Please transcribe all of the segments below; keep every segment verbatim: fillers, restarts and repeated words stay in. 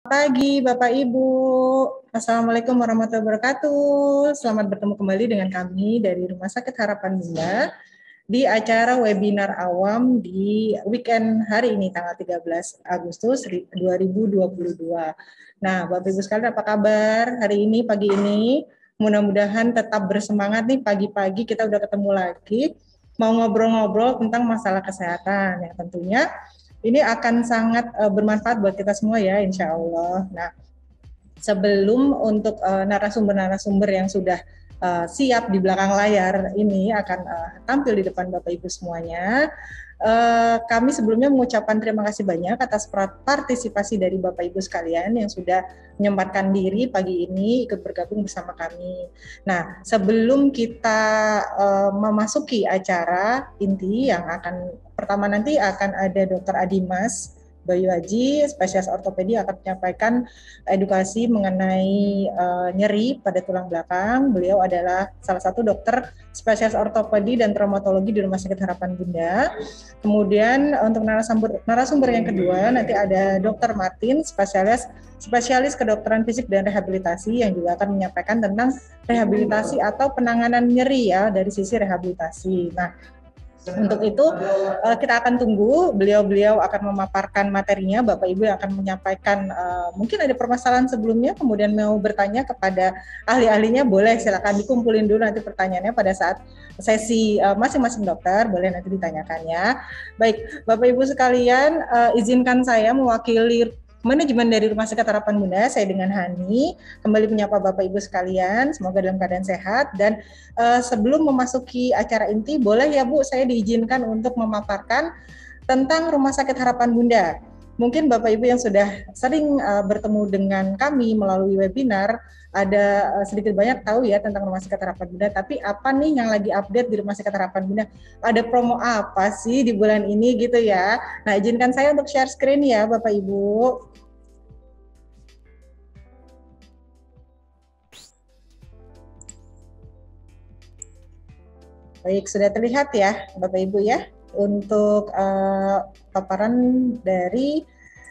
pagi Bapak Ibu. Assalamualaikum warahmatullahi wabarakatuh. Selamat bertemu kembali dengan kami dari Rumah Sakit Harapan Bunda di acara webinar awam di weekend hari ini tanggal tiga belas Agustus dua ribu dua puluh dua. Nah, Bapak Ibu sekalian apa kabar hari ini, pagi ini? Mudah-mudahan tetap bersemangat nih, pagi-pagi kita udah ketemu lagi mau ngobrol-ngobrol tentang masalah kesehatan yang tentunya ini akan sangat uh, bermanfaat buat kita semua ya, insya Allah. Nah, sebelum untuk uh, narasumber-narasumber yang sudah uh, siap di belakang layar ini akan uh, tampil di depan Bapak Ibu semuanya, uh, kami sebelumnya mengucapkan terima kasih banyak atas partisipasi dari Bapak Ibu sekalian yang sudah menyempatkan diri pagi ini ikut bergabung bersama kami. Nah, sebelum kita uh, memasuki acara inti yang akan pertama nanti akan ada Dokter Adimas Bayu Haji, spesialis ortopedi akan menyampaikan edukasi mengenai uh, nyeri pada tulang belakang. Beliau adalah salah satu dokter spesialis ortopedi dan traumatologi di Rumah Sakit Harapan Bunda. Kemudian untuk narasumber, narasumber yang kedua nanti ada Dokter Martin, spesialis spesialis kedokteran fisik dan rehabilitasi yang juga akan menyampaikan tentang rehabilitasi atau penanganan nyeri ya dari sisi rehabilitasi. Nah, untuk itu kita akan tunggu beliau-beliau akan memaparkan materinya, Bapak Ibu yang akan menyampaikan uh, mungkin ada permasalahan sebelumnya, kemudian mau bertanya kepada ahli-ahlinya, boleh silakan dikumpulin dulu nanti pertanyaannya pada saat sesi uh, masing-masing dokter, boleh nanti ditanyakan ya. Baik, Bapak Ibu sekalian, uh, izinkan saya mewakili manajemen dari Rumah Sakit Harapan Bunda, saya dengan Hani kembali menyapa Bapak Ibu sekalian, semoga dalam keadaan sehat. Dan uh, sebelum memasuki acara inti, boleh ya Bu, saya diizinkan untuk memaparkan tentang Rumah Sakit Harapan Bunda. Mungkin Bapak Ibu yang sudah sering uh, bertemu dengan kami melalui webinar, ada uh, sedikit banyak tahu ya tentang Rumah Sakit Harapan Bunda, tapi apa nih yang lagi update di Rumah Sakit Harapan Bunda? Ada promo apa sih di bulan ini gitu ya? Nah, izinkan saya untuk share screen ya Bapak Ibu. Baik, sudah terlihat ya Bapak Ibu ya untuk uh, paparan dari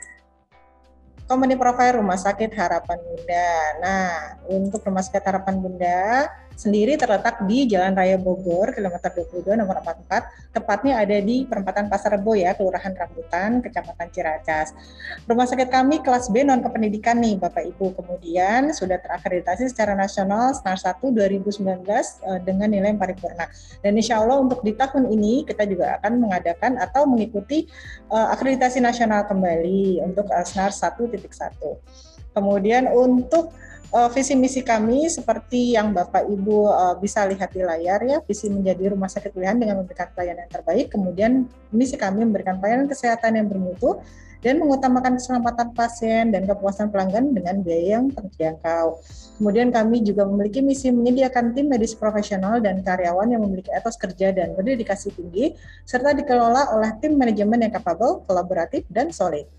Company Profile Rumah Sakit Harapan Bunda. Nah, untuk Rumah Sakit Harapan Bunda sendiri terletak di Jalan Raya Bogor, kilometer dua puluh dua, nomor empat puluh empat, tepatnya ada di perempatan Pasar Rebo ya, Kelurahan Rambutan, Kecamatan Ciracas. Rumah sakit kami kelas B non kependidikan nih Bapak Ibu, kemudian sudah terakreditasi secara nasional S N A R satu dua ribu sembilan belas uh, dengan nilai yang paripurna. Dan insya Allah untuk di tahun ini kita juga akan mengadakan atau mengikuti uh, akreditasi nasional kembali untuk uh, S N A R satu titik satu. Kemudian untuk Uh, visi misi kami seperti yang Bapak Ibu uh, bisa lihat di layar ya, visi menjadi rumah sakit pilihan dengan memberikan pelayanan yang terbaik. Kemudian misi kami memberikan pelayanan kesehatan yang bermutu dan mengutamakan keselamatan pasien dan kepuasan pelanggan dengan biaya yang terjangkau. Kemudian kami juga memiliki misi menyediakan tim medis profesional dan karyawan yang memiliki etos kerja dan berdedikasi tinggi serta dikelola oleh tim manajemen yang kapabel, kolaboratif dan solid.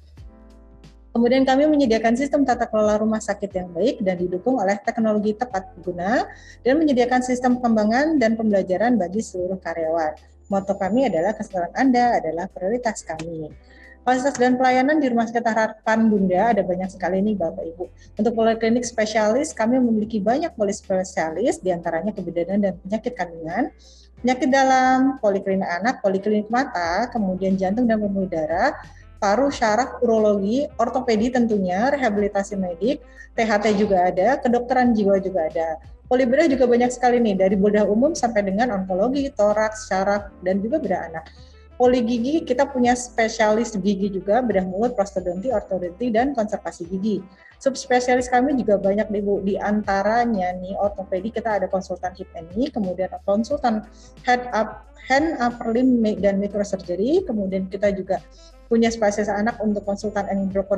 Kemudian kami menyediakan sistem tata kelola rumah sakit yang baik dan didukung oleh teknologi tepat guna dan menyediakan sistem pengembangan dan pembelajaran bagi seluruh karyawan. Moto kami adalah kesehatan Anda adalah prioritas kami. Fasilitas dan pelayanan di Rumah Sakit Harapan Bunda ada banyak sekali nih Bapak Ibu. Untuk poliklinik spesialis kami memiliki banyak polispesialis, diantaranya kebidanan dan penyakit kandungan, penyakit dalam, poliklinik anak, poliklinik mata, kemudian jantung dan pembuluh darah, paru, syaraf, urologi, ortopedi tentunya, rehabilitasi medik, T H T juga ada, kedokteran jiwa juga ada. Polibedah juga banyak sekali nih, dari bedah umum sampai dengan onkologi, toraks, syaraf, dan juga bedah anak. Poli gigi, kita punya spesialis gigi juga, bedah mulut, prostodonti, ortodonti, dan konservasi gigi. Subspesialis kami juga banyak nih Bu, di antaranya nih ortopedi kita ada konsultan hip and knee, kemudian konsultan head up, hand upper limb dan microsurgery, kemudian kita juga punya spesialis anak untuk konsultan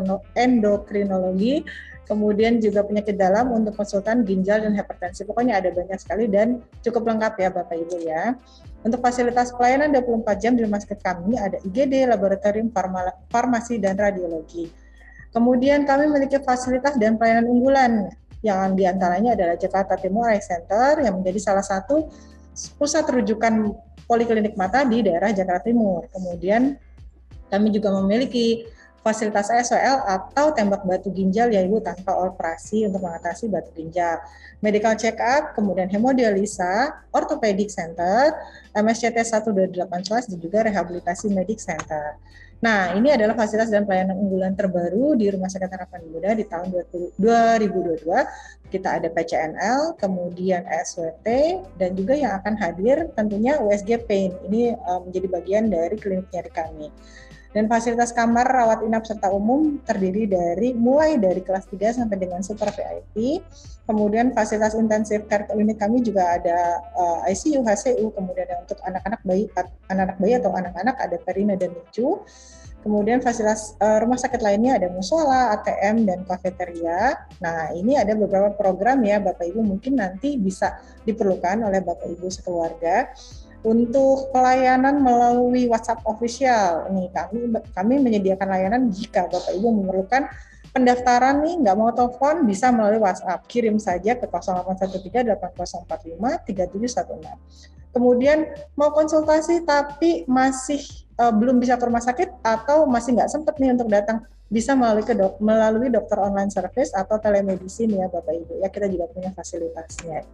endokrinologi, kemudian juga penyakit dalam untuk konsultan ginjal dan hipertensi. Pokoknya ada banyak sekali dan cukup lengkap ya Bapak Ibu ya. Untuk fasilitas pelayanan dua puluh empat jam di rumah sakit kami ada I G D, laboratorium, farmasi, dan radiologi. Kemudian kami memiliki fasilitas dan pelayanan unggulan yang diantaranya adalah Jakarta Timur Eye Center yang menjadi salah satu pusat rujukan poliklinik mata di daerah Jakarta Timur. Kemudian kami juga memiliki fasilitas I S W L atau tembak batu ginjal ya Ibu tanpa operasi untuk mengatasi batu ginjal, medical check up, kemudian hemodialisa, orthopedic center, M S C T satu dua delapan belas dan juga rehabilitasi medik center. Nah, ini adalah fasilitas dan pelayanan unggulan terbaru di Rumah Sakit Harapan Bunda di tahun dua ribu dua puluh dua. Kita ada P C N L, kemudian S W T, dan juga yang akan hadir tentunya U S G Pain. Ini uh, menjadi bagian dari klinik nyeri kami. Dan fasilitas kamar rawat inap serta umum terdiri dari mulai dari kelas tiga sampai dengan super V I P. Kemudian fasilitas intensif care klinik kami juga ada uh, I C U, H C U, kemudian untuk anak-anak bayi, anak-anak bayi atau anak-anak ada perina dan lucu. Kemudian fasilitas uh, rumah sakit lainnya ada musola, A T M, dan kafeteria. Nah, ini ada beberapa program ya Bapak Ibu mungkin nanti bisa diperlukan oleh Bapak Ibu sekeluarga. Untuk pelayanan melalui WhatsApp official, nih kami kami menyediakan layanan jika Bapak Ibu memerlukan pendaftaran nih, nggak mau telepon bisa melalui WhatsApp, kirim saja ke nol delapan satu tiga delapan nol empat lima tiga tujuh satu enam. Kemudian mau konsultasi tapi masih uh, belum bisa ke rumah sakit atau masih nggak sempat nih untuk datang, bisa melalui ke dok, melalui dokter online service atau telemedicine ya Bapak Ibu ya, kita juga punya fasilitasnya.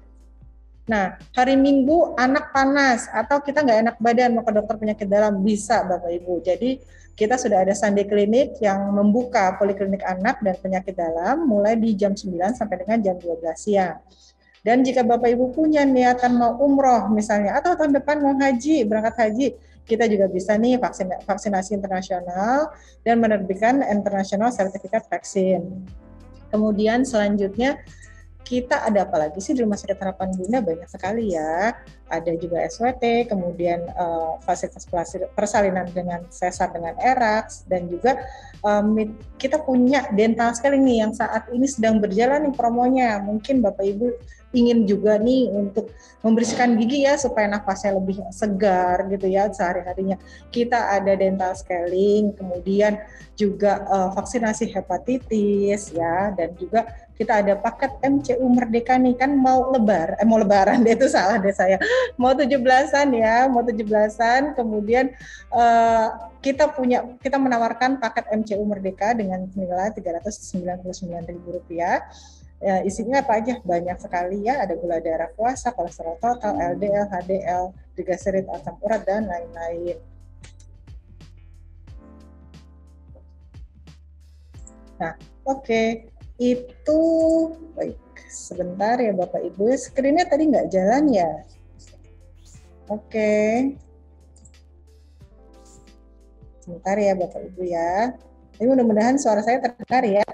Nah, hari Minggu anak panas atau kita nggak enak badan mau ke dokter penyakit dalam bisa Bapak Ibu. Jadi kita sudah ada Sunday Clinic yang membuka poliklinik anak dan penyakit dalam mulai di jam sembilan sampai dengan jam dua belas siang. Dan jika Bapak Ibu punya niatan mau umroh misalnya atau tahun depan mau haji, berangkat haji, kita juga bisa nih vaksin, vaksinasi internasional dan menerbitkan international certificate vaksin. Kemudian selanjutnya kita ada apa lagi sih di Rumah Sakit Harapan Bunda? Banyak sekali ya. Ada juga S W T, kemudian uh, fasilitas persalinan dengan sesar dengan erax, dan juga um, kita punya dental scaling nih yang saat ini sedang berjalan nih promonya. Mungkin Bapak Ibu ingin juga nih untuk membersihkan gigi ya supaya nafasnya lebih segar gitu ya sehari-harinya. Kita ada dental scaling, kemudian juga uh, vaksinasi hepatitis ya, dan juga kita ada paket M C U Merdeka nih, kan mau lebar, eh, mau lebaran deh itu salah deh saya, mau tujuh belasan ya, mau tujuh belasan, kemudian uh, kita punya, kita menawarkan paket M C U Merdeka dengan nilai tiga ratus sembilan puluh sembilan ribu rupiah. Ya, isinya apa aja? Banyak sekali ya, ada gula darah puasa, kolesterol total, L D L, H D L, trigliserid, asam urat, dan lain-lain. Nah, oke. Okay. Itu baik, sebentar ya Bapak Ibu, screen-nya tadi nggak jalan ya. Oke, sebentar ya Bapak Ibu ya. Ini mudah-mudahan suara saya terdengar ya.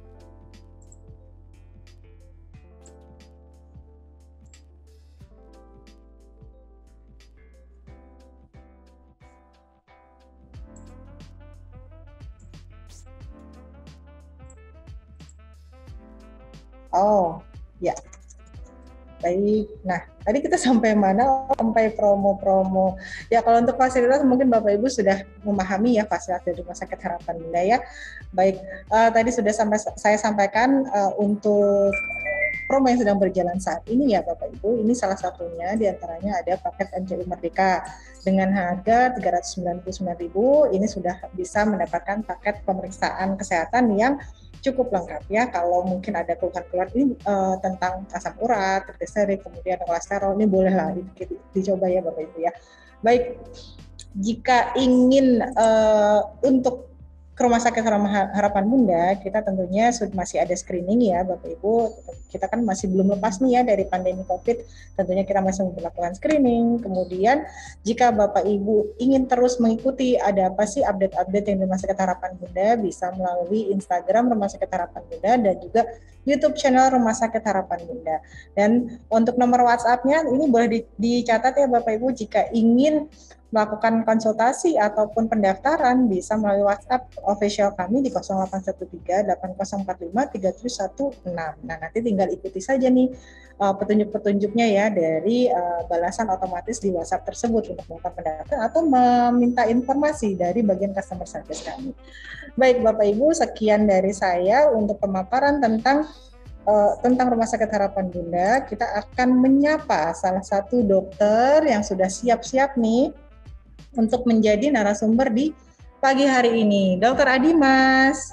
Oh, ya. Baik. Nah, tadi kita sampai mana? Sampai promo-promo. Ya, kalau untuk fasilitas mungkin Bapak Ibu sudah memahami ya fasilitas dari Rumah Sakit Harapan Bunda ya. Baik, uh, tadi sudah sampai saya sampaikan uh, untuk promo yang sedang berjalan saat ini ya Bapak Ibu. Ini salah satunya diantaranya ada paket M C U Merdeka dengan harga tiga ratus sembilan puluh sembilan ribu. Ini sudah bisa mendapatkan paket pemeriksaan kesehatan yang cukup lengkap ya. Kalau mungkin ada keluhan-keluhan ini uh, tentang asam urat, trigliserid, kemudian kolesterol, ini bolehlah di, di, dicoba ya Bapak Ibu ya. Baik, jika ingin uh, untuk ke Rumah Sakit Harapan Bunda, kita tentunya masih ada screening ya Bapak Ibu. Kita kan masih belum lepas nih ya dari pandemi COVID, tentunya kita masih memperlakukan screening. Kemudian jika Bapak Ibu ingin terus mengikuti ada apa sih update-update yang di Rumah Sakit Harapan Bunda, bisa melalui Instagram Rumah Sakit Harapan Bunda dan juga YouTube channel Rumah Sakit Harapan Bunda. Dan untuk nomor WhatsApp-nya ini boleh dicatat ya Bapak Ibu, jika ingin melakukan konsultasi ataupun pendaftaran bisa melalui WhatsApp official kami di nol delapan satu tiga delapan nol empat lima tiga tujuh satu enam. Nah, nanti tinggal ikuti saja nih uh, petunjuk-petunjuknya ya dari uh, balasan otomatis di WhatsApp tersebut untuk melakukan pendaftaran atau meminta informasi dari bagian customer service kami. Baik Bapak Ibu, sekian dari saya untuk pemaparan tentang Uh, tentang Rumah Sakit Harapan Bunda. Kita akan menyapa salah satu dokter yang sudah siap-siap nih untuk menjadi narasumber di pagi hari ini. Dokter Adimas.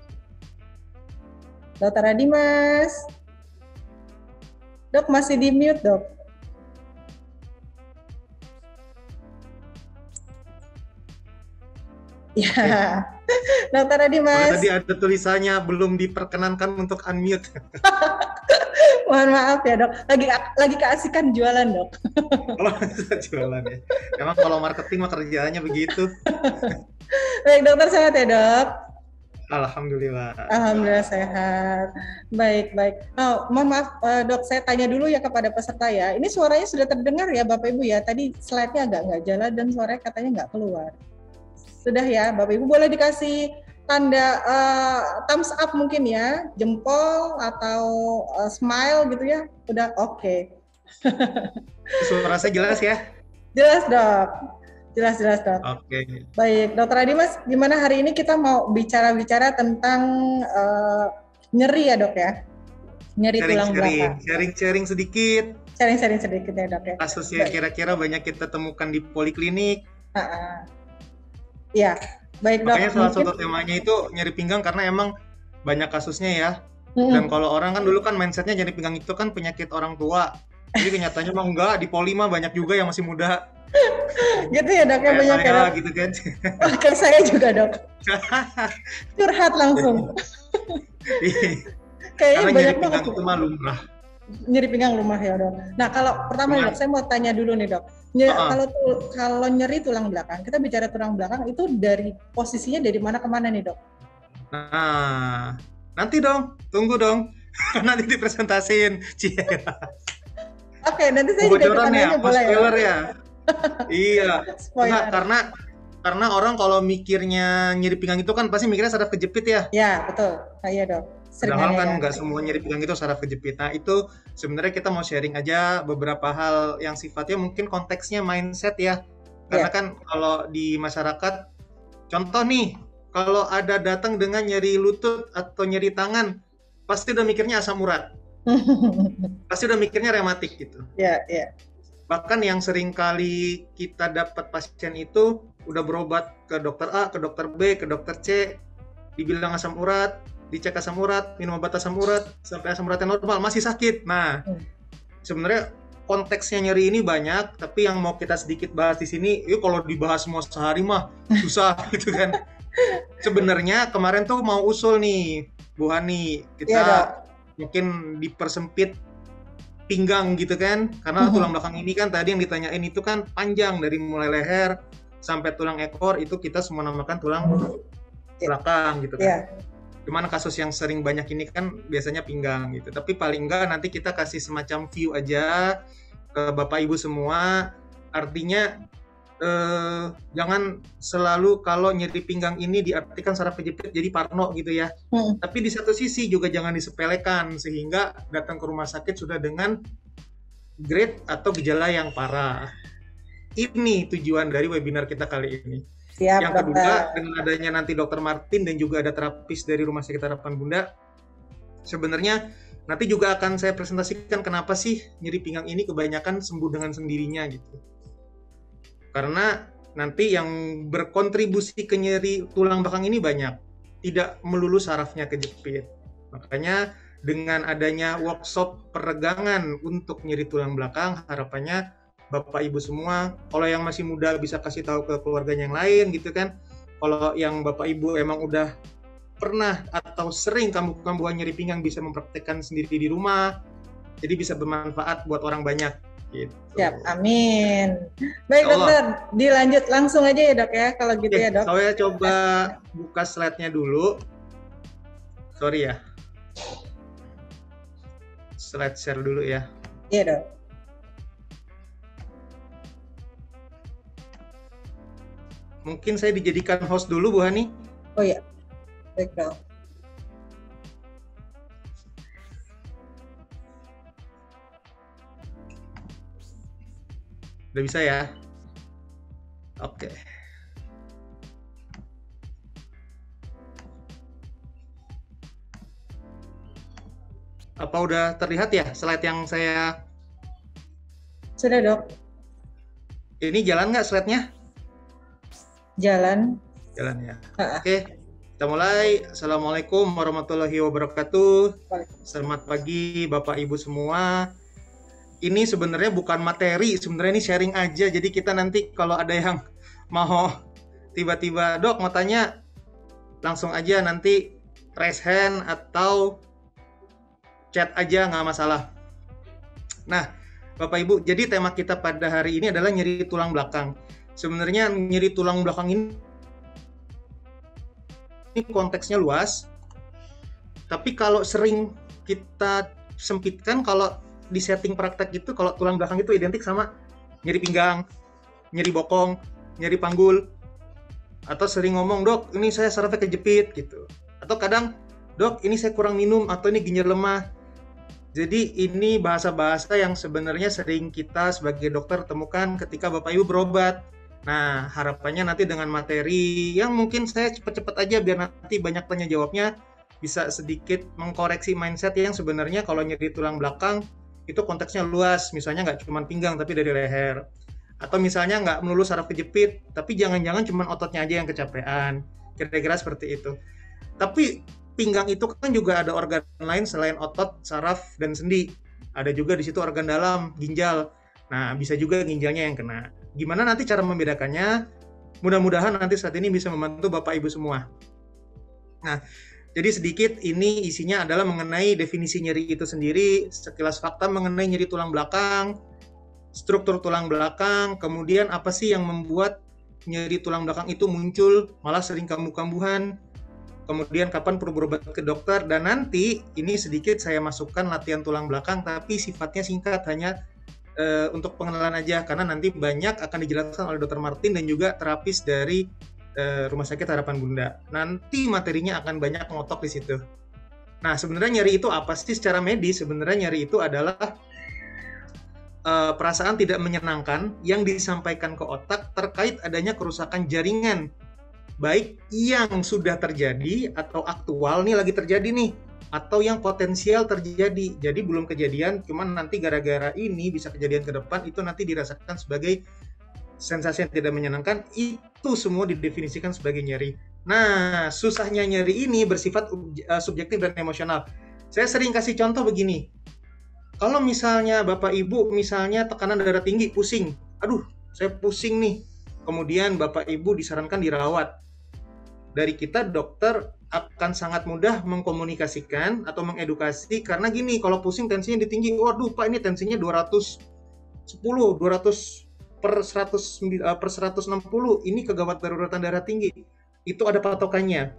Dokter Adimas. Dok, masih di mute, Dok. Ya, Dokter Adimas. Oh, tadi ada tulisannya belum diperkenankan untuk unmute. Mohon maaf ya, Dok. Lagi lagi keasikan jualan, Dok. Kalau jualan ya. Emang kalau marketing mah kerjaannya begitu. Baik, dokter sehat ya, Dok? Alhamdulillah. Alhamdulillah sehat. Baik, baik. Oh, mohon maaf, uh, Dok, saya tanya dulu ya kepada peserta ya. Ini suaranya sudah terdengar ya, Bapak Ibu ya. Tadi slide-nya agak nggak jalan dan suaranya katanya nggak keluar. Sudah ya, Bapak Ibu boleh dikasih tanda uh, thumbs up mungkin ya, jempol atau uh, smile gitu ya. Udah oke. Okay. Suara saya jelas ya? Jelas, Dok. Jelas-jelas, Dok. Oke. Okay. Baik, Dokter Adimas, gimana hari ini kita mau bicara-bicara tentang uh, nyeri ya, Dok ya? Nyeri sharing, tulang sharing. belakang. Sharing-sharing sedikit. Sharing-sharing sedikit ya, Dok ya. Kasusnya kira-kira banyak kita temukan di poliklinik. Uh-uh. Ya, baik, Dok. Makanya salah satu temanya itu nyeri pinggang karena emang banyak kasusnya ya. Mm-hmm. Dan kalau orang kan dulu kan mindsetnya nyeri pinggang itu kan penyakit orang tua. Jadi kenyataannya mah enggak, di poli mah banyak juga yang masih muda. Gitu ya, Dok, yang banyak ya, gitu kan. Oke, saya juga, Dok. Curhat langsung. Kayaknya karena banyak nyeri pinggang itu mah lumrah. Nyeri pinggang lumrah ya, Dok. Nah, kalau pertama nih, Dok, saya mau tanya dulu nih, Dok. Nyeri, uh-uh. kalau kalau nyeri tulang belakang, kita bicara tulang belakang itu dari posisinya dari mana ke mana nih, Dok? Nah, nanti dong, tunggu dong. Nanti dipresentasin. Oke, nanti saya juga ya, boleh spoiler ya. ya. Iya. Nah, karena karena orang kalau mikirnya nyeri pinggang itu kan pasti mikirnya saraf kejepit ya. Ya, betul. Nah, iya, Dok. Padahal kan nggak ya. Semua nyeri pinggang itu saraf kejepit. Nah, itu sebenarnya kita mau sharing aja beberapa hal yang sifatnya mungkin konteksnya mindset ya. Karena yeah. kan kalau di masyarakat, contoh nih, kalau ada datang dengan nyeri lutut atau nyeri tangan, pasti udah mikirnya asam urat. Pasti udah mikirnya rematik gitu. Iya, yeah, iya. Yeah. Bahkan yang sering kali kita dapat pasien itu udah berobat ke dokter A, ke dokter B, ke dokter C, dibilang asam urat, dicek asam urat, minum obat asam urat, sampai asam uratnya normal, masih sakit. Nah, hmm. sebenarnya konteksnya nyeri ini banyak, tapi yang mau kita sedikit bahas di sini, yuk kalau dibahas semua sehari mah susah gitu kan. Sebenarnya kemarin tuh mau usul nih, Bu Hani, kita ya, mungkin dipersempit pinggang gitu kan, karena uh-huh. tulang belakang ini kan tadi yang ditanyain itu kan panjang dari mulai leher sampai tulang ekor, itu kita semua namakan tulang belakang gitu kan. Yeah. Cuman kasus yang sering banyak ini kan biasanya pinggang gitu. Tapi paling enggak nanti kita kasih semacam view aja ke Bapak Ibu semua. Artinya eh, jangan selalu kalau nyeri pinggang ini diartikan saraf kejepit jadi parno gitu ya. Hmm. Tapi di satu sisi juga jangan disepelekan sehingga datang ke rumah sakit sudah dengan grade atau gejala yang parah. Ini tujuan dari webinar kita kali ini. Siap, yang kedua, dokter. Dengan adanya nanti dokter Martin dan juga ada terapis dari Rumah Sakit Harapan Bunda, sebenarnya nanti juga akan saya presentasikan kenapa sih nyeri pinggang ini kebanyakan sembuh dengan sendirinya gitu. Karena nanti yang berkontribusi ke nyeri tulang belakang ini banyak, tidak melulu sarafnya kejepit. Makanya dengan adanya workshop peregangan untuk nyeri tulang belakang, harapannya Bapak Ibu semua, kalau yang masih muda bisa kasih tahu ke keluarganya yang lain gitu kan. Kalau yang Bapak Ibu emang udah pernah atau sering kambuh-kambuhan nyeri pinggang bisa mempraktekkan sendiri di rumah. Jadi bisa bermanfaat buat orang banyak gitu. Siap, amin. Baik dokter, dilanjut langsung aja ya dok ya kalau gitu. Oke, ya dok. Saya coba buka slide-nya dulu. Sorry ya. Slide share dulu ya. Iya dok. Mungkin saya dijadikan host dulu, Bu Hani. Oh iya, baik dong. Udah bisa ya? Oke. Apa udah terlihat ya slide yang saya? Sudah dok. Ini jalan nggak slide-nya? Jalan. jalannya. Ah, Oke, kita mulai. Assalamualaikum warahmatullahi wabarakatuh. Selamat pagi Bapak Ibu semua. Ini sebenarnya bukan materi, sebenarnya ini sharing aja. Jadi kita nanti kalau ada yang mau tiba-tiba, dok mau tanya, langsung aja nanti raise hand atau chat aja, nggak masalah. Nah, Bapak Ibu, jadi tema kita pada hari ini adalah nyeri tulang belakang. Sebenarnya nyeri tulang belakang ini, ini konteksnya luas, tapi kalau sering kita sempitkan, kalau di setting praktek itu, kalau tulang belakang itu identik sama nyeri pinggang, nyeri bokong, nyeri panggul, atau sering ngomong, dok ini saya sarafnya kejepit gitu, atau kadang, dok ini saya kurang minum, atau ini ginjal lemah. Jadi ini bahasa-bahasa yang sebenarnya sering kita sebagai dokter temukan ketika Bapak Ibu berobat. Nah, harapannya nanti dengan materi yang mungkin saya cepat-cepat aja biar nanti banyak tanya jawabnya, bisa sedikit mengkoreksi mindset yang sebenarnya kalau nyeri tulang belakang itu konteksnya luas, misalnya nggak cuma pinggang tapi dari leher. Atau misalnya nggak melulu saraf kejepit, tapi jangan-jangan cuma ototnya aja yang kecapean. Kira-kira seperti itu. Tapi pinggang itu kan juga ada organ lain selain otot, saraf, dan sendi. Ada juga di situ organ dalam, ginjal. Nah, bisa juga ginjalnya yang kena. Gimana nanti cara membedakannya? Mudah-mudahan nanti saat ini bisa membantu Bapak Ibu semua. Nah, jadi sedikit ini isinya adalah mengenai definisi nyeri itu sendiri, sekilas fakta mengenai nyeri tulang belakang, struktur tulang belakang, kemudian apa sih yang membuat nyeri tulang belakang itu muncul, malah sering kambuh-kambuhan, kemudian kapan perlu berobat ke dokter, dan nanti ini sedikit saya masukkan latihan tulang belakang tapi sifatnya singkat, hanya e, untuk pengenalan aja, karena nanti banyak akan dijelaskan oleh dokter Martin dan juga terapis dari e, Rumah Sakit Harapan Bunda. Nanti materinya akan banyak ngotok di situ. Nah, sebenarnya nyeri itu apa sih secara medis? Sebenarnya nyeri itu adalah e, perasaan tidak menyenangkan yang disampaikan ke otak terkait adanya kerusakan jaringan, baik yang sudah terjadi atau aktual nih lagi terjadi nih, atau yang potensial terjadi. Jadi belum kejadian, cuman nanti gara-gara ini bisa kejadian ke depan, itu nanti dirasakan sebagai sensasi yang tidak menyenangkan. Itu semua didefinisikan sebagai nyeri. Nah, susahnya nyeri ini bersifat uh, subjektif dan emosional. Saya sering kasih contoh begini. Kalau misalnya Bapak Ibu misalnya tekanan darah tinggi, pusing. Aduh, saya pusing nih. Kemudian Bapak Ibu disarankan dirawat. Dari kita dokter akan sangat mudah mengkomunikasikan atau mengedukasi, karena gini, kalau pusing tensinya tinggi, waduh Pak ini tensinya dua ratus sepuluh, dua ratus per seratus per seratus enam puluh, ini kegawat daruratan darah tinggi. Itu ada patokannya.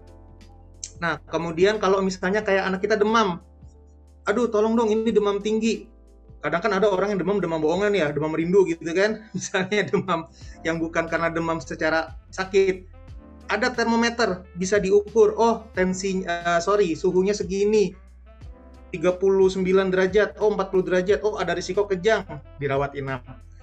Nah, kemudian kalau misalnya kayak anak kita demam, aduh tolong dong ini demam tinggi. Kadang kan ada orang yang demam demam bohongan ya, demam rindu gitu kan. Misalnya demam yang bukan karena demam secara sakit. Ada termometer, bisa diukur, oh tensi, uh, sorry, suhunya segini, tiga puluh sembilan derajat, oh empat puluh derajat, oh ada risiko kejang, dirawat inap.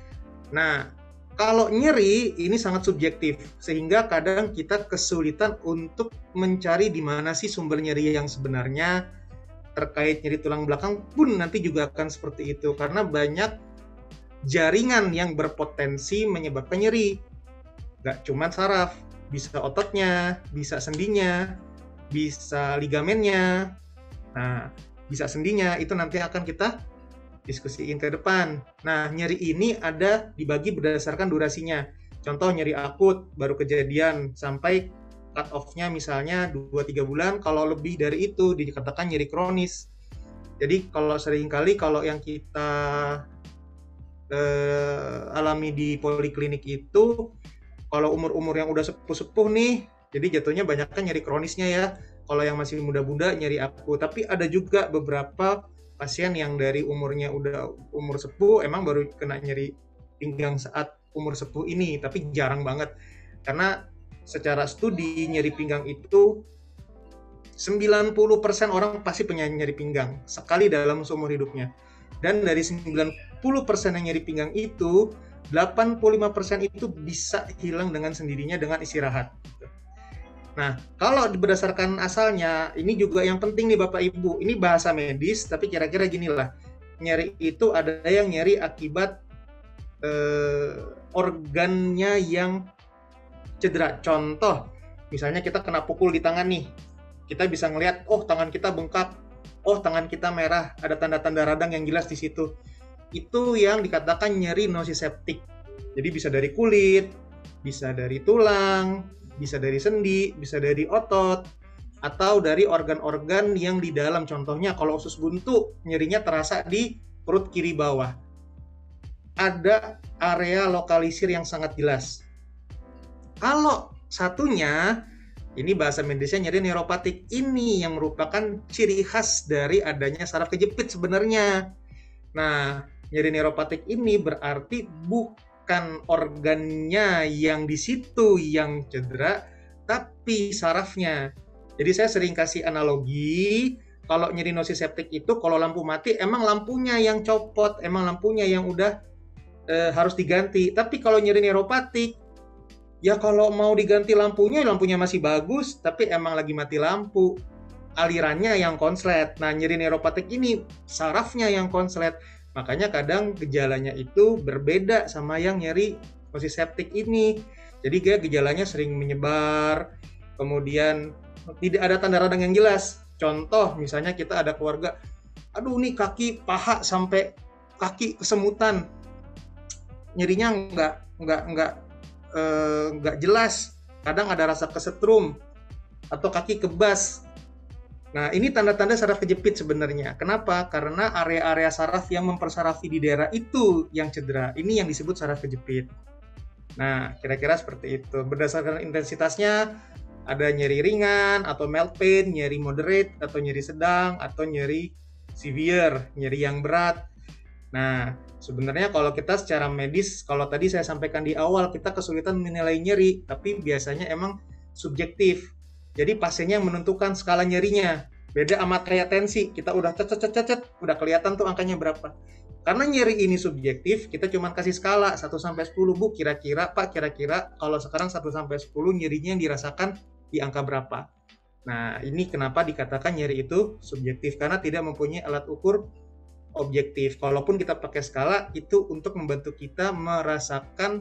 Nah, kalau nyeri, ini sangat subjektif, sehingga kadang kita kesulitan untuk mencari di mana sih sumber nyeri yang sebenarnya. Terkait nyeri tulang belakang pun nanti juga akan seperti itu, karena banyak jaringan yang berpotensi menyebabkan nyeri. Gak cuma saraf, bisa ototnya, bisa sendinya, bisa ligamennya, nah bisa sendinya, itu nanti akan kita diskusiin ke depan. Nah, nyeri ini ada dibagi berdasarkan durasinya. Contoh nyeri akut, baru kejadian, sampai cut off-nya misalnya dua tiga bulan, kalau lebih dari itu dikatakan nyeri kronis. Jadi kalau seringkali kalau yang kita eh, alami di poliklinik itu, kalau umur-umur yang udah sepuh-sepuh nih, jadi jatuhnya banyak kan nyeri kronisnya ya. Kalau yang masih muda-muda nyeri akut. Tapi ada juga beberapa pasien yang dari umurnya udah umur sepuh, emang baru kena nyeri pinggang saat umur sepuh ini. Tapi jarang banget. Karena secara studi nyeri pinggang itu sembilan puluh persen orang pasti punya nyeri pinggang sekali dalam seumur hidupnya. Dan dari sembilan puluh persen yang nyeri pinggang itu, delapan puluh lima persen itu bisa hilang dengan sendirinya dengan istirahat. Nah, kalau berdasarkan asalnya, ini juga yang penting nih Bapak Ibu. Ini bahasa medis, tapi kira-kira ginilah. Nyeri itu ada yang nyeri akibat eh, organnya yang cedera. Contoh, misalnya kita kena pukul di tangan nih, kita bisa ngelihat, oh tangan kita bengkak, oh tangan kita merah, ada tanda-tanda radang yang jelas di situ. Itu yang dikatakan nyeri nosiseptik. Jadi bisa dari kulit, bisa dari tulang, bisa dari sendi, bisa dari otot, atau dari organ-organ yang di dalam. Contohnya kalau usus buntu, nyerinya terasa di perut kiri bawah. Ada area lokalisir yang sangat jelas. Kalau satunya, ini bahasa medisnya nyeri neuropatik. Ini yang merupakan ciri khas dari adanya saraf kejepit sebenarnya. Nah, nyeri neuropatik ini berarti bukan organnya yang di situ yang cedera, tapi sarafnya. Jadi saya sering kasih analogi, kalau nyeri nosiseptik itu kalau lampu mati emang lampunya yang copot, emang lampunya yang udah e, harus diganti. Tapi kalau nyeri neuropatik, ya kalau mau diganti lampunya, lampunya masih bagus, tapi emang lagi mati lampu. Alirannya yang konslet. Nah, nyeri neuropatik ini sarafnya yang konslet. Makanya kadang gejalanya itu berbeda sama yang nyeri nosiseptik ini. Jadi dia gejalanya sering menyebar, kemudian tidak ada tanda radang yang jelas. Contoh, misalnya kita ada keluarga, aduh nih kaki paha sampai kaki kesemutan, nyerinya nggak nggak nggak nggak uh, jelas, kadang ada rasa kesetrum atau kaki kebas. Nah, ini tanda-tanda saraf kejepit sebenarnya. Kenapa? Karena area-area saraf yang mempersarafi di daerah itu yang cedera. Ini yang disebut saraf kejepit. Nah, kira-kira seperti itu. Berdasarkan intensitasnya, ada nyeri ringan atau mild pain, nyeri moderate atau nyeri sedang, atau nyeri severe, nyeri yang berat. Nah, sebenarnya kalau kita secara medis, kalau tadi saya sampaikan di awal, kita kesulitan menilai nyeri, tapi biasanya emang subjektif. Jadi pasiennya yang menentukan skala nyerinya. Beda sama kayak tensi, kita udah cet-cet-cet, udah kelihatan tuh angkanya berapa. Karena nyeri ini subjektif, kita cuma kasih skala satu sampai sepuluh, Bu, kira-kira, Pak, kira-kira kalau sekarang satu sampai sepuluh nyerinya yang dirasakan di angka berapa. Nah, ini kenapa dikatakan nyeri itu subjektif, karena tidak mempunyai alat ukur objektif. Kalaupun kita pakai skala, itu untuk membantu kita merasakan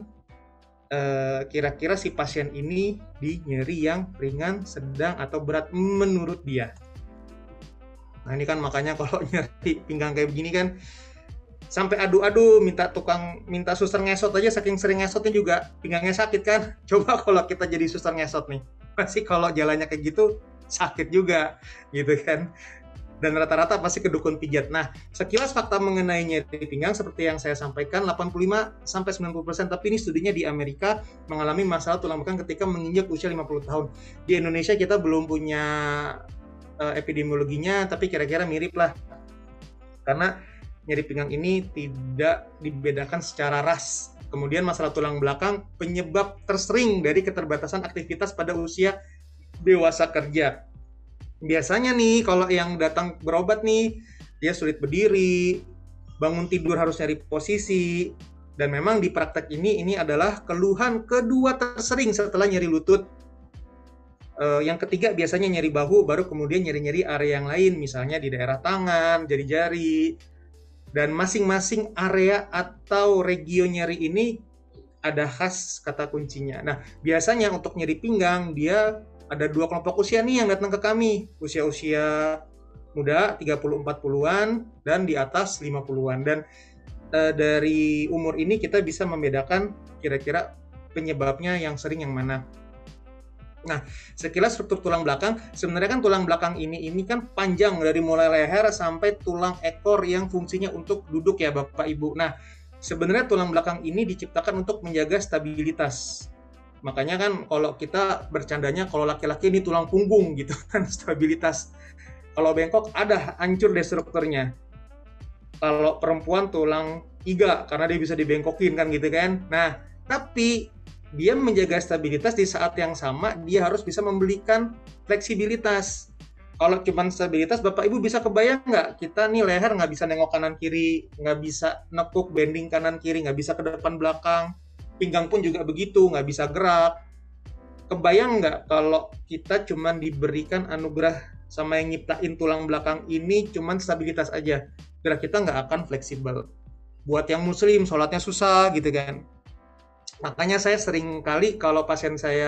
uh, kira-kira si pasien ini di nyeri yang ringan, sedang, atau berat menurut dia. Nah, ini kan makanya kalau nyeri pinggang kayak begini kan, sampai adu-adu, minta tukang, minta suster ngesot aja, saking sering ngesotnya juga pinggangnya sakit kan. Coba kalau kita jadi suster ngesot nih, pasti kalau jalannya kayak gitu, sakit juga, gitu kan. Dan rata-rata pasti ke dukun pijat. Nah, sekilas fakta mengenai nyeri pinggang seperti yang saya sampaikan, delapan puluh lima sampai sembilan puluh persen, tapi ini studinya di Amerika mengalami masalah tulang belakang ketika menginjak usia lima puluh tahun. Di Indonesia kita belum punya uh, epidemiologinya, tapi kira-kira mirip lah. Karena nyeri pinggang ini tidak dibedakan secara ras. Kemudian masalah tulang belakang penyebab tersering dari keterbatasan aktivitas pada usia dewasa kerja. Biasanya nih kalau yang datang berobat nih, dia sulit berdiri, bangun tidur harus nyari posisi, dan memang di praktek ini ini adalah keluhan kedua tersering setelah nyeri lutut. Uh, yang ketiga biasanya nyeri bahu, baru kemudian nyeri-nyeri area yang lain, misalnya di daerah tangan, jari-jari, dan masing-masing area atau regio nyeri ini ada khas kata kuncinya. Nah, biasanya untuk nyeri pinggang dia ada dua kelompok usia nih yang datang ke kami, usia-usia muda tiga puluh empat puluhan dan di atas lima puluhan. Dan e, dari umur ini kita bisa membedakan kira-kira penyebabnya yang sering yang mana. Nah, sekilas struktur tulang belakang, sebenarnya kan tulang belakang ini ini kan panjang dari mulai leher sampai tulang ekor yang fungsinya untuk duduk ya Bapak Ibu. Nah, sebenarnya tulang belakang ini diciptakan untuk menjaga stabilitas. Makanya kan kalau kita bercandanya kalau laki-laki ini tulang punggung gitu kan, stabilitas. Kalau bengkok ada hancur deh strukturnya. Kalau perempuan tulang iga karena dia bisa dibengkokin kan gitu kan. Nah, tapi dia menjaga stabilitas di saat yang sama dia harus bisa memberikan fleksibilitas. Kalau cuma stabilitas, Bapak Ibu bisa kebayang nggak? Kita nih leher nggak bisa nengok kanan kiri, nggak bisa nekuk bending kanan kiri, nggak bisa ke depan belakang. Pinggang pun juga begitu, nggak bisa gerak. Kebayang nggak kalau kita cuma diberikan anugerah sama yang nyiptain tulang belakang ini cuma stabilitas aja, gerak kita nggak akan fleksibel. Buat yang muslim, sholatnya susah gitu kan. Makanya saya sering kali kalau pasien saya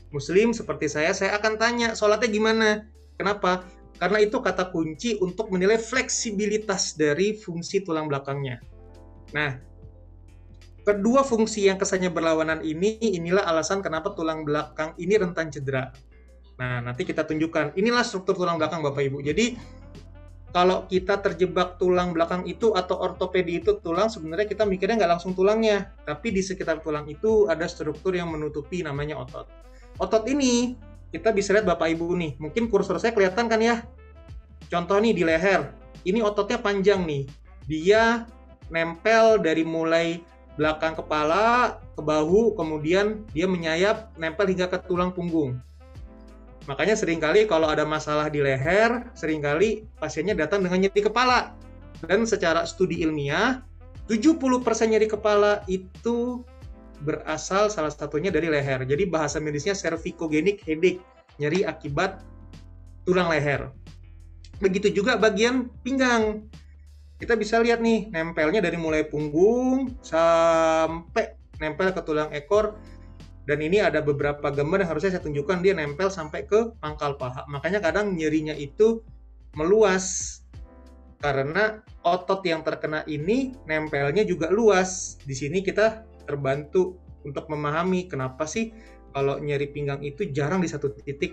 Muslim seperti saya, saya akan tanya, sholatnya gimana? Kenapa? Karena itu kata kunci untuk menilai fleksibilitas dari fungsi tulang belakangnya. Nah, kedua fungsi yang kesannya berlawanan ini, inilah alasan kenapa tulang belakang ini rentan cedera. Nah, nanti kita tunjukkan. Inilah struktur tulang belakang, Bapak Ibu. Jadi, kalau kita terjebak tulang belakang itu atau ortopedi itu tulang, sebenarnya kita mikirnya nggak langsung tulangnya. Tapi di sekitar tulang itu ada struktur yang menutupi, namanya otot. Otot ini, kita bisa lihat Bapak Ibu nih. Mungkin kursor saya kelihatan kan ya? Contoh nih di leher. Ini ototnya panjang nih. Dia nempel dari mulai belakang kepala ke bahu, kemudian dia menyayap, nempel hingga ke tulang punggung. Makanya seringkali kalau ada masalah di leher, seringkali pasiennya datang dengan nyeri kepala. Dan secara studi ilmiah, tujuh puluh persen nyeri kepala itu berasal salah satunya dari leher. Jadi bahasa medisnya cervicogenic headache, nyeri akibat tulang leher. Begitu juga bagian pinggang. Kita bisa lihat nih, nempelnya dari mulai punggung sampai nempel ke tulang ekor. Dan ini ada beberapa gambar yang harusnya saya tunjukkan, dia nempel sampai ke pangkal paha. Makanya kadang nyerinya itu meluas. Karena otot yang terkena ini nempelnya juga luas. Di sini kita terbantu untuk memahami kenapa sih kalau nyeri pinggang itu jarang di satu titik.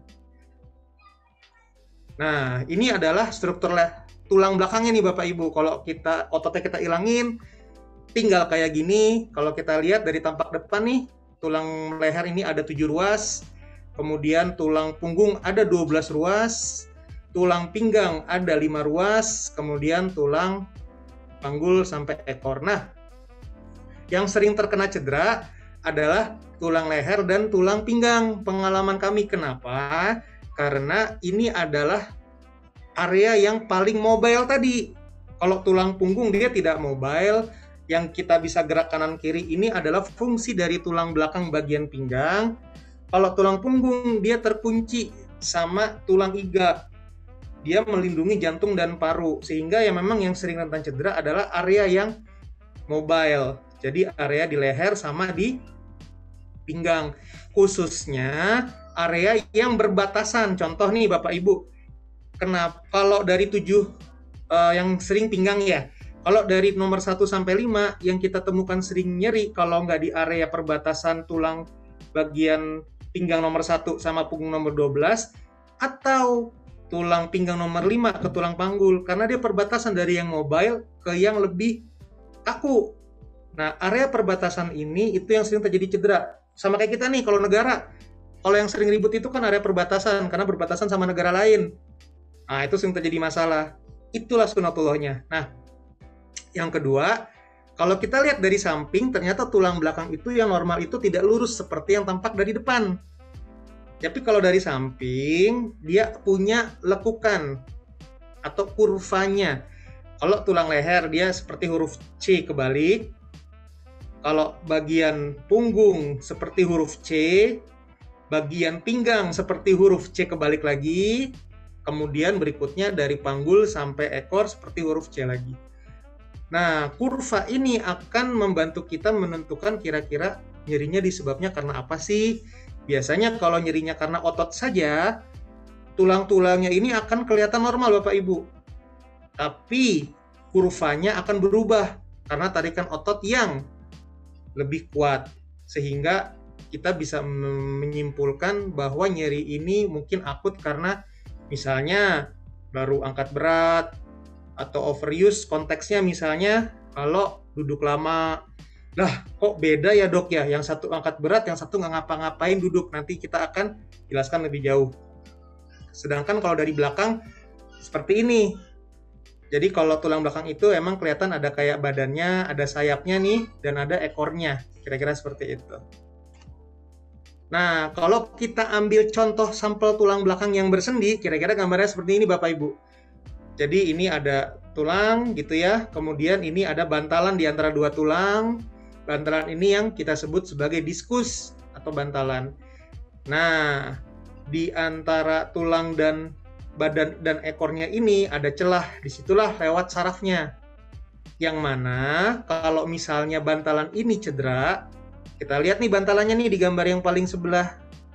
Nah, ini adalah struktur tulang belakangnya nih Bapak Ibu. Kalau kita ototnya kita ilangin, tinggal kayak gini. Kalau kita lihat dari tampak depan nih, tulang leher ini ada tujuh ruas, kemudian tulang punggung ada dua belas ruas, tulang pinggang ada lima ruas, kemudian tulang panggul sampai ekor. Nah, yang sering terkena cedera adalah tulang leher dan tulang pinggang. Pengalaman kami kenapa? Karena ini adalah area yang paling mobile tadi. Kalau tulang punggung dia tidak mobile, yang kita bisa gerak kanan kiri ini adalah fungsi dari tulang belakang bagian pinggang. Kalau tulang punggung dia terkunci sama tulang iga. Dia melindungi jantung dan paru, sehingga ya memang yang sering rentan cedera adalah area yang mobile. Jadi area di leher sama di pinggang. Khususnya area yang berbatasan. Contoh nih Bapak Ibu. Kenapa kalau dari tujuh uh, yang sering pinggang ya. Kalau dari nomor satu sampai lima yang kita temukan sering nyeri kalau nggak di area perbatasan tulang bagian pinggang nomor satu sama punggung nomor dua belas, atau tulang pinggang nomor lima ke tulang panggul, karena dia perbatasan dari yang mobile ke yang lebih kaku. Nah, area perbatasan ini itu yang sering terjadi cedera. Sama kayak kita nih, kalau negara, kalau yang sering ribut itu kan area perbatasan, karena berbatasan sama negara lain. Nah, itu sering terjadi masalah. Itulah sunatullahnya. Nah, yang kedua, kalau kita lihat dari samping, ternyata tulang belakang itu yang normal itu tidak lurus seperti yang tampak dari depan. Tapi kalau dari samping, dia punya lekukan atau kurvanya. Kalau tulang leher, dia seperti huruf C kebalik. Kalau bagian punggung seperti huruf C, bagian pinggang seperti huruf C kebalik lagi, kemudian berikutnya dari panggul sampai ekor seperti huruf C lagi. Nah, kurva ini akan membantu kita menentukan kira-kira nyerinya disebabnya karena apa sih? Biasanya kalau nyerinya karena otot saja, tulang-tulangnya ini akan kelihatan normal Bapak Ibu. Tapi kurvanya akan berubah karena tarikan otot yang lebih kuat. Sehingga kita bisa menyimpulkan bahwa nyeri ini mungkin akut karena misalnya baru angkat berat, atau overuse. Konteksnya misalnya kalau duduk lama, lah kok beda ya dok ya, yang satu angkat berat, yang satu nggak ngapa-ngapain duduk. Nanti kita akan jelaskan lebih jauh. Sedangkan kalau dari belakang seperti ini. Jadi kalau tulang belakang itu emang kelihatan ada kayak badannya, ada sayapnya nih, dan ada ekornya, kira-kira seperti itu. Nah, kalau kita ambil contoh sampel tulang belakang yang bersendi, kira-kira gambarnya seperti ini Bapak Ibu. Jadi ini ada tulang gitu ya, kemudian ini ada bantalan di antara dua tulang. Bantalan ini yang kita sebut sebagai diskus atau bantalan. Nah, di antara tulang dan badan dan ekornya ini ada celah, disitulah lewat sarafnya. Yang mana kalau misalnya bantalan ini cedera, kita lihat nih bantalannya nih di gambar yang paling sebelah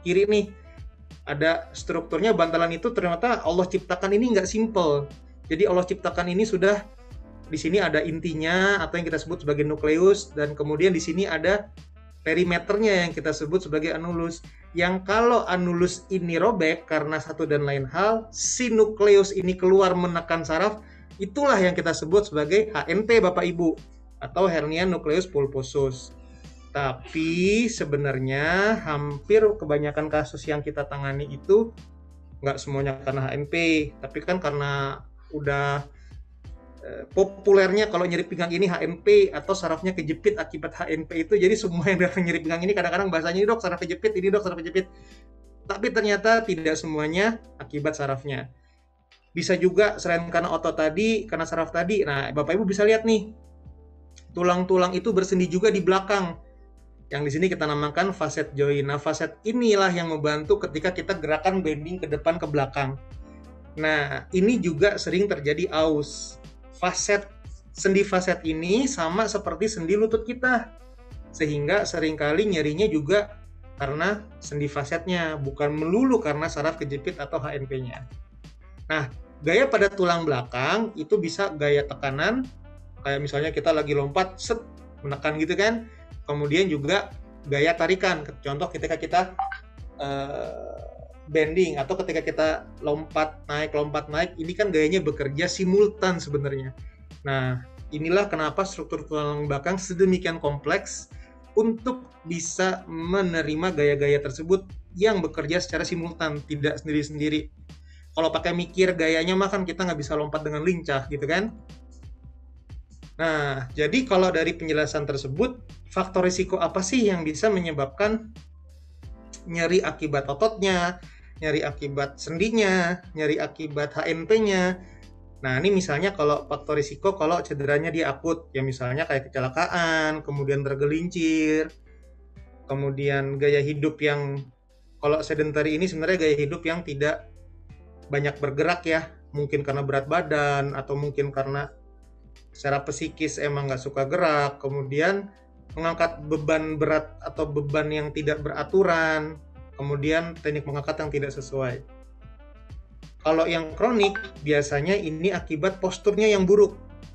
kiri nih, ada strukturnya bantalan itu ternyata Allah ciptakan ini nggak simple. Jadi Allah ciptakan ini sudah di sini ada intinya atau yang kita sebut sebagai nukleus, dan kemudian di sini ada perimeternya yang kita sebut sebagai anulus. Yang kalau anulus ini robek karena satu dan lain hal, si nukleus ini keluar menekan saraf, itulah yang kita sebut sebagai H N P Bapak Ibu, atau hernia nukleus pulposus. Tapi sebenarnya hampir kebanyakan kasus yang kita tangani itu nggak semuanya karena H N P, tapi kan karena udah eh, populernya kalau nyeri pinggang ini H N P atau sarafnya kejepit akibat H N P itu, jadi semua yang datang nyeri pinggang ini kadang-kadang bahasanya ini dok saraf kejepit, ini dok saraf kejepit. Tapi ternyata tidak semuanya akibat sarafnya. Bisa juga selain karena otot tadi, karena saraf tadi. Nah, Bapak Ibu bisa lihat nih, tulang-tulang itu bersendi juga di belakang. Yang di sini kita namakan facet joint. Nah, facet inilah yang membantu ketika kita gerakan bending ke depan ke belakang. Nah, ini juga sering terjadi aus. Facet, sendi facet ini sama seperti sendi lutut kita. Sehingga seringkali nyerinya juga karena sendi facetnya, bukan melulu karena saraf kejepit atau H N P-nya. Nah, gaya pada tulang belakang itu bisa gaya tekanan, kayak misalnya kita lagi lompat, set, menekan gitu kan. Kemudian juga gaya tarikan, contoh ketika kita uh, bending atau ketika kita lompat naik lompat naik, ini kan gayanya bekerja simultan sebenarnya. Nah, inilah kenapa struktur tulang belakang sedemikian kompleks untuk bisa menerima gaya-gaya tersebut yang bekerja secara simultan, tidak sendiri-sendiri. Kalau pakai mikir gayanya mah kan kita nggak bisa lompat dengan lincah gitu kan. Nah, jadi kalau dari penjelasan tersebut, faktor risiko apa sih yang bisa menyebabkan nyeri akibat ototnya, nyeri akibat sendinya, nyeri akibat H N P-nya. Nah, ini misalnya kalau faktor risiko kalau cederanya dia akut, ya misalnya kayak kecelakaan, kemudian tergelincir, kemudian gaya hidup yang, kalau sedentary ini sebenarnya gaya hidup yang tidak banyak bergerak ya, mungkin karena berat badan, atau mungkin karena secara psikis emang nggak suka gerak, kemudian mengangkat beban berat atau beban yang tidak beraturan, kemudian teknik mengangkat yang tidak sesuai. Kalau yang kronik, biasanya ini akibat posturnya yang buruk.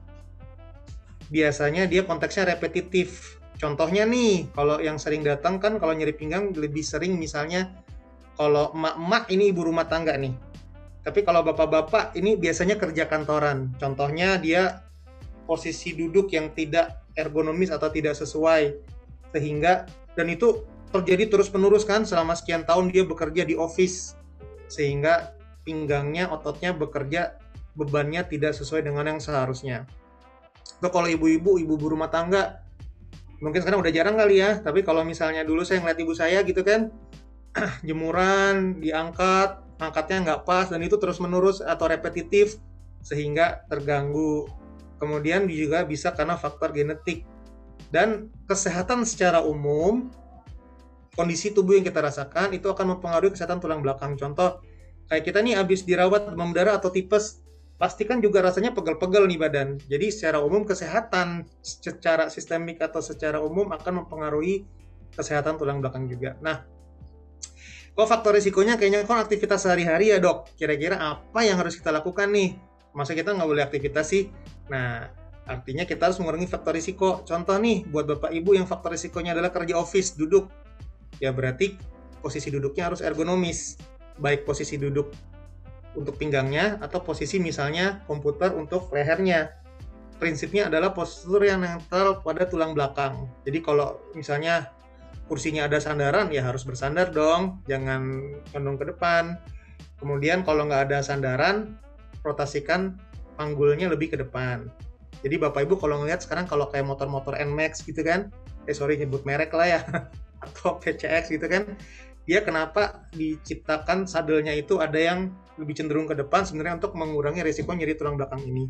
Biasanya dia konteksnya repetitif. Contohnya nih, kalau yang sering datang kan kalau nyeri pinggang lebih sering misalnya kalau emak-emak ini ibu rumah tangga nih. Tapi kalau bapak-bapak ini biasanya kerja kantoran. Contohnya dia posisi duduk yang tidak ergonomis atau tidak sesuai, sehingga, dan itu terjadi terus-menerus kan selama sekian tahun dia bekerja di office, sehingga pinggangnya, ototnya bekerja, bebannya tidak sesuai dengan yang seharusnya. Atau kalau ibu-ibu, ibu rumah tangga, mungkin sekarang udah jarang kali ya, tapi kalau misalnya dulu saya ngeliat ibu saya gitu kan, jemuran, diangkat, angkatnya nggak pas, dan itu terus-menerus atau repetitif, sehingga terganggu. Kemudian juga bisa karena faktor genetik. Dan kesehatan secara umum, kondisi tubuh yang kita rasakan itu akan mempengaruhi kesehatan tulang belakang. Contoh, kayak kita nih habis dirawat demam berdarah atau tipes, pasti kan juga rasanya pegel-pegel nih badan. Jadi secara umum kesehatan secara sistemik atau secara umum akan mempengaruhi kesehatan tulang belakang juga. Nah, kok faktor risikonya kayaknya kok aktivitas sehari-hari ya dok? Kira-kira apa yang harus kita lakukan nih? Masa kita nggak boleh aktivitas sih? Nah, artinya kita harus mengurangi faktor risiko. Contoh nih, buat Bapak Ibu yang faktor risikonya adalah kerja office, duduk. Ya berarti posisi duduknya harus ergonomis. Baik posisi duduk untuk pinggangnya, atau posisi misalnya komputer untuk lehernya. Prinsipnya adalah postur yang netral pada tulang belakang. Jadi kalau misalnya kursinya ada sandaran, ya harus bersandar dong. Jangan condong ke depan. Kemudian kalau nggak ada sandaran, rotasikan panggulnya lebih ke depan. Jadi Bapak Ibu kalau ngelihat sekarang kalau kayak motor-motor N MAX gitu kan, eh sorry nyebut merek lah ya, atau P C X gitu kan, dia kenapa diciptakan sadelnya itu ada yang lebih cenderung ke depan sebenarnya untuk mengurangi risiko nyeri tulang belakang ini.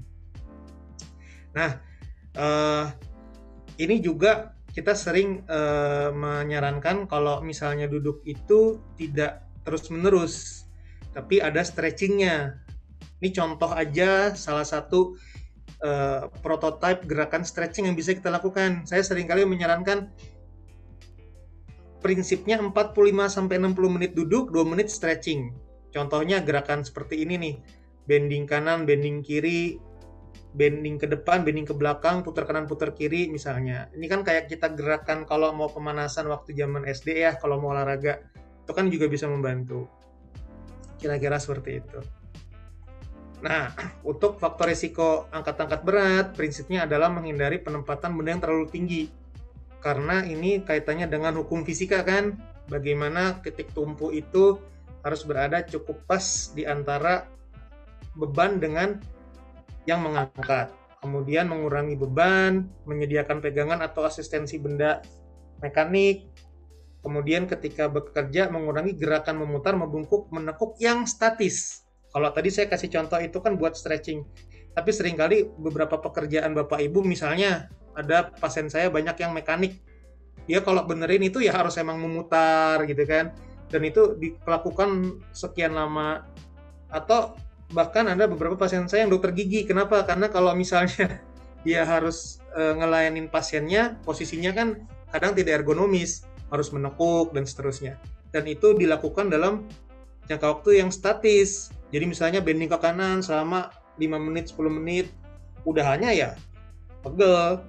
Nah, uh, ini juga kita sering uh, menyarankan kalau misalnya duduk itu tidak terus-menerus, tapi ada stretchingnya. Ini contoh aja salah satu uh, prototipe gerakan stretching yang bisa kita lakukan. Saya seringkali menyarankan prinsipnya empat puluh lima sampai enam puluh menit duduk, dua menit stretching. Contohnya gerakan seperti ini nih, bending kanan, bending kiri, bending ke depan, bending ke belakang, putar kanan, putar kiri misalnya. Ini kan kayak kita gerakan kalau mau pemanasan waktu zaman S D ya, kalau mau olahraga. Itu kan juga bisa membantu. Kira-kira seperti itu. Nah, untuk faktor risiko angkat-angkat berat, prinsipnya adalah menghindari penempatan benda yang terlalu tinggi. Karena ini kaitannya dengan hukum fisika kan, bagaimana titik tumpu itu harus berada cukup pas di antara beban dengan yang mengangkat. Kemudian mengurangi beban, menyediakan pegangan atau asistensi benda mekanik. Kemudian ketika bekerja mengurangi gerakan memutar, membungkuk, menekuk yang statis. Kalau tadi saya kasih contoh itu kan buat stretching. Tapi seringkali beberapa pekerjaan Bapak Ibu misalnya ada pasien saya banyak yang mekanik. Dia kalau benerin itu ya harus emang memutar gitu kan. Dan itu dilakukan sekian lama. Atau bahkan ada beberapa pasien saya yang dokter gigi. Kenapa? Karena kalau misalnya dia harus e, ngelayanin pasiennya, posisinya kan kadang tidak ergonomis, harus menekuk dan seterusnya. Dan itu dilakukan dalam jangka waktu yang statis. Jadi misalnya bending ke kanan selama lima menit, sepuluh menit, udahannya ya pegel.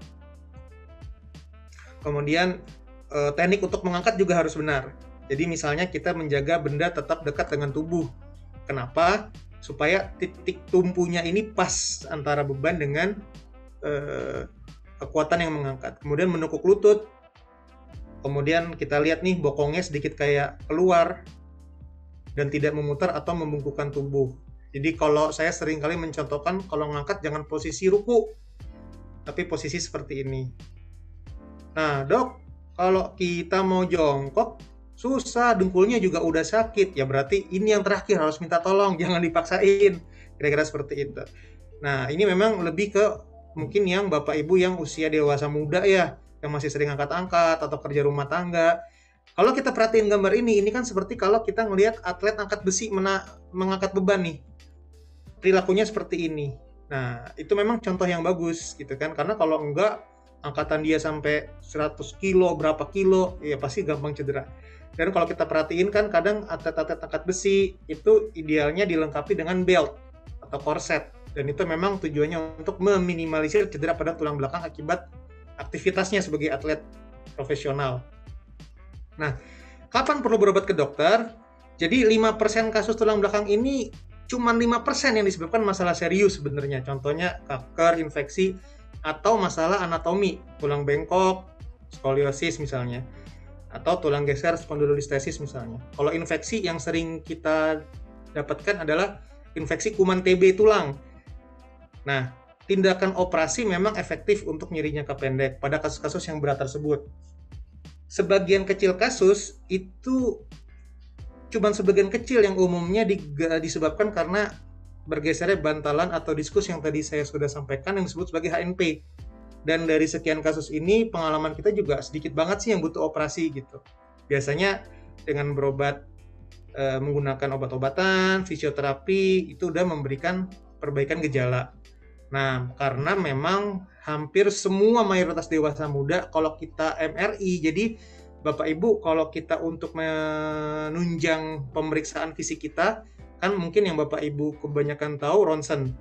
Kemudian e, teknik untuk mengangkat juga harus benar. Jadi misalnya kita menjaga benda tetap dekat dengan tubuh. Kenapa? Supaya titik tumpunya ini pas antara beban dengan eh, kekuatan yang mengangkat. Kemudian menekuk lutut. Kemudian kita lihat nih bokongnya sedikit kayak keluar dan tidak memutar atau membungkukkan tubuh. Jadi kalau saya sering kali mencontohkan kalau mengangkat jangan posisi ruku, tapi posisi seperti ini. Nah dok, kalau kita mau jongkok susah, dengkulnya juga udah sakit, ya berarti ini yang terakhir, harus minta tolong, jangan dipaksain, kira-kira seperti itu. Nah ini memang lebih ke mungkin yang Bapak Ibu yang usia dewasa muda ya, yang masih sering angkat-angkat atau kerja rumah tangga. Kalau kita perhatiin gambar ini, ini kan seperti kalau kita ngelihat atlet angkat besi mena- mengangkat beban nih, perilakunya seperti ini. Nah itu memang contoh yang bagus gitu kan, karena kalau enggak angkatan dia sampai seratus kilo, berapa kilo, ya pasti gampang cedera. Dan kalau kita perhatiin kan kadang atlet-atlet angkat besi itu idealnya dilengkapi dengan belt atau korset. Dan itu memang tujuannya untuk meminimalisir cedera pada tulang belakang akibat aktivitasnya sebagai atlet profesional. Nah, kapan perlu berobat ke dokter? Jadi lima persen kasus tulang belakang ini cuma lima persen yang disebabkan masalah serius sebenarnya. Contohnya kanker, infeksi, atau masalah anatomi, tulang bengkok, skoliosis misalnya. Atau tulang geser spondylolisthesis misalnya. Kalau infeksi yang sering kita dapatkan adalah infeksi kuman T B tulang. Nah, tindakan operasi memang efektif untuk nyeri jangka pendek pada kasus-kasus yang berat tersebut. Sebagian kecil kasus itu cuma sebagian kecil yang umumnya disebabkan karena bergesernya bantalan atau diskus yang tadi saya sudah sampaikan yang disebut sebagai H N P. Dan dari sekian kasus ini, pengalaman kita juga sedikit banget sih yang butuh operasi gitu. Biasanya dengan berobat e, menggunakan obat-obatan, fisioterapi, itu udah memberikan perbaikan gejala. Nah, karena memang hampir semua mayoritas dewasa muda, kalau kita M R I, jadi Bapak Ibu, kalau kita untuk menunjang pemeriksaan fisik kita, kan mungkin yang Bapak Ibu kebanyakan tahu ronsen.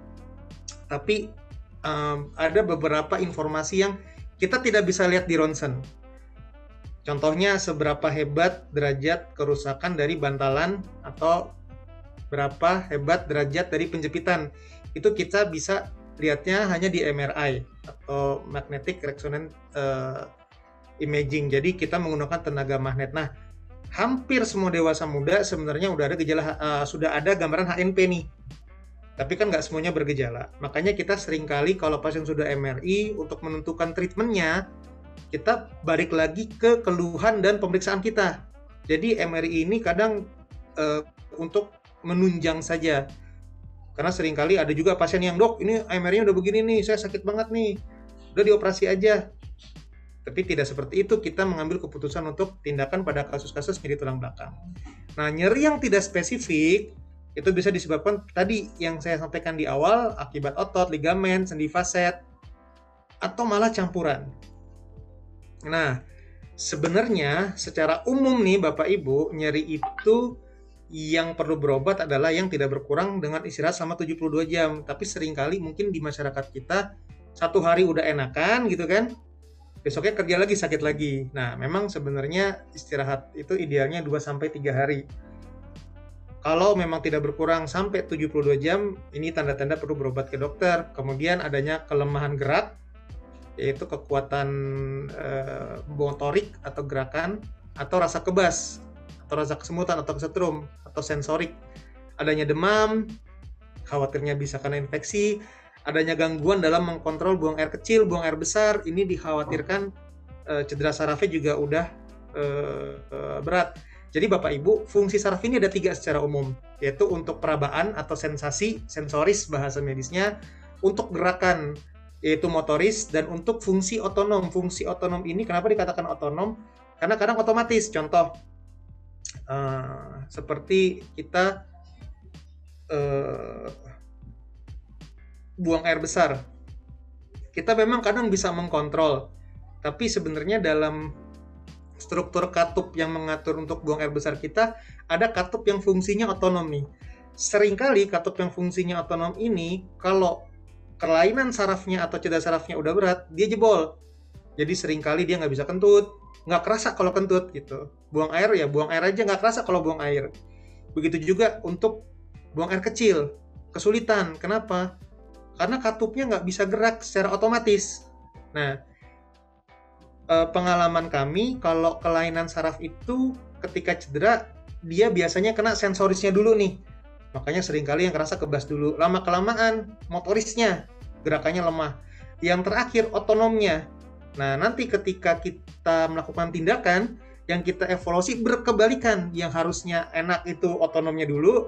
Tapi Um, ada beberapa informasi yang kita tidak bisa lihat di ronsen. Contohnya seberapa hebat derajat kerusakan dari bantalan atau berapa hebat derajat dari penjepitan. Itu kita bisa lihatnya hanya di M R I atau magnetic resonance uh, imaging. Jadi kita menggunakan tenaga magnet. Nah, hampir semua dewasa muda sebenarnya udah ada gejala uh, sudah ada gambaran H N P nih. Tapi kan nggak semuanya bergejala. Makanya kita seringkali kalau pasien sudah M R I, untuk menentukan treatmentnya, kita balik lagi ke keluhan dan pemeriksaan kita. Jadi M R I ini kadang uh, untuk menunjang saja. Karena seringkali ada juga pasien yang, dok, ini M R I-nya udah begini nih, saya sakit banget nih, udah dioperasi aja. Tapi tidak seperti itu, kita mengambil keputusan untuk tindakan pada kasus-kasus nyeri tulang belakang. Nah, nyeri yang tidak spesifik, itu bisa disebabkan tadi yang saya sampaikan di awal, akibat otot, ligamen, sendi faset, atau malah campuran. Nah, Sebenarnya secara umum nih Bapak Ibu, nyeri itu yang perlu berobat adalah yang tidak berkurang dengan istirahat selama tujuh puluh dua jam. Tapi seringkali mungkin di masyarakat kita satu hari udah enakan gitu kan, besoknya kerja lagi sakit lagi. Nah, memang sebenarnya istirahat itu idealnya dua sampai tiga hari. Kalau memang tidak berkurang sampai tujuh puluh dua jam, ini tanda-tanda perlu berobat ke dokter. Kemudian adanya kelemahan gerak, yaitu kekuatan eh, motorik atau gerakan, atau rasa kebas, atau rasa kesemutan atau kesetrum, atau sensorik. Adanya demam, khawatirnya bisa kena infeksi, adanya gangguan dalam mengkontrol buang air kecil, buang air besar, ini dikhawatirkan eh, cedera sarafnya juga udah eh, eh, berat. Jadi Bapak Ibu, fungsi saraf ini ada tiga secara umum, yaitu untuk perabaan atau sensasi, sensoris bahasa medisnya, untuk gerakan, yaitu motoris, dan untuk fungsi otonom. Fungsi otonom ini kenapa dikatakan otonom? Karena kadang otomatis. Contoh, uh, seperti kita uh, buang air besar. Kita memang kadang bisa mengkontrol, tapi sebenarnya dalam struktur katup yang mengatur untuk buang air besar kita, ada katup yang fungsinya otonom nih. Seringkali katup yang fungsinya otonom ini, kalau kelainan sarafnya atau cedera sarafnya udah berat, dia jebol. Jadi seringkali dia nggak bisa kentut, nggak kerasa kalau kentut gitu. Buang air ya buang air aja, nggak kerasa kalau buang air. Begitu juga untuk buang air kecil, kesulitan. Kenapa? Karena katupnya nggak bisa gerak secara otomatis. Nah, pengalaman kami, kalau kelainan saraf itu ketika cedera, dia biasanya kena sensorisnya dulu nih. Makanya seringkali yang kerasa kebas dulu. Lama-kelamaan, motorisnya, gerakannya lemah. Yang terakhir, otonomnya. Nah, nanti ketika kita melakukan tindakan, yang kita evaluasi berkebalikan. Yang harusnya enak itu otonomnya dulu,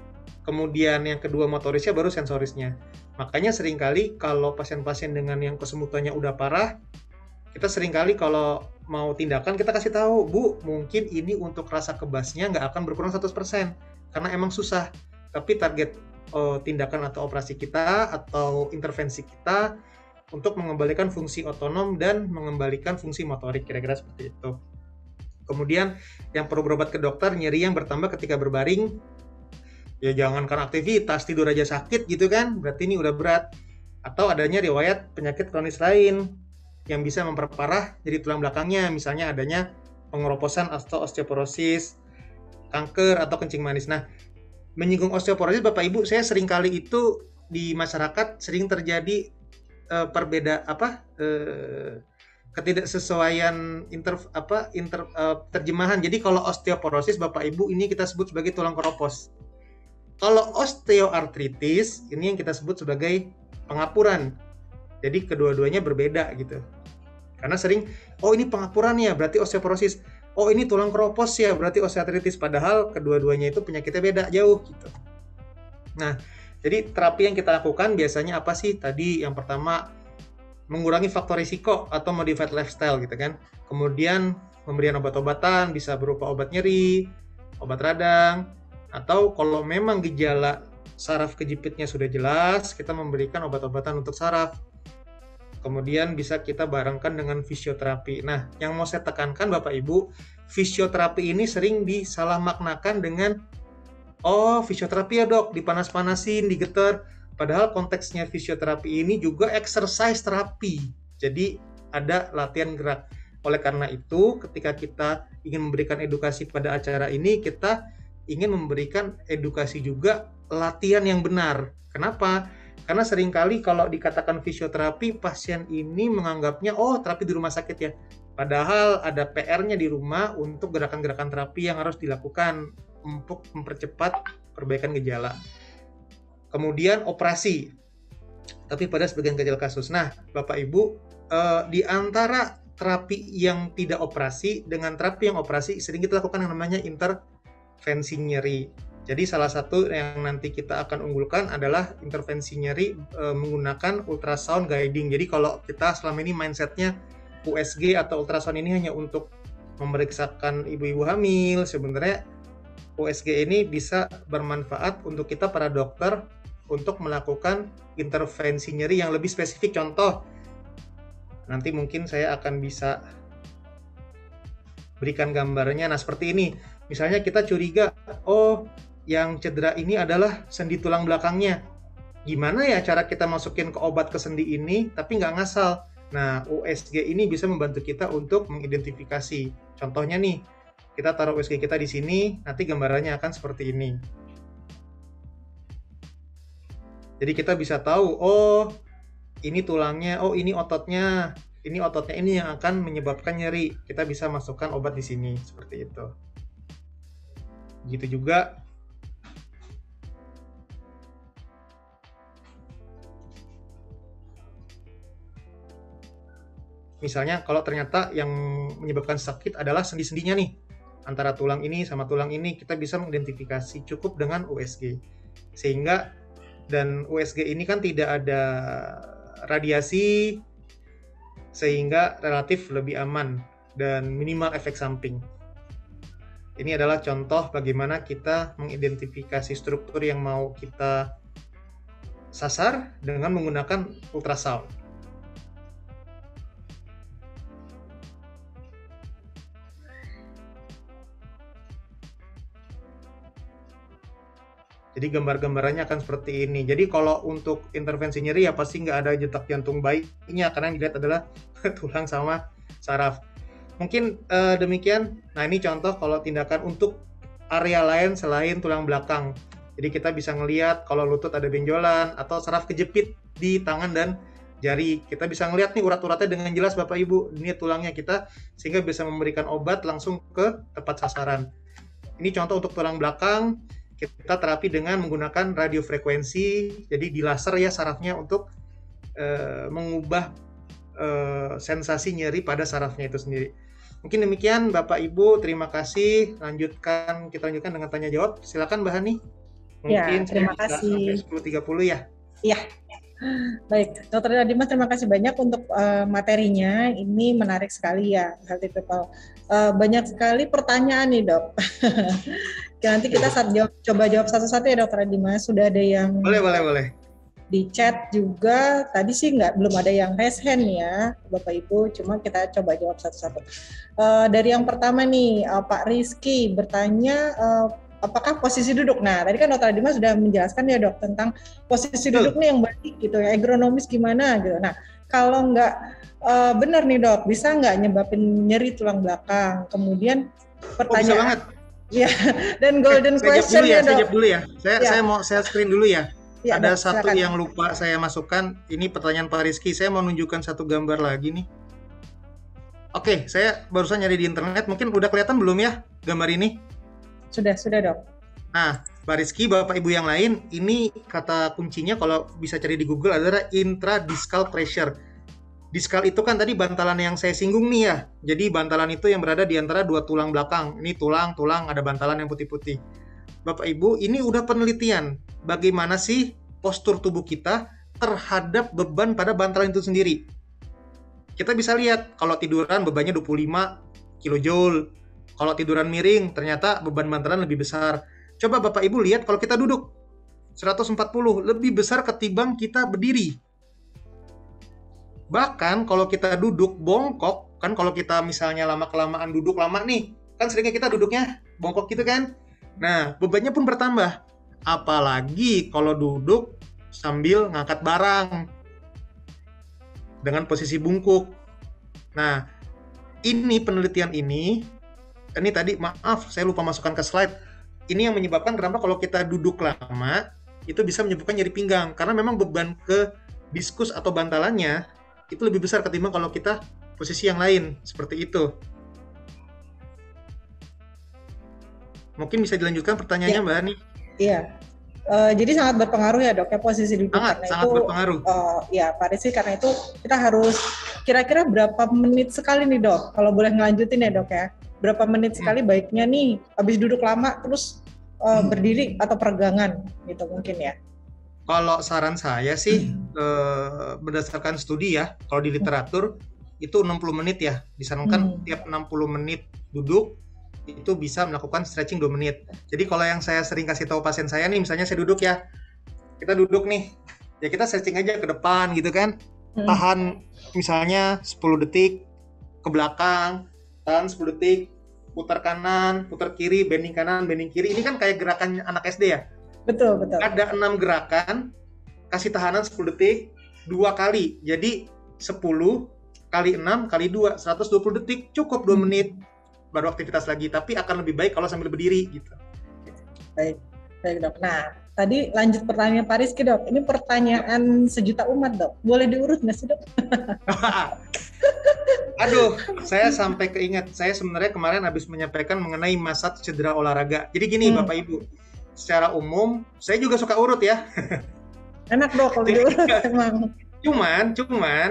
kemudian yang kedua motorisnya, baru sensorisnya. Makanya seringkali kalau pasien-pasien dengan yang kesemutannya udah parah, kita seringkali kalau mau tindakan, kita kasih tahu, Bu, mungkin ini untuk rasa kebasnya nggak akan berkurang seratus persen, karena emang susah. Tapi target oh, tindakan atau operasi kita, atau intervensi kita, untuk mengembalikan fungsi otonom dan mengembalikan fungsi motorik, kira-kira seperti itu. Kemudian, yang perlu berobat ke dokter, nyeri yang bertambah ketika berbaring, ya jangan karena aktivitas, tidur aja sakit gitu kan, berarti ini udah berat. Atau adanya riwayat penyakit kronis lain, yang bisa memperparah jadi tulang belakangnya, misalnya adanya pengeroposan atau osteoporosis, kanker, atau kencing manis. Nah, menyinggung osteoporosis, Bapak Ibu, saya sering kali itu di masyarakat sering terjadi uh, perbeda apa uh, ketidaksesuaian inter apa inter uh, terjemahan. Jadi kalau osteoporosis, Bapak Ibu, ini kita sebut sebagai tulang keropos. Kalau osteoartritis, ini yang kita sebut sebagai pengapuran. Jadi kedua-duanya berbeda gitu. Karena sering, oh ini pengapuran ya, berarti osteoporosis. Oh ini tulang keropos ya, berarti osteoartritis. Padahal kedua-duanya itu penyakitnya beda, jauh gitu. Nah, jadi terapi yang kita lakukan biasanya apa sih? Tadi yang pertama, mengurangi faktor risiko atau modified lifestyle gitu kan. Kemudian pemberian obat-obatan, bisa berupa obat nyeri, obat radang, atau kalau memang gejala saraf kejepitnya sudah jelas, kita memberikan obat-obatan untuk saraf. Kemudian bisa kita barengkan dengan fisioterapi. Nah, yang mau saya tekankan Bapak Ibu, fisioterapi ini sering disalahmaknakan dengan, oh fisioterapi ya dok, dipanas-panasin, digetar. Padahal konteksnya fisioterapi ini juga exercise terapi. Jadi ada latihan gerak. Oleh karena itu, ketika kita ingin memberikan edukasi pada acara ini, kita ingin memberikan edukasi juga latihan yang benar. Kenapa? Karena seringkali kalau dikatakan fisioterapi, pasien ini menganggapnya, oh terapi di rumah sakit ya. Padahal ada P R-nya di rumah untuk gerakan-gerakan terapi yang harus dilakukan untuk mempercepat perbaikan gejala. Kemudian operasi, tapi pada sebagian kecil kasus. Nah, Bapak Ibu, eh, di antara terapi yang tidak operasi dengan terapi yang operasi, sering kita lakukan yang namanya intervensi nyeri. Jadi salah satu yang nanti kita akan unggulkan adalah intervensi nyeri e, menggunakan ultrasound guiding. Jadi kalau kita selama ini mindsetnya U S G atau ultrasound ini hanya untuk memeriksakan ibu-ibu hamil, sebenarnya U S G ini bisa bermanfaat untuk kita para dokter untuk melakukan intervensi nyeri yang lebih spesifik. Contoh, nanti mungkin saya akan bisa berikan gambarnya. Nah, seperti ini. Misalnya kita curiga, oh, yang cedera ini adalah sendi tulang belakangnya. Gimana ya cara kita masukin ke obat ke sendi ini, tapi nggak ngasal? Nah, U S G ini bisa membantu kita untuk mengidentifikasi. Contohnya nih, kita taruh U S G kita di sini, nanti gambarannya akan seperti ini. Jadi kita bisa tahu, oh, ini tulangnya, oh, ini ototnya. Ini ototnya ini yang akan menyebabkan nyeri. Kita bisa masukkan obat di sini, seperti itu. Gitu juga. Misalnya kalau ternyata yang menyebabkan sakit adalah sendi-sendinya nih. Antara tulang ini sama tulang ini, kita bisa mengidentifikasi cukup dengan U S G. Sehingga, dan U S G ini kan tidak ada radiasi, sehingga relatif lebih aman dan minimal efek samping. Ini adalah contoh bagaimana kita mengidentifikasi struktur yang mau kita sasar dengan menggunakan ultrasound. Jadi gambar-gambarannya akan seperti ini. Jadi kalau untuk intervensi nyeri ya pasti nggak ada detak jantung bayinya, karena yang dilihat adalah tulang sama saraf. Mungkin uh, demikian. Nah, ini contoh kalau tindakan untuk area lain selain tulang belakang. Jadi kita bisa ngelihat kalau lutut ada benjolan atau saraf kejepit di tangan dan jari. Kita bisa ngelihat nih urat-uratnya dengan jelas Bapak Ibu. Ini tulangnya kita, sehingga bisa memberikan obat langsung ke tepat sasaran. Ini contoh untuk tulang belakang. Kita terapi dengan menggunakan radiofrekuensi, jadi di laser ya sarafnya untuk uh, mengubah uh, sensasi nyeri pada sarafnya itu sendiri. Mungkin demikian Bapak Ibu, terima kasih. Lanjutkan, kita lanjutkan dengan tanya jawab. Silakan Mbak Hani. Mungkin ya, terima kasih. Sampai sepuluh tiga puluh ya. Iya. Baik, Dokter Dimas, terima kasih banyak untuk uh, materinya. Ini menarik sekali ya, healthy people. Uh, banyak sekali pertanyaan nih dok. Nanti kita saat jawab, coba jawab satu-satu ya Dokter Dimas. Sudah ada yang boleh boleh boleh di chat juga. Tadi sih nggak belum ada yang raise hand ya Bapak Ibu. Cuma kita coba jawab satu-satu. Uh, dari yang pertama nih uh, Pak Rizky bertanya. Uh, Apakah posisi duduk? Nah, tadi kan Dokter Dimas sudah menjelaskan ya dok tentang posisi duduk nih yang baik gitu ya, ergonomis gimana gitu. Nah, kalau nggak uh, benar nih dok, bisa nggak nyebabin nyeri tulang belakang? Kemudian pertanyaan. Oh, bisa banget. Ya, dan golden eh, question ya, ya dok. Saya jawab dulu ya. Saya ya. saya mau saya screen dulu ya. Ya Ada dok, satu silakan. Yang lupa saya masukkan. Ini pertanyaan Pak Rizky. Saya mau nunjukkan satu gambar lagi nih. Oke, saya barusan nyari di internet. Mungkin udah kelihatan belum ya gambar ini? Sudah, sudah dok. Nah, Pak Rizky, Bapak Ibu yang lain, ini kata kuncinya kalau bisa cari di Google adalah intradiscal pressure. Diskal itu kan tadi bantalan yang saya singgung nih ya. Jadi bantalan itu yang berada di antara dua tulang belakang. Ini tulang, tulang, ada bantalan yang putih-putih. Bapak Ibu, ini udah penelitian. Bagaimana sih postur tubuh kita terhadap beban pada bantalan itu sendiri. Kita bisa lihat, kalau tiduran bebannya dua puluh lima kilojoule. Kalau tiduran miring, ternyata beban bantalan lebih besar. Coba Bapak Ibu lihat kalau kita duduk, seratus empat puluh, lebih besar ketimbang kita berdiri. Bahkan kalau kita duduk bongkok, kan kalau kita misalnya lama-kelamaan duduk lama nih, kan seringnya kita duduknya bongkok gitu kan. Nah, bebannya pun bertambah. Apalagi kalau duduk sambil ngangkat barang dengan posisi bungkuk. Nah, ini penelitian ini, ini tadi maaf saya lupa masukkan ke slide. Ini yang menyebabkan kenapa kalau kita duduk lama itu bisa menyebabkan nyeri pinggang, karena memang beban ke diskus atau bantalannya itu lebih besar ketimbang kalau kita posisi yang lain seperti itu. Mungkin bisa dilanjutkan pertanyaannya ya. Mbak Ani. Iya. Uh, jadi sangat berpengaruh ya dok ya posisi duduk. Sangat, karena sangat itu, berpengaruh. Uh, ya Pak Rizky, karena itu kita harus kira-kira berapa menit sekali nih dok? Kalau boleh ngelanjutin ya dok ya. Berapa menit sekali hmm. baiknya nih habis duduk lama terus uh, hmm. berdiri atau peregangan gitu mungkin ya. Kalau saran saya sih hmm. eh, berdasarkan studi ya, kalau di literatur hmm. itu enam puluh menit ya, disarankan hmm. tiap enam puluh menit duduk itu bisa melakukan stretching dua menit. Jadi kalau yang saya sering kasih tahu pasien saya nih, misalnya saya duduk ya, kita duduk nih, ya kita stretching aja ke depan gitu kan, hmm. tahan misalnya sepuluh detik, ke belakang, tahan sepuluh detik, putar kanan, putar kiri, bending kanan, bending kiri. Ini kan kayak gerakan anak S D ya? Betul, betul. Ada enam gerakan, kasih tahanan sepuluh detik, dua kali. Jadi sepuluh kali enam kali dua, seratus dua puluh detik, cukup dua menit, baru aktivitas lagi. Tapi akan lebih baik kalau sambil berdiri gitu. Baik, baik dok. Nah, tadi lanjut pertanyaan Pak Rizky dok. Ini pertanyaan sejuta umat dok. Boleh diurut nggak sih dok? Aduh, saya sampai keinget. Saya sebenarnya kemarin habis menyampaikan mengenai masa cedera olahraga. Jadi gini hmm. Bapak Ibu, secara umum saya juga suka urut ya. Enak dok kalau diurut emang. Cuman, cuman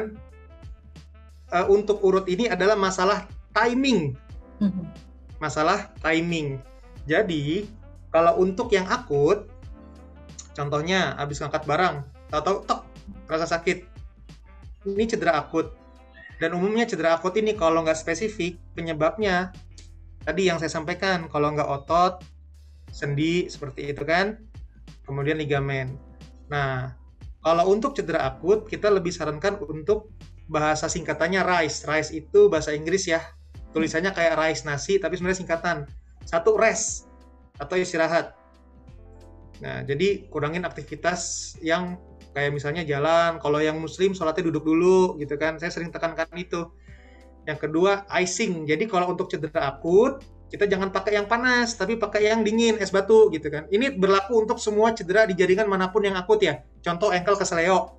uh, untuk urut ini adalah masalah timing. Hmm. Masalah timing. Jadi kalau untuk yang akut, contohnya habis ngangkat barang, tahu-tahu tok rasa sakit. Ini cedera akut. Dan umumnya cedera akut ini kalau nggak spesifik, penyebabnya tadi yang saya sampaikan, kalau nggak otot, sendi, seperti itu kan, kemudian ligamen. Nah, kalau untuk cedera akut, kita lebih sarankan untuk bahasa singkatannya RICE. RICE itu bahasa Inggris ya, tulisannya kayak rice nasi, tapi sebenarnya singkatan. Satu, rest, atau istirahat. Nah, jadi kurangin aktivitas yang kayak misalnya jalan, kalau yang muslim sholatnya duduk dulu gitu kan, saya sering tekankan itu. Yang kedua, icing. Jadi kalau untuk cedera akut, kita jangan pakai yang panas, tapi pakai yang dingin, es batu gitu kan. Ini berlaku untuk semua cedera di jaringan manapun yang akut ya. Contoh ankle keseleo.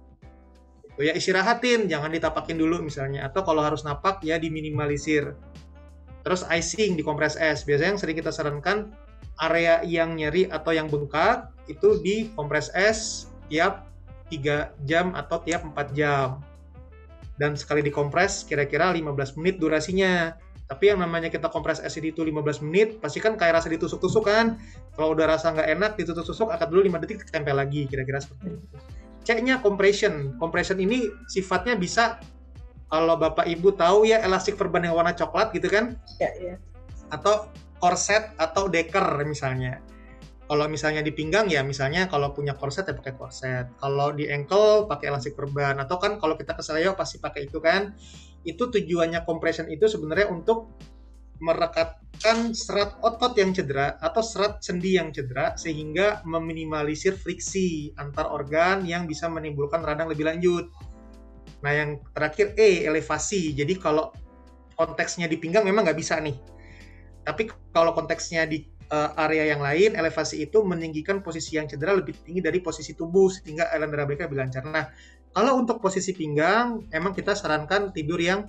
Ya istirahatin, jangan ditapakin dulu misalnya. Atau kalau harus napak ya diminimalisir. Terus icing, dikompres es. Biasanya yang sering kita sarankan, area yang nyeri atau yang bengkak, itu dikompres es tiap tiga jam atau tiap empat jam. Dan sekali dikompres kira-kira lima belas menit durasinya. Tapi yang namanya kita kompres es itu lima belas menit, pasti kan kayak rasa ditusuk-tusuk kan. Kalau udah rasa nggak enak, ditusuk-tusuk, angkat dulu lima detik, tempel lagi, kira-kira seperti itu. C-nya compression. Compression ini sifatnya bisa, kalau Bapak Ibu tahu ya, elastik perban yang warna coklat gitu kan. Ya, ya. Atau korset atau deker misalnya. Kalau misalnya di pinggang ya misalnya kalau punya korset ya pakai korset. Kalau di ankle pakai elastik perban. Atau kan kalau kita keseleo pasti pakai itu kan. Itu tujuannya compression itu sebenarnya untuk merekatkan serat otot yang cedera atau serat sendi yang cedera sehingga meminimalisir friksi antar organ yang bisa menimbulkan radang lebih lanjut. Nah yang terakhir E, elevasi. Jadi kalau konteksnya di pinggang memang nggak bisa nih. Tapi kalau konteksnya di uh, area yang lain, elevasi itu meninggikan posisi yang cedera lebih tinggi dari posisi tubuh sehingga aliran darah mereka lebih lancar. Nah, kalau untuk posisi pinggang, emang kita sarankan tidur yang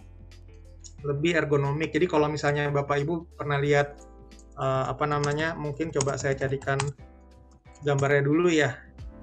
lebih ergonomik. Jadi kalau misalnya Bapak Ibu pernah lihat uh, apa namanya, mungkin coba saya carikan gambarnya dulu ya.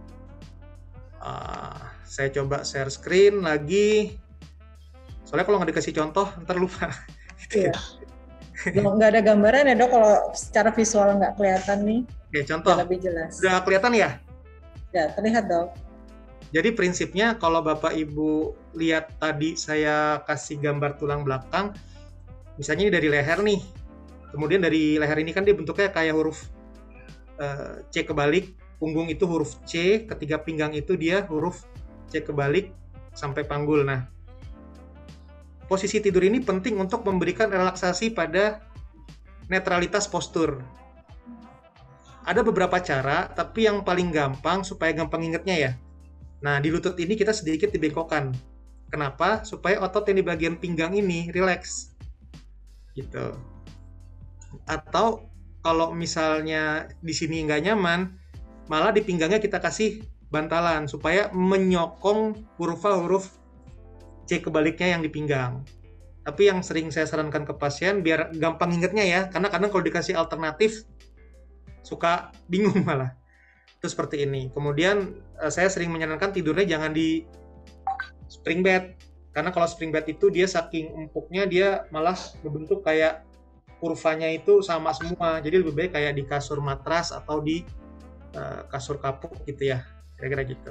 Uh, saya coba share screen lagi. Soalnya kalau nggak dikasih contoh, ntar lupa. Iya. Nggak ada gambaran ya dok, kalau secara visual nggak kelihatan nih. Oke, contoh. Lebih jelas. Udah kelihatan ya? Ya, terlihat dok. Jadi prinsipnya kalau Bapak Ibu lihat tadi saya kasih gambar tulang belakang, misalnya ini dari leher nih. Kemudian dari leher ini kan dia bentuknya kayak huruf uh, C kebalik, punggung itu huruf C, ketiga pinggang itu dia huruf C kebalik sampai panggul. Nah, posisi tidur ini penting untuk memberikan relaksasi pada netralitas postur. Ada beberapa cara, tapi yang paling gampang supaya gampang ingetnya ya. Nah, di lutut ini kita sedikit dibengkokkan. Kenapa? Supaya otot yang di bagian pinggang ini rileks. Gitu. Atau kalau misalnya di sini nggak nyaman, malah di pinggangnya kita kasih bantalan supaya menyokong huruf-huruf C kebaliknya yang di pinggang. Tapi yang sering saya sarankan ke pasien biar gampang ingetnya ya, karena kadang kalau dikasih alternatif suka bingung malah. Itu seperti ini. Kemudian saya sering menyarankan tidurnya jangan di spring bed, karena kalau spring bed itu dia saking empuknya dia malah berbentuk kayak kurvanya itu sama semua. Jadi lebih baik kayak di kasur matras atau di uh, kasur kapuk gitu ya, kira-kira gitu.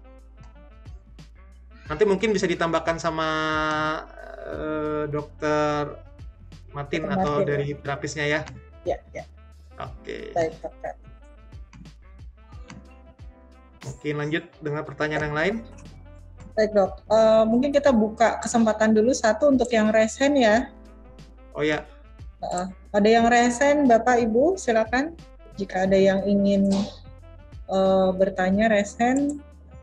Nanti mungkin bisa ditambahkan sama uh, dokter Martin Martin atau dari terapisnya ya. Ya, ya. Oke. Baik, dokter. Mungkin lanjut dengan pertanyaan yang lain. Baik dok, uh, mungkin kita buka kesempatan dulu satu untuk yang raise hand ya. Oh ya. Uh, ada yang resen, Bapak Ibu, silakan. Jika ada yang ingin uh, bertanya resen,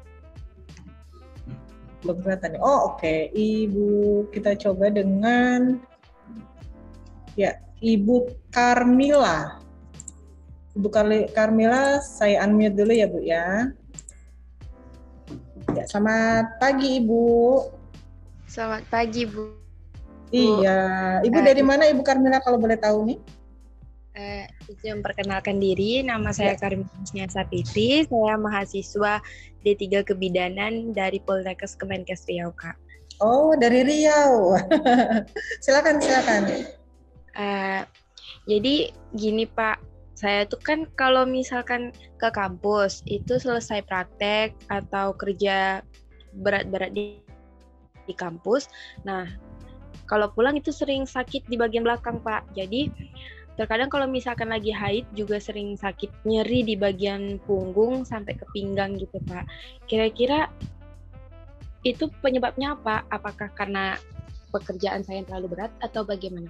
belum kelihatan. Oh oke, okay. Ibu kita coba dengan ya Ibu Carmila. Ibu Carmila, saya unmute dulu ya Bu ya. Ya, selamat pagi Ibu. Selamat pagi Bu. Iya, Ibu dari mana Ibu Carmila kalau boleh tahu nih? Uh, izin memperkenalkan diri, nama saya ya. Carmila Sapiti, saya mahasiswa D tiga Kebidanan dari Poltekkes Kemenkes Riau, Kak. Oh, dari Riau. Silakan, silakan. Uh, jadi gini Pak, saya tuh kan kalau misalkan ke kampus, itu selesai praktek atau kerja berat-berat di, di kampus, nah kalau pulang itu sering sakit di bagian belakang, Pak. Jadi terkadang kalau misalkan lagi haid juga sering sakit, nyeri di bagian punggung sampai ke pinggang gitu, Pak. Kira-kira itu penyebabnya apa? Apakah karena pekerjaan saya yang terlalu berat atau bagaimana?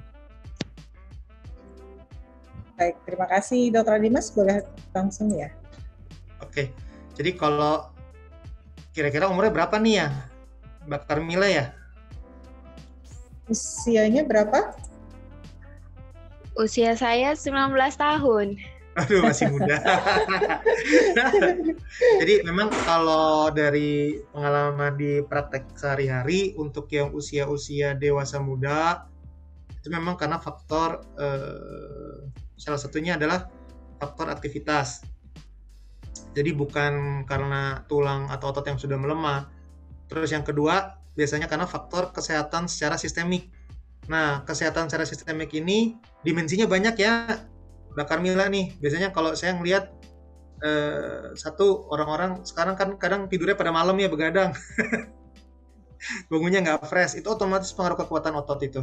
Baik, terima kasih Dokter Dimas. Boleh langsung ya? Oke, jadi kalau kira-kira umurnya berapa nih ya, Mbak Carmila ya? Usianya berapa? Usia saya sembilan belas tahun. Aduh, masih muda. Jadi memang kalau dari pengalaman di praktek sehari-hari untuk yang usia-usia dewasa muda itu memang karena faktor eh, salah satunya adalah faktor aktivitas. Jadi bukan karena tulang atau otot yang sudah melemah. Terus yang kedua biasanya karena faktor kesehatan secara sistemik. Nah, kesehatan secara sistemik ini dimensinya banyak ya, Mbak Carmila nih. Biasanya kalau saya ngelihat eh, satu orang-orang sekarang kan kadang tidurnya pada malam ya, begadang. Bangunnya nggak fresh, itu otomatis pengaruh kekuatan otot itu.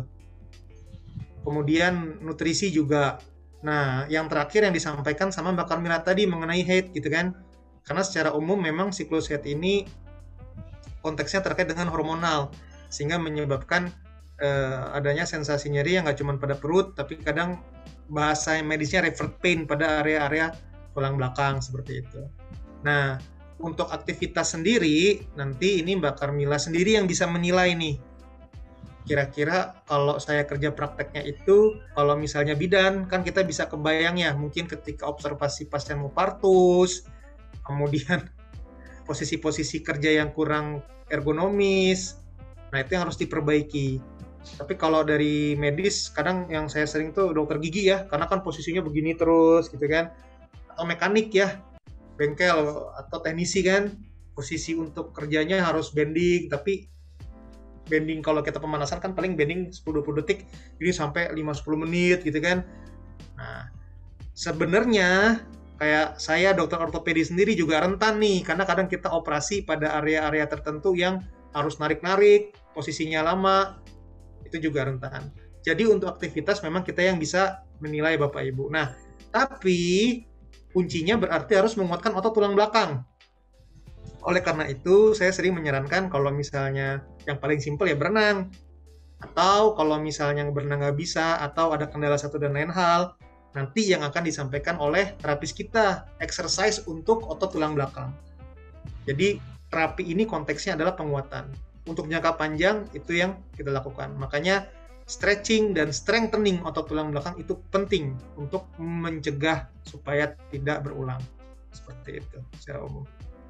Kemudian nutrisi juga. Nah, yang terakhir yang disampaikan sama Mbak Carmila tadi mengenai haid gitu kan. Karena secara umum memang siklus haid ini konteksnya terkait dengan hormonal, sehingga menyebabkan uh, adanya sensasi nyeri yang nggak cuma pada perut, tapi kadang bahasa medisnya revert pain pada area-area tulang belakang seperti itu. Nah, untuk aktivitas sendiri, nanti ini Mbak Carmila sendiri yang bisa menilai nih. Kira-kira kalau saya kerja prakteknya itu, kalau misalnya bidan, kan kita bisa kebayang ya, mungkin ketika observasi pasien mau partus, kemudian posisi-posisi kerja yang kurang ergonomis, nah itu yang harus diperbaiki. Tapi kalau dari medis, kadang yang saya sering tuh dokter gigi ya, karena kan posisinya begini terus gitu kan, atau mekanik ya, bengkel atau teknisi kan, posisi untuk kerjanya harus bending, tapi bending kalau kita pemanasan kan paling bending sepuluh sampai dua puluh detik, ini sampai lima sampai sepuluh menit gitu kan. Nah, sebenarnya kayak saya dokter ortopedi sendiri juga rentan nih, karena kadang kita operasi pada area-area tertentu yang harus narik-narik, posisinya lama, itu juga rentan. Jadi untuk aktivitas memang kita yang bisa menilai Bapak Ibu. Nah, tapi kuncinya berarti harus menguatkan otot tulang belakang. Oleh karena itu, saya sering menyarankan kalau misalnya yang paling simpel ya berenang. Atau kalau misalnya berenang nggak bisa, atau ada kendala satu dan lain hal, nanti yang akan disampaikan oleh terapis kita, exercise untuk otot tulang belakang. Jadi terapi ini konteksnya adalah penguatan. Untuk jangka panjang itu yang kita lakukan. Makanya stretching dan strengthening otot tulang belakang itu penting untuk mencegah supaya tidak berulang. Seperti itu secara umum.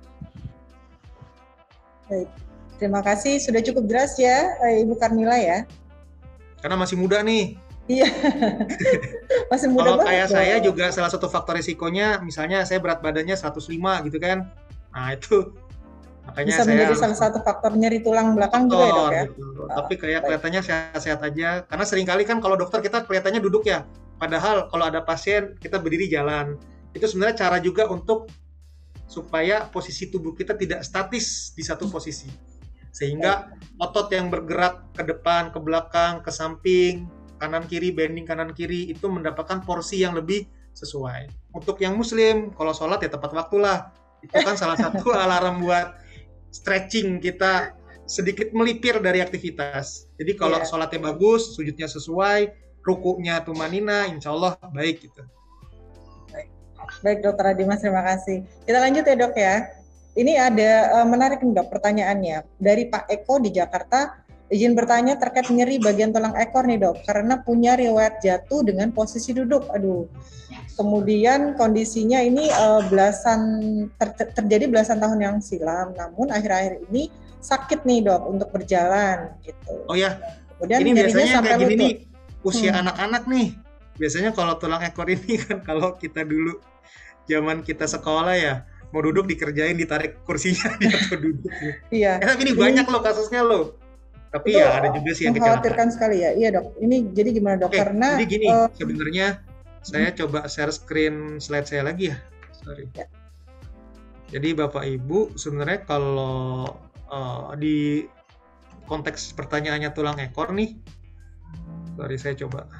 Baik, terima kasih. Sudah cukup jelas ya Ibu Carmila ya. Karena masih muda nih. Iya, masih muda Kalau banget. Kalau kayak dong. Saya juga salah satu faktor risikonya, misalnya saya berat badannya seratus lima gitu kan. Nah itu makanya bisa saya menjadi salah satu faktor nyeri tulang belakang juga ya dok ya. Gitu. Oh, Tapi kayak baik. Kelihatannya sehat-sehat aja. Karena seringkali kan kalau dokter kita kelihatannya duduk ya. Padahal kalau ada pasien kita berdiri jalan. Itu sebenarnya cara juga untuk supaya posisi tubuh kita tidak statis di satu posisi. Sehingga otot yang bergerak ke depan, ke belakang, ke samping, kanan kiri, bending kanan kiri itu mendapatkan porsi yang lebih sesuai. Untuk yang muslim, kalau sholat ya tepat waktu lah. Itu kan salah satu alarm buat stretching kita sedikit melipir dari aktivitas. Jadi kalau yeah. sholatnya bagus, sujudnya sesuai, rukunya tumanina, insya Allah baik gitu. Baik, baik Dokter Adimas, terima kasih. Kita lanjut ya dok ya. Ini ada uh, menarik nih dok pertanyaannya dari Pak Eko di Jakarta. Izin bertanya terkait nyeri bagian tulang ekor nih dok, karena punya riwayat jatuh dengan posisi duduk. Aduh. Kemudian kondisinya ini uh, belasan ter, terjadi belasan tahun yang silam, namun akhir-akhir ini sakit nih dok untuk berjalan gitu. Oh ya. Kemudian ini biasanya sampai kayak gini lutut. nih, usia hmm. anak-anak nih. Biasanya kalau tulang ekor ini kan kalau kita dulu zaman kita sekolah ya, mau duduk dikerjain, ditarik kursinya atau duduk. Iya. Eh, tapi ini banyak loh kasusnya loh. Tapi itu ya ada juga sih yang mengkhawatirkan sekali ya. Iya dok. Ini jadi gimana dok? Oke, Karena jadi gini, uh, sebenarnya saya hmm. coba share screen slide saya lagi ya. Sorry. Ya. Jadi Bapak Ibu sebenarnya kalau uh, di konteks pertanyaannya tulang ekor nih, sorry saya coba.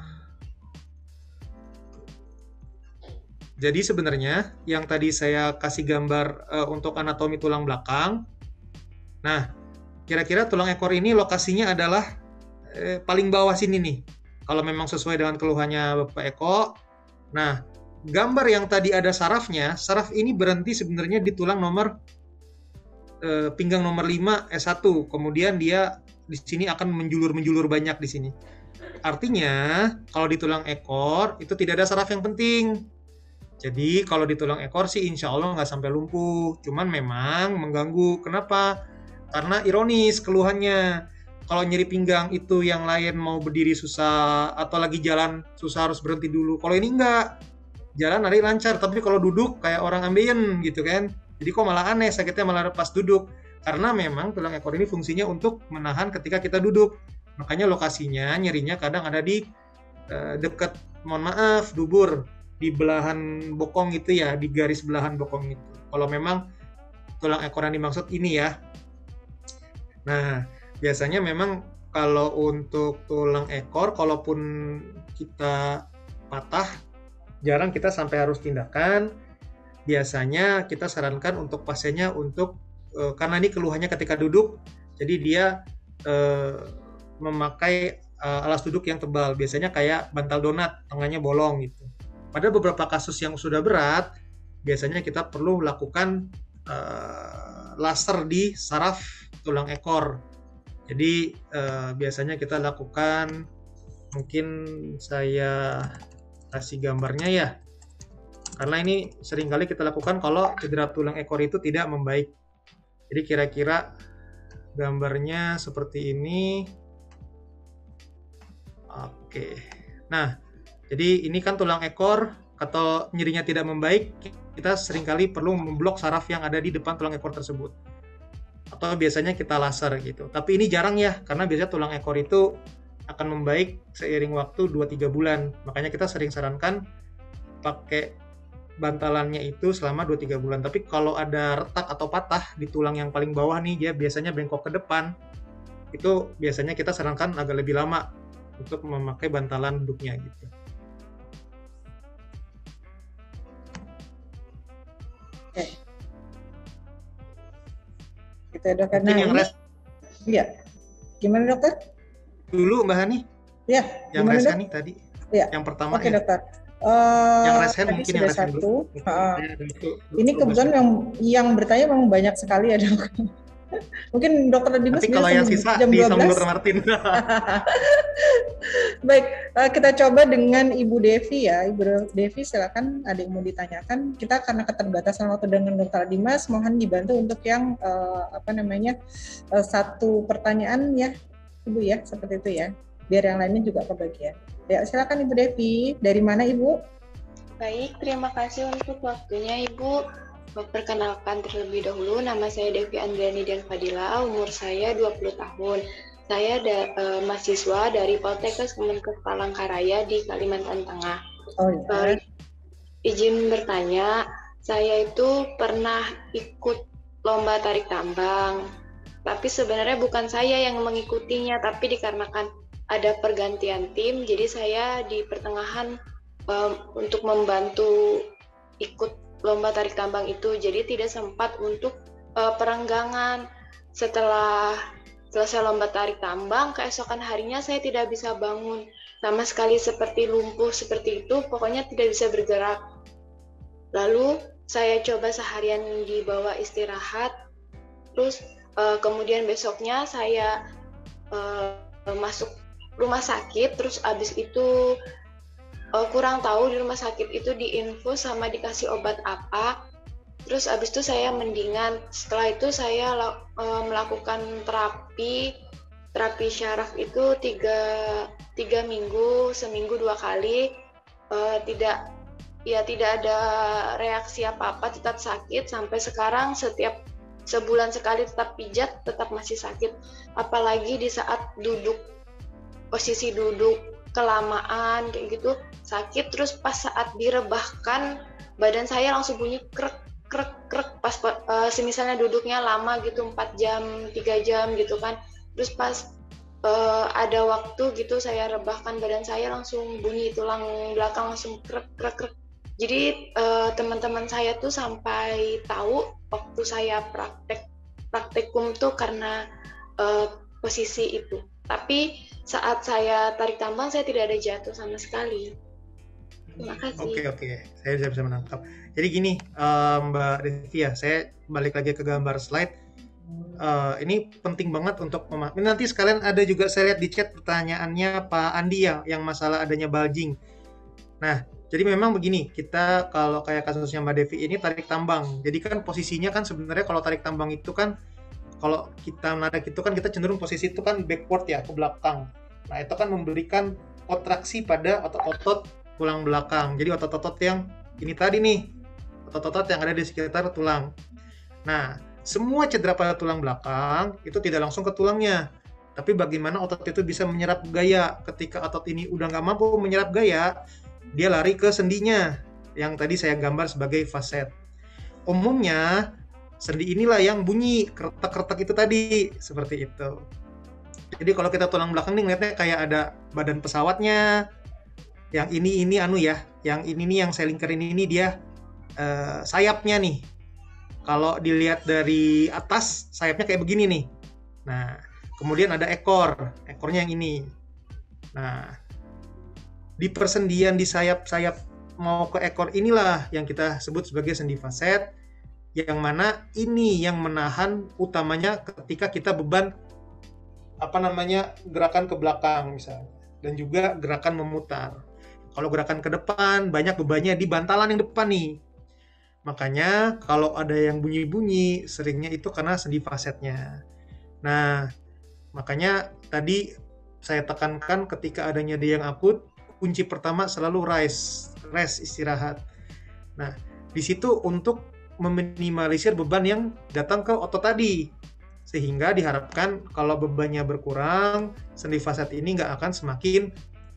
Jadi sebenarnya yang tadi saya kasih gambar uh, untuk anatomi tulang belakang. Nah, kira-kira tulang ekor ini lokasinya adalah eh, paling bawah sini nih. Kalau memang sesuai dengan keluhannya Bapak Eko. Nah, gambar yang tadi ada sarafnya, saraf ini berhenti sebenarnya di tulang nomor eh, pinggang nomor lima S satu. Kemudian dia di sini akan menjulur-menjulur banyak di sini. Artinya, kalau di tulang ekor itu tidak ada saraf yang penting. Jadi, kalau di tulang ekor sih insya Allah nggak sampai lumpuh. Cuman memang mengganggu. Kenapa? Karena ironis keluhannya. Kalau nyeri pinggang itu yang lain mau berdiri susah atau lagi jalan susah harus berhenti dulu. Kalau ini enggak. Jalan lari lancar, tapi kalau duduk kayak orang ambeien gitu kan. Jadi kok malah aneh sakitnya malah pas duduk. Karena memang tulang ekor ini fungsinya untuk menahan ketika kita duduk. Makanya lokasinya nyerinya kadang ada di uh, dekat, mohon maaf, dubur, di belahan bokong itu ya, di garis belahan bokong itu. Kalau memang tulang ekor yang dimaksud ini ya. Nah, biasanya memang kalau untuk tulang ekor, kalaupun kita patah, jarang kita sampai harus tindakan. Biasanya kita sarankan untuk pasiennya untuk, e, karena ini keluhannya ketika duduk, jadi dia e, memakai e, alas duduk yang tebal. Biasanya kayak bantal donat, tengahnya bolong gitu. Pada beberapa kasus yang sudah berat, biasanya kita perlu lakukan e, laser di saraf tulang ekor. Jadi eh, biasanya kita lakukan, mungkin saya kasih gambarnya ya. Karena ini seringkali kita lakukan kalau cedera tulang ekor itu tidak membaik. Jadi kira-kira gambarnya seperti ini. Oke. Nah, jadi ini kan tulang ekor atau nyerinya tidak membaik, kita seringkali perlu memblok saraf yang ada di depan tulang ekor tersebut. Atau biasanya kita laser gitu. Tapi ini jarang ya, karena biasanya tulang ekor itu akan membaik seiring waktu dua sampai tiga bulan. Makanya kita sering sarankan pakai bantalannya itu selama dua sampai tiga bulan. Tapi kalau ada retak atau patah di tulang yang paling bawah nih, dia biasanya bengkok ke depan, itu biasanya kita sarankan agak lebih lama untuk memakai bantalan duduknya gitu. Oke. Gitu ya, dok. Nah, yang ini, res... ya. Gimana dokter? Dulu Mbak Hani. Ya. Yang res Hani tadi. Ya. Yang pertama Oke, ya. dokter. Uh, yang resen mungkin sudah yang satu. Uh, itu, ini kebetulan yang yang bertanya memang banyak sekali ya dok. Mungkin dokter Dimas. Tapi kalau yang sisa jam di dua belas. dokter Martin. Baik, uh, kita coba dengan Ibu Devi ya. Ibu Devi silakan, ada yang mau ditanyakan. Kita karena keterbatasan waktu dengan dokter Dimas, mohon dibantu untuk yang uh, apa namanya uh, satu pertanyaan ya, Ibu ya, seperti itu ya. Biar yang lainnya juga kebagian. Ya, silakan Ibu Devi. Dari mana Ibu? Baik, terima kasih untuk waktunya Ibu. Perkenalkan terlebih dahulu, nama saya Devi Andriani dan Fadila, umur saya dua puluh tahun. Saya da, uh, mahasiswa dari Poltekkes Kemenkes Palangkaraya di Kalimantan Tengah. Oh ya. Uh, izin bertanya, saya itu pernah ikut lomba tarik tambang, tapi sebenarnya bukan saya yang mengikutinya, tapi dikarenakan ada pergantian tim, jadi saya di pertengahan um, untuk membantu ikut lomba tarik tambang itu, jadi tidak sempat untuk uh, perenggangan. Setelah selesai lomba tarik tambang, keesokan harinya saya tidak bisa bangun. sama sekali seperti lumpuh seperti itu, pokoknya tidak bisa bergerak. Lalu saya coba seharian dibawa istirahat, terus uh, kemudian besoknya saya uh, masuk rumah sakit, terus abis itu uh, kurang tahu di rumah sakit itu diinfus sama dikasih obat apa. Terus abis itu saya mendingan. Setelah itu saya uh, melakukan terapi terapi syaraf itu tiga, tiga minggu, seminggu dua kali. Uh, tidak ya tidak ada reaksi apa-apa, tetap sakit sampai sekarang. Setiap sebulan sekali tetap pijat, tetap masih sakit. Apalagi di saat duduk, posisi duduk kelamaan kayak gitu sakit. Terus pas saat direbahkan badan saya langsung bunyi krek krek krek pas uh, semisalnya duduknya lama gitu empat jam tiga jam gitu kan, terus pas uh, ada waktu gitu saya rebahkan badan saya langsung bunyi tulang belakang langsung krek krek krek. Jadi uh, teman-teman saya tuh sampai tahu waktu saya praktek praktikum tuh karena uh, posisi itu. Tapi saat saya tarik tambang saya tidak ada jatuh sama sekali. Terima kasih. Oke okay, oke, okay. Saya bisa bisa menangkap. Jadi gini, uh, Mbak Devi ya, saya balik lagi ke gambar slide. Uh, ini penting banget untuk memahami. Nanti sekalian ada juga saya lihat di chat pertanyaannya Pak Andi ya, yang masalah adanya bulging. Nah, jadi memang begini, kita kalau kayak kasusnya Mbak Devi ini tarik tambang. Jadi kan posisinya kan sebenarnya kalau tarik tambang itu kan, kalau kita menarik itu kan kita cenderung posisi itu kan backward ya, ke belakang. Nah, itu kan memberikan kontraksi pada otot-otot tulang belakang. Jadi otot-otot yang ini tadi nih, otot-otot yang ada di sekitar tulang. Nah, semua cedera pada tulang belakang itu tidak langsung ke tulangnya, tapi bagaimana otot itu bisa menyerap gaya. Ketika otot ini udah nggak mampu menyerap gaya, dia lari ke sendinya, yang tadi saya gambar sebagai faset. Umumnya, sendi inilah yang bunyi, kretek-kretek itu tadi, seperti itu. Jadi kalau kita tulang belakang nih ngeliatnya kayak ada badan pesawatnya, yang ini ini anu ya, yang ini nih yang saya lingkarin ini dia uh, sayapnya nih. Kalau dilihat dari atas sayapnya kayak begini nih. Nah, kemudian ada ekor, ekornya yang ini. Nah, di persendian di sayap-sayap mau ke ekor inilah yang kita sebut sebagai sendi faset, yang mana ini yang menahan utamanya ketika kita beban apa namanya gerakan ke belakang misalnya, dan juga gerakan memutar. Kalau gerakan ke depan, banyak bebannya di bantalan yang depan nih. Makanya kalau ada yang bunyi-bunyi, seringnya itu karena sendi fasetnya. Nah, makanya tadi saya tekankan ketika adanya dia yang akut, kunci pertama selalu rest, rest istirahat. Nah, di situ untuk meminimalisir beban yang datang ke otot tadi. Sehingga diharapkan kalau bebannya berkurang, sendi faset ini nggak akan semakin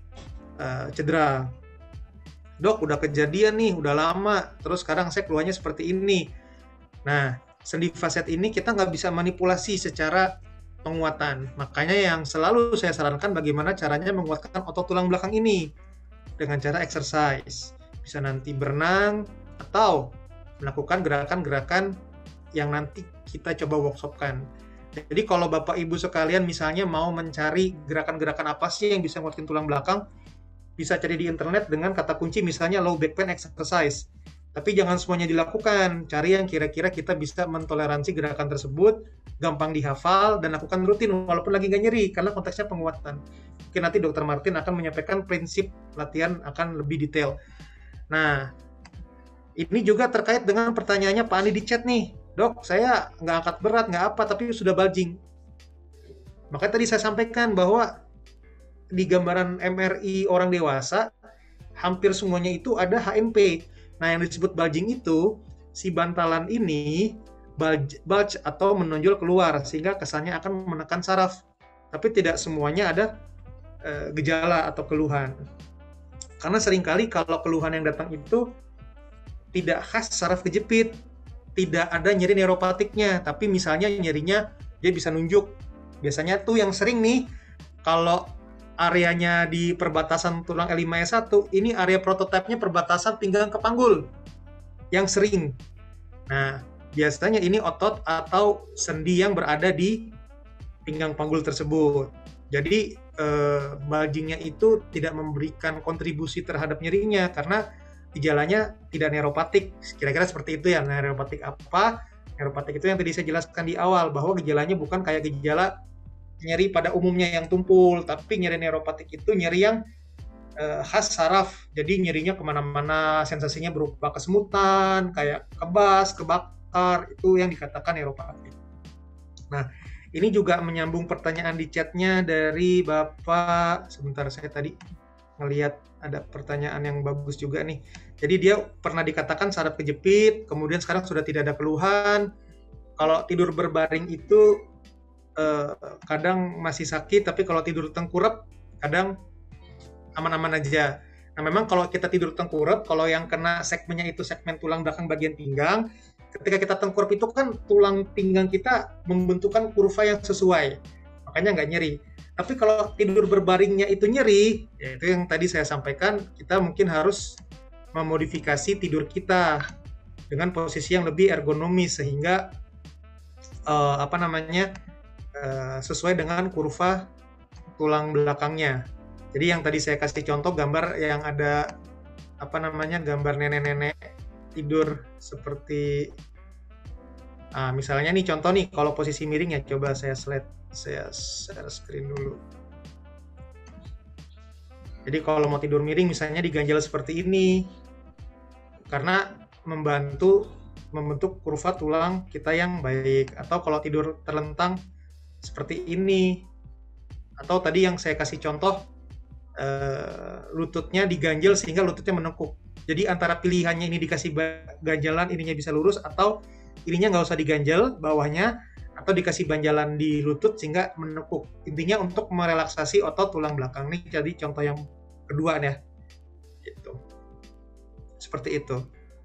Uh, cedera. Dok, udah kejadian nih, udah lama, terus sekarang saya keluarnya seperti ini. Nah, sendi faset ini kita nggak bisa manipulasi secara penguatan. Makanya yang selalu saya sarankan bagaimana caranya menguatkan otot tulang belakang ini dengan cara exercise. Bisa nanti berenang atau melakukan gerakan-gerakan yang nanti kita coba workshopkan. Jadi kalau Bapak Ibu sekalian misalnya mau mencari gerakan-gerakan apa sih yang bisa menguatkan tulang belakang, bisa cari di internet dengan kata kunci misalnya low back pain exercise. Tapi jangan semuanya dilakukan, cari yang kira-kira kita bisa mentoleransi gerakan tersebut, gampang dihafal, dan lakukan rutin walaupun lagi nggak nyeri, karena konteksnya penguatan. Mungkin nanti Dokter Martin akan menyampaikan prinsip latihan akan lebih detail. Nah, ini juga terkait dengan pertanyaannya Pak Andi di chat nih. Dok, saya nggak angkat berat, nggak apa, tapi sudah bulging. Makanya tadi saya sampaikan bahwa di gambaran M R I orang dewasa, hampir semuanya itu ada H M P. Nah, yang disebut bulging itu, si bantalan ini bulge, bulge atau menonjol keluar, sehingga kesannya akan menekan saraf. Tapi tidak semuanya ada e, gejala atau keluhan. Karena seringkali kalau keluhan yang datang itu tidak khas saraf kejepit, tidak ada nyeri neuropatiknya, tapi misalnya nyerinya dia bisa nunjuk. Biasanya tuh yang sering nih, kalau areanya di perbatasan tulang L lima S satu, ini area prototipenya perbatasan pinggang ke panggul yang sering. Nah, biasanya ini otot atau sendi yang berada di pinggang panggul tersebut. Jadi eh, bulgingnya itu tidak memberikan kontribusi terhadap nyerinya karena gejalanya tidak neuropatik. Kira-kira seperti itu ya. Neuropatik apa? Neuropatik itu yang tadi saya jelaskan di awal, bahwa gejalanya bukan kayak gejala nyeri pada umumnya yang tumpul, tapi nyeri neuropatik itu nyeri yang uh, khas saraf. Jadi nyerinya kemana-mana, sensasinya berupa kesemutan, kayak kebas, kebakar, itu yang dikatakan neuropatik. Nah, ini juga menyambung pertanyaan di chatnya dari Bapak, sebentar saya tadi ngelihat ada pertanyaan yang bagus juga nih. Jadi dia pernah dikatakan saraf kejepit, kemudian sekarang sudah tidak ada keluhan. Kalau tidur berbaring itu eh, kadang masih sakit, tapi kalau tidur tengkurap kadang aman-aman aja. Nah memang kalau kita tidur tengkurap, kalau yang kena segmennya itu segmen tulang belakang bagian pinggang, ketika kita tengkurap itu kan tulang pinggang kita membentukkan kurva yang sesuai, makanya nggak nyeri. Tapi kalau tidur berbaringnya itu nyeri, ya itu yang tadi saya sampaikan, kita mungkin harus memodifikasi tidur kita dengan posisi yang lebih ergonomis sehingga uh, apa namanya uh, sesuai dengan kurva tulang belakangnya. Jadi yang tadi saya kasih contoh gambar yang ada apa namanya gambar nenek-nenek tidur seperti uh, misalnya nih contoh nih kalau posisi miring ya, coba saya slide saya share screen dulu. Jadi kalau mau tidur miring misalnya diganjal seperti ini karena membantu membentuk kurva tulang kita yang baik, atau kalau tidur terlentang seperti ini, atau tadi yang saya kasih contoh eh, lututnya diganjel sehingga lututnya menekuk. Jadi antara pilihannya ini dikasih ganjalan ininya bisa lurus, atau ininya nggak usah diganjel bawahnya, atau dikasih banjalan di lutut sehingga menekuk. Intinya untuk merelaksasi otot tulang belakang nih. Jadi contoh yang kedua ya, gitu. Seperti itu.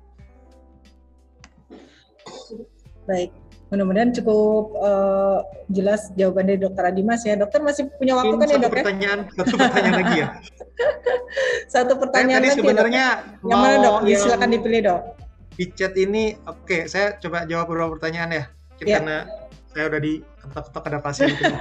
Baik, mudah-mudahan cukup uh, jelas jawaban dari Dokter Adimas ya. Dokter masih punya waktu kan ya dok? Pertanyaan, satu pertanyaan lagi ya. Satu pertanyaan lagi sebenarnya ya, yang mana dok? Yang... Silakan dipilih dok. Di chat ini, oke, okay, saya coba jawab beberapa pertanyaan ya. Ya. Karena saya udah di ketok-ketok ada pasien itu.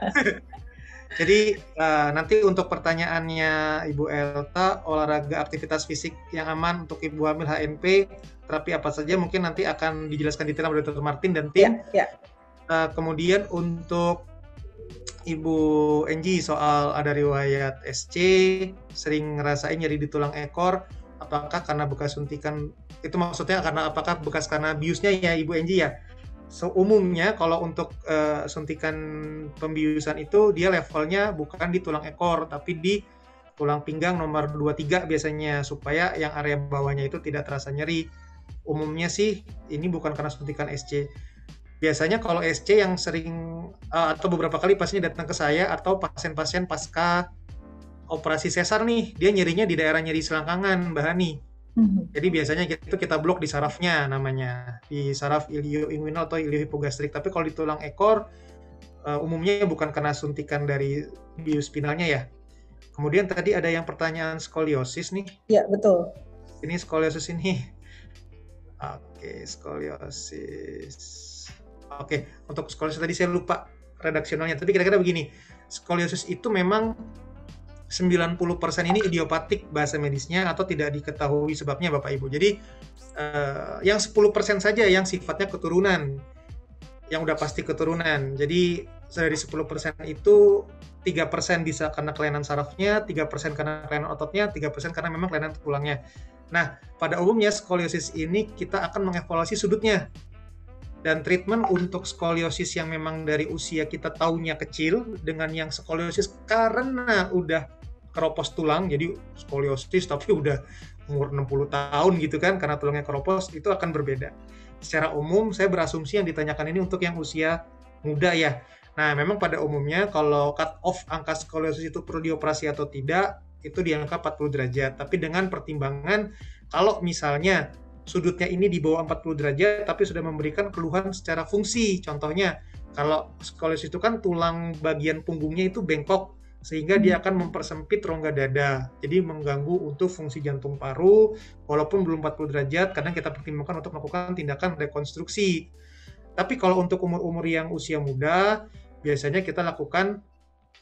Jadi uh, nanti untuk pertanyaannya Ibu Elta, olahraga aktivitas fisik yang aman untuk ibu hamil H N P, terapi apa saja mungkin nanti akan dijelaskan detail oleh Dokter Martin dan tim. Ya, ya. Uh, kemudian untuk Ibu Enji soal ada riwayat S C, sering ngerasain nyeri di tulang ekor, apakah karena bekas suntikan, itu maksudnya karena apakah bekas karena biusnya ya Ibu Enji ya? So, umumnya kalau untuk uh, suntikan pembiusan itu dia levelnya bukan di tulang ekor tapi di tulang pinggang nomor dua puluh tiga biasanya, supaya yang area bawahnya itu tidak terasa nyeri. Umumnya sih ini bukan karena suntikan S C. Biasanya kalau S C yang sering uh, atau beberapa kali pasiennya datang ke saya atau pasien-pasien pasca operasi sesar nih, dia nyerinya di daerah nyeri selangkangan Mbak Hani. Jadi biasanya itu kita blok di sarafnya namanya, di saraf ilioinguinal atau iliohipogastrik. Tapi kalau di tulang ekor uh, umumnya bukan karena suntikan dari bius spinalnya ya. Kemudian tadi ada yang pertanyaan skoliosis nih. Iya betul. Ini skoliosis ini. Oke, skoliosis. Oke, untuk skoliosis tadi saya lupa redaksionalnya. Tapi kira-kira begini, skoliosis itu memang sembilan puluh persen ini idiopatik bahasa medisnya atau tidak diketahui sebabnya Bapak Ibu. Jadi uh, yang sepuluh persen saja yang sifatnya keturunan, yang udah pasti keturunan. Jadi dari sepuluh persen itu tiga persen bisa karena kelainan sarafnya, tiga persen karena kelainan ototnya, tiga persen karena memang kelainan tulangnya. Nah, pada umumnya skoliosis ini kita akan mengevaluasi sudutnya. Dan treatment untuk skoliosis yang memang dari usia kita taunya kecil dengan yang skoliosis karena udah keropos tulang, jadi skoliosis tapi udah umur enam puluh tahun gitu kan, karena tulangnya keropos, itu akan berbeda. Secara umum saya berasumsi yang ditanyakan ini untuk yang usia muda ya. Nah memang pada umumnya kalau cut off angka skoliosis itu perlu dioperasi atau tidak, itu di angka empat puluh derajat. Tapi dengan pertimbangan kalau misalnya sudutnya ini di bawah empat puluh derajat tapi sudah memberikan keluhan secara fungsi. Contohnya kalau skoliosis itu kan tulang bagian punggungnya itu bengkok sehingga dia akan mempersempit rongga dada. Jadi mengganggu untuk fungsi jantung paru walaupun belum empat puluh derajat, kadang kita pertimbangkan untuk melakukan tindakan rekonstruksi. Tapi kalau untuk umur-umur yang usia muda biasanya kita lakukan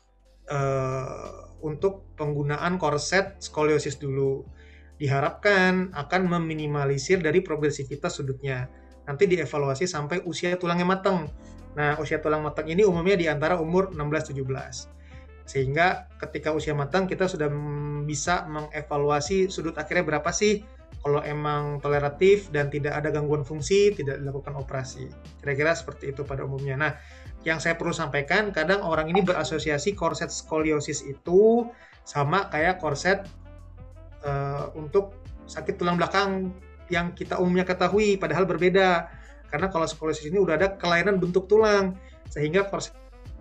uh, untuk penggunaan korset skoliosis dulu. Diharapkan akan meminimalisir dari progresivitas sudutnya. Nanti dievaluasi sampai usia tulangnya matang. Nah, usia tulang matang ini umumnya di antara umur enam belas tujuh belas. Sehingga ketika usia matang kita sudah bisa mengevaluasi sudut akhirnya berapa sih. Kalau emang toleratif dan tidak ada gangguan fungsi, tidak dilakukan operasi. Kira-kira seperti itu pada umumnya. Nah, yang saya perlu sampaikan, kadang orang ini berasosiasi korset skoliosis itu sama kayak korset uh, untuk sakit tulang belakang yang kita umumnya ketahui, padahal berbeda. Karena kalau skoliosis ini udah ada kelainan bentuk tulang, sehingga korsetnya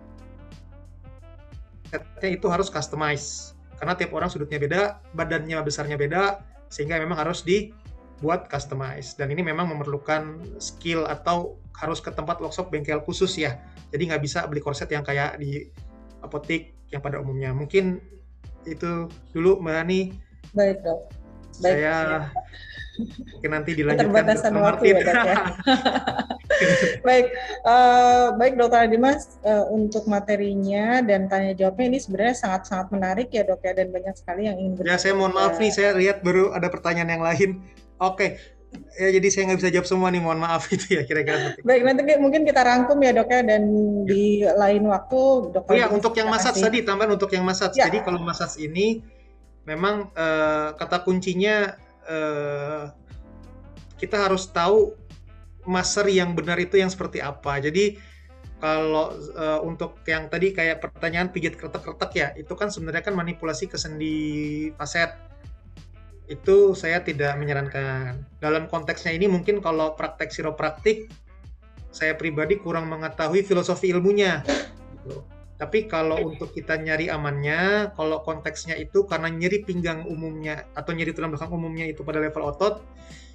itu harus customize. Karena tiap orang sudutnya beda, badannya besarnya beda, sehingga memang harus dibuat customize. Dan ini memang memerlukan skill atau harus ke tempat workshop bengkel khusus ya. Jadi nggak bisa beli korset yang kayak di apotek yang pada umumnya. Mungkin itu dulu Mbak Hani. Baik dok. Baik, saya ya. Mungkin nanti dilanjutkan. Keterbatasan waktu ya dok ya. Baik, uh, baik Dokter Dimas, uh, untuk materinya dan tanya jawabnya ini sebenarnya sangat-sangat menarik ya dok ya, dan banyak sekali yang ingin bertanya. Ya saya mohon maaf nih, saya lihat baru ada pertanyaan yang lain. Oke, ya jadi saya nggak bisa jawab semua nih, mohon maaf itu ya kira-kira. Baik, nanti mungkin kita rangkum ya dok ya, dan ya. Di lain waktu Dokter. Oh ya, untuk yang massage tadi, tambahan untuk yang massage. Ya. Jadi kalau massage ini memang uh, kata kuncinya uh, kita harus tahu maser yang benar itu yang seperti apa. Jadi kalau uh, untuk yang tadi kayak pertanyaan pijat kretek-kretek ya, itu kan sebenarnya kan manipulasi ke sendi faset. Itu saya tidak menyarankan. Dalam konteksnya ini mungkin kalau praktek chiropraktik, saya pribadi kurang mengetahui filosofi ilmunya. Gitu. Tapi kalau untuk kita nyari amannya, kalau konteksnya itu karena nyeri pinggang umumnya atau nyeri tulang belakang umumnya itu pada level otot,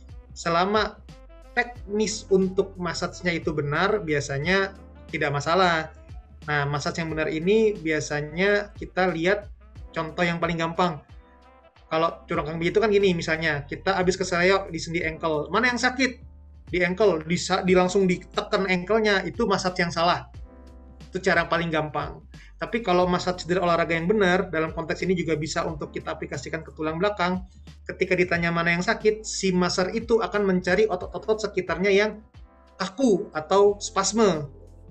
selama teknis untuk massage-nya itu benar, biasanya tidak masalah. Nah, massage yang benar ini biasanya kita lihat contoh yang paling gampang. Kalau curang kang begitu kan gini, misalnya kita habis keseleo di sendi ankle, mana yang sakit? Di ankle, di, di langsung ditekan ankle-nya, itu massage yang salah. Itu cara yang paling gampang. Tapi kalau massage dari olahraga yang benar, dalam konteks ini juga bisa untuk kita aplikasikan ke tulang belakang, ketika ditanya mana yang sakit, si maser itu akan mencari otot-otot sekitarnya yang kaku atau spasme.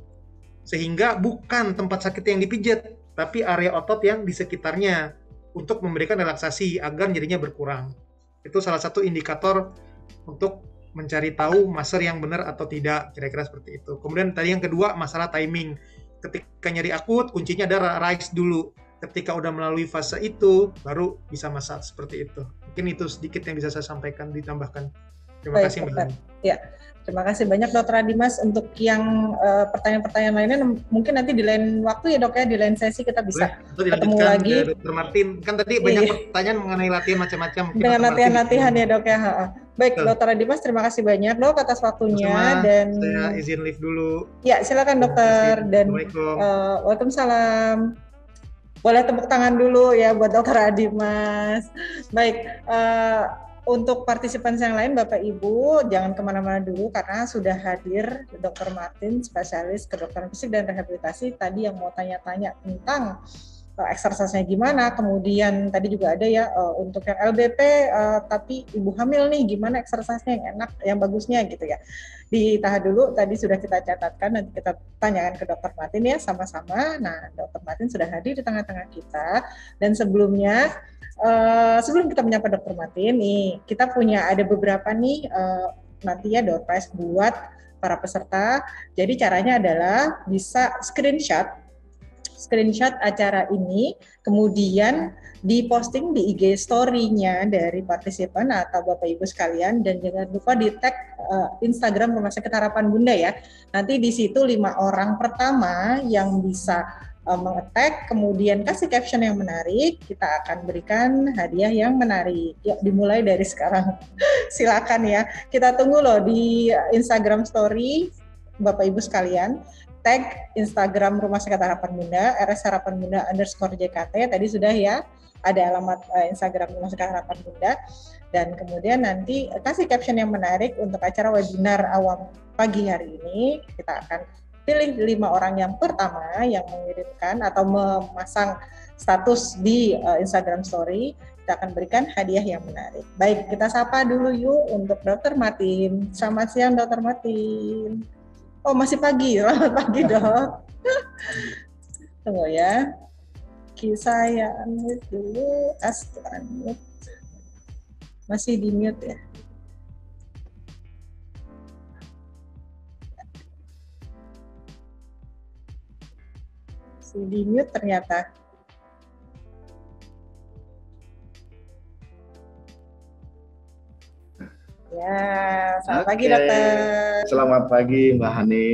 Sehingga bukan tempat sakit yang dipijat, tapi area otot yang di sekitarnya untuk memberikan relaksasi agar nyerinya berkurang. Itu salah satu indikator untuk mencari tahu maser yang benar atau tidak, kira-kira seperti itu. Kemudian tadi yang kedua, masalah timing. Ketika nyeri akut, kuncinya ada rise dulu. Ketika udah melalui fase itu, baru bisa massage seperti itu. Mungkin itu sedikit yang bisa saya sampaikan, ditambahkan. Terima Baik, kasih Mbak Hani. Ya, terima kasih banyak Dokter Dimas. Untuk yang uh, pertanyaan-pertanyaan lainnya, mungkin nanti di lain waktu ya dok ya, di lain sesi kita bisa Boleh, ketemu lagi. Dokter Martin, kan tadi banyak iya. pertanyaan mengenai latihan macam-macam. Dengan latihan-latihan ya dok ya. Baik, Betul. Dokter Dimas, terima kasih banyak dok atas waktunya. Sama, dan saya izin live dulu. Ya, silakan dokter. Dan uh, waalaikumsalam. Boleh tepuk tangan dulu ya buat Dokter Dimas. Baik, uh, untuk partisipan yang lain Bapak Ibu jangan kemana-mana dulu karena sudah hadir Dokter Martin, spesialis kedokteran fisik dan rehabilitasi tadi yang mau tanya-tanya tentang uh, exercise-nya gimana. Kemudian tadi juga ada ya uh, untuk yang L B P uh, tapi ibu hamil nih gimana exercise-nya yang enak, yang bagusnya gitu ya. Ditahan dulu, tadi sudah kita catatkan, nanti kita tanyakan ke Dokter Martin ya sama-sama. Nah, Dokter Martin sudah hadir di tengah-tengah kita. Dan sebelumnya, uh, sebelum kita menyapa Dokter Martin, nih kita punya ada beberapa nih uh, nanti ya door prize buat para peserta. Jadi caranya adalah bisa screenshot, screenshot acara ini, kemudian diposting di I G story-nya dari partisipan atau Bapak Ibu sekalian, dan jangan lupa di tag uh, Instagram Rumah Sakit Harapan Bunda ya. Nanti di situ lima orang pertama yang bisa uh, meng-tag, kemudian kasih caption yang menarik, kita akan berikan hadiah yang menarik. Yuk dimulai dari sekarang. Silakan ya. Kita tunggu loh di Instagram story Bapak Ibu sekalian. Tag Instagram Rumah Sakit Harapan Bunda, R S Harapan Bunda underscore J K T, tadi sudah ya, ada alamat uh, Instagram Rumah Sakit Harapan Bunda, dan kemudian nanti kasih caption yang menarik untuk acara webinar awam pagi hari ini. Kita akan pilih lima orang yang pertama yang mengirimkan atau memasang status di uh, Instagram Story, kita akan berikan hadiah yang menarik. Baik, kita sapa dulu yuk untuk Dokter Martin. Selamat siang Dokter Martin. Oh, masih pagi. Selamat pagi, Dok. Tunggu ya. Saya unmute dulu, Astu unmute. Masih di mute ya. Masih di mute ternyata. Ya, selamat Oke. pagi dokter. Selamat pagi Mbak Hani.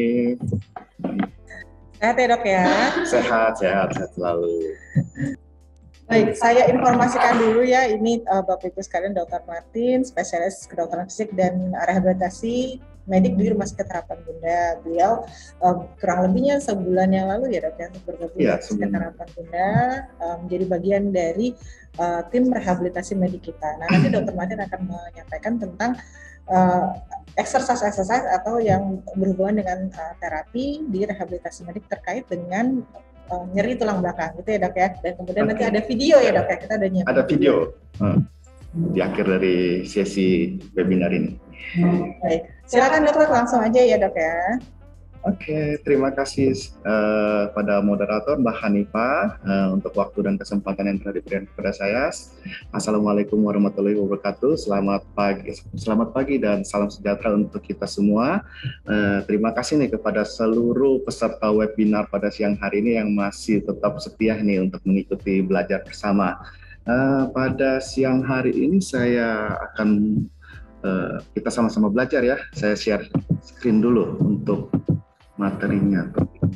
Sehat ya dok ya? Sehat, sehat, sehat selalu. Baik, saya informasikan dulu ya, ini uh, Bapak Ibu sekalian Dokter Martin, spesialis kedokteran fisik dan rehabilitasi medik di Rumah Sakit Harapan Bunda. Beliau uh, kurang lebihnya sebulan yang lalu ya dok ya, bergabung di Iya, Rumah Sakit Harapan Bunda, uh, menjadi bagian dari uh, tim rehabilitasi medik kita. Nah nanti Dokter Martin akan menyampaikan tentang uh, exercise-exercise atau yang berhubungan dengan uh, terapi di rehabilitasi medik terkait dengan Uh, nyeri tulang belakang gitu ya dok ya, dan kemudian Oke. nanti ada video ya dok ya, kita udah nyiapin Ada video hmm, di akhir dari sesi webinar ini. Baik, silakan dokter langsung aja ya dok ya. Oke, terima kasih uh, pada moderator Mbak Hanifah uh, untuk waktu dan kesempatan yang telah diberikan kepada saya. Assalamualaikum warahmatullahi wabarakatuh. Selamat pagi, selamat pagi dan salam sejahtera untuk kita semua. Uh, terima kasih nih kepada seluruh peserta webinar pada siang hari ini yang masih tetap setia nih untuk mengikuti belajar bersama. Uh, pada siang hari ini saya akan uh, kita sama-sama belajar ya. Saya share screen dulu untuk materinya.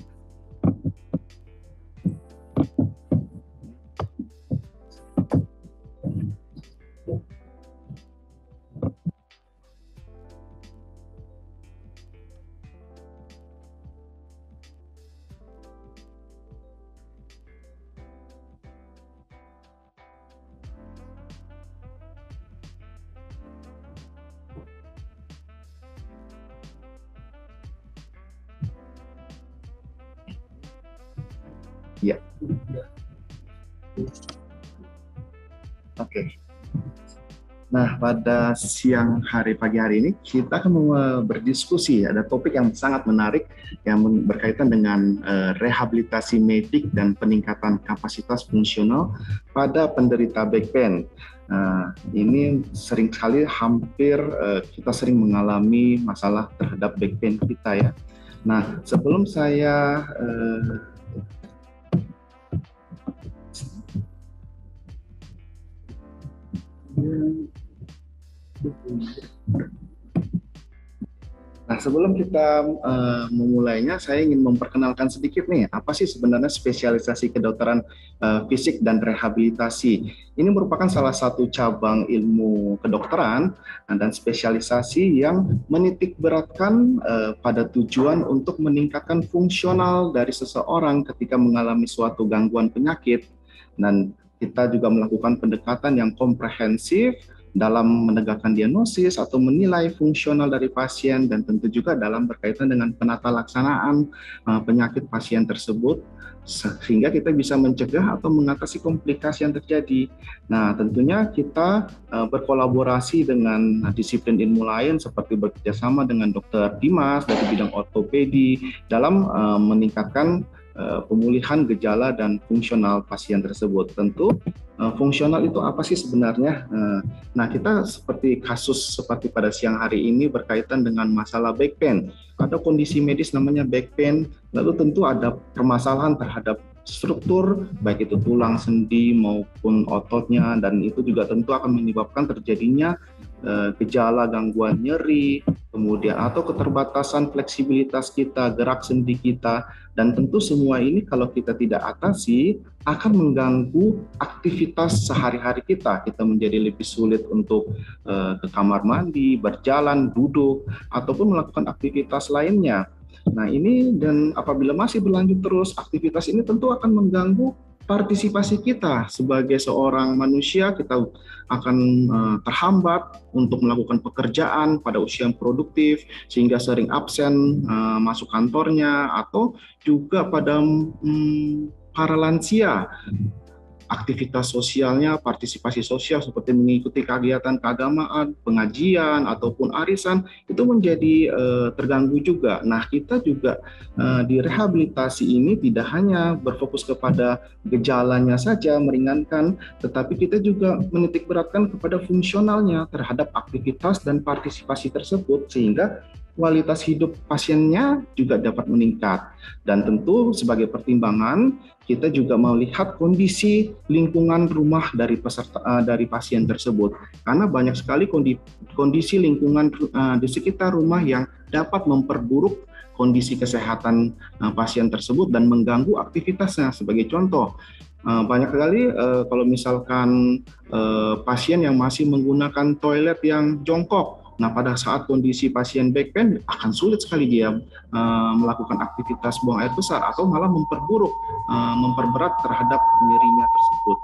Ya. Oke. Nah, pada siang hari pagi hari ini kita akan berdiskusi, ada topik yang sangat menarik yang berkaitan dengan uh, rehabilitasi medik dan peningkatan kapasitas fungsional pada penderita back pain. Nah, ini sering kali hampir uh, kita sering mengalami masalah terhadap back pain kita ya. Nah, sebelum saya uh, Nah, sebelum kita uh, memulainya, saya ingin memperkenalkan sedikit nih, apa sih sebenarnya spesialisasi kedokteran uh, fisik dan rehabilitasi. Ini merupakan salah satu cabang ilmu kedokteran dan spesialisasi yang menitik beratkan uh, pada tujuan untuk meningkatkan fungsional dari seseorang ketika mengalami suatu gangguan penyakit. Dan kita juga melakukan pendekatan yang komprehensif dalam menegakkan diagnosis atau menilai fungsional dari pasien, dan tentu juga dalam berkaitan dengan penata laksanaan uh, penyakit pasien tersebut sehingga kita bisa mencegah atau mengatasi komplikasi yang terjadi. Nah, tentunya kita uh, berkolaborasi dengan disiplin ilmu lain seperti bekerjasama dengan Dokter Dimas dari bidang ortopedi dalam uh, meningkatkan uh, pemulihan gejala dan fungsional pasien tersebut. Tentu uh, fungsional itu apa sih sebenarnya? Uh, nah, kita seperti kasus seperti pada siang hari ini berkaitan dengan masalah back pain. Ada kondisi medis namanya back pain, lalu tentu ada permasalahan terhadap struktur, baik itu tulang, sendi, maupun ototnya, dan itu juga tentu akan menyebabkan terjadinya uh, gejala gangguan nyeri, kemudian atau keterbatasan fleksibilitas kita, gerak sendi kita, dan tentu semua ini kalau kita tidak atasi akan mengganggu aktivitas sehari-hari kita. Kita menjadi lebih sulit untuk uh, ke kamar mandi, berjalan, duduk, ataupun melakukan aktivitas lainnya. Nah, ini dan apabila masih berlanjut terus, aktivitas ini tentu akan mengganggu partisipasi kita sebagai seorang manusia, kita akan uh, terhambat untuk melakukan pekerjaan pada usia yang produktif, sehingga sering absen uh, masuk kantornya, atau juga pada um, para lansia. Aktivitas sosialnya, partisipasi sosial seperti mengikuti kegiatan keagamaan, pengajian, ataupun arisan, itu menjadi uh, terganggu juga. Nah, kita juga uh, di rehabilitasi ini tidak hanya berfokus kepada gejalanya saja, meringankan, tetapi kita juga menitik beratkan kepada fungsionalnya terhadap aktivitas dan partisipasi tersebut, sehingga kualitas hidup pasiennya juga dapat meningkat. Dan tentu sebagai pertimbangan, kita juga melihat kondisi lingkungan rumah dari peserta uh, dari pasien tersebut, karena banyak sekali kondisi, kondisi lingkungan uh, di sekitar rumah yang dapat memperburuk kondisi kesehatan uh, pasien tersebut dan mengganggu aktivitasnya. Sebagai contoh, uh, banyak sekali uh, kalau misalkan uh, pasien yang masih menggunakan toilet yang jongkok. Nah, pada saat kondisi pasien back pain akan sulit sekali dia uh, melakukan aktivitas buang air besar, atau malah memperburuk, uh, memperberat terhadap nyerinya tersebut.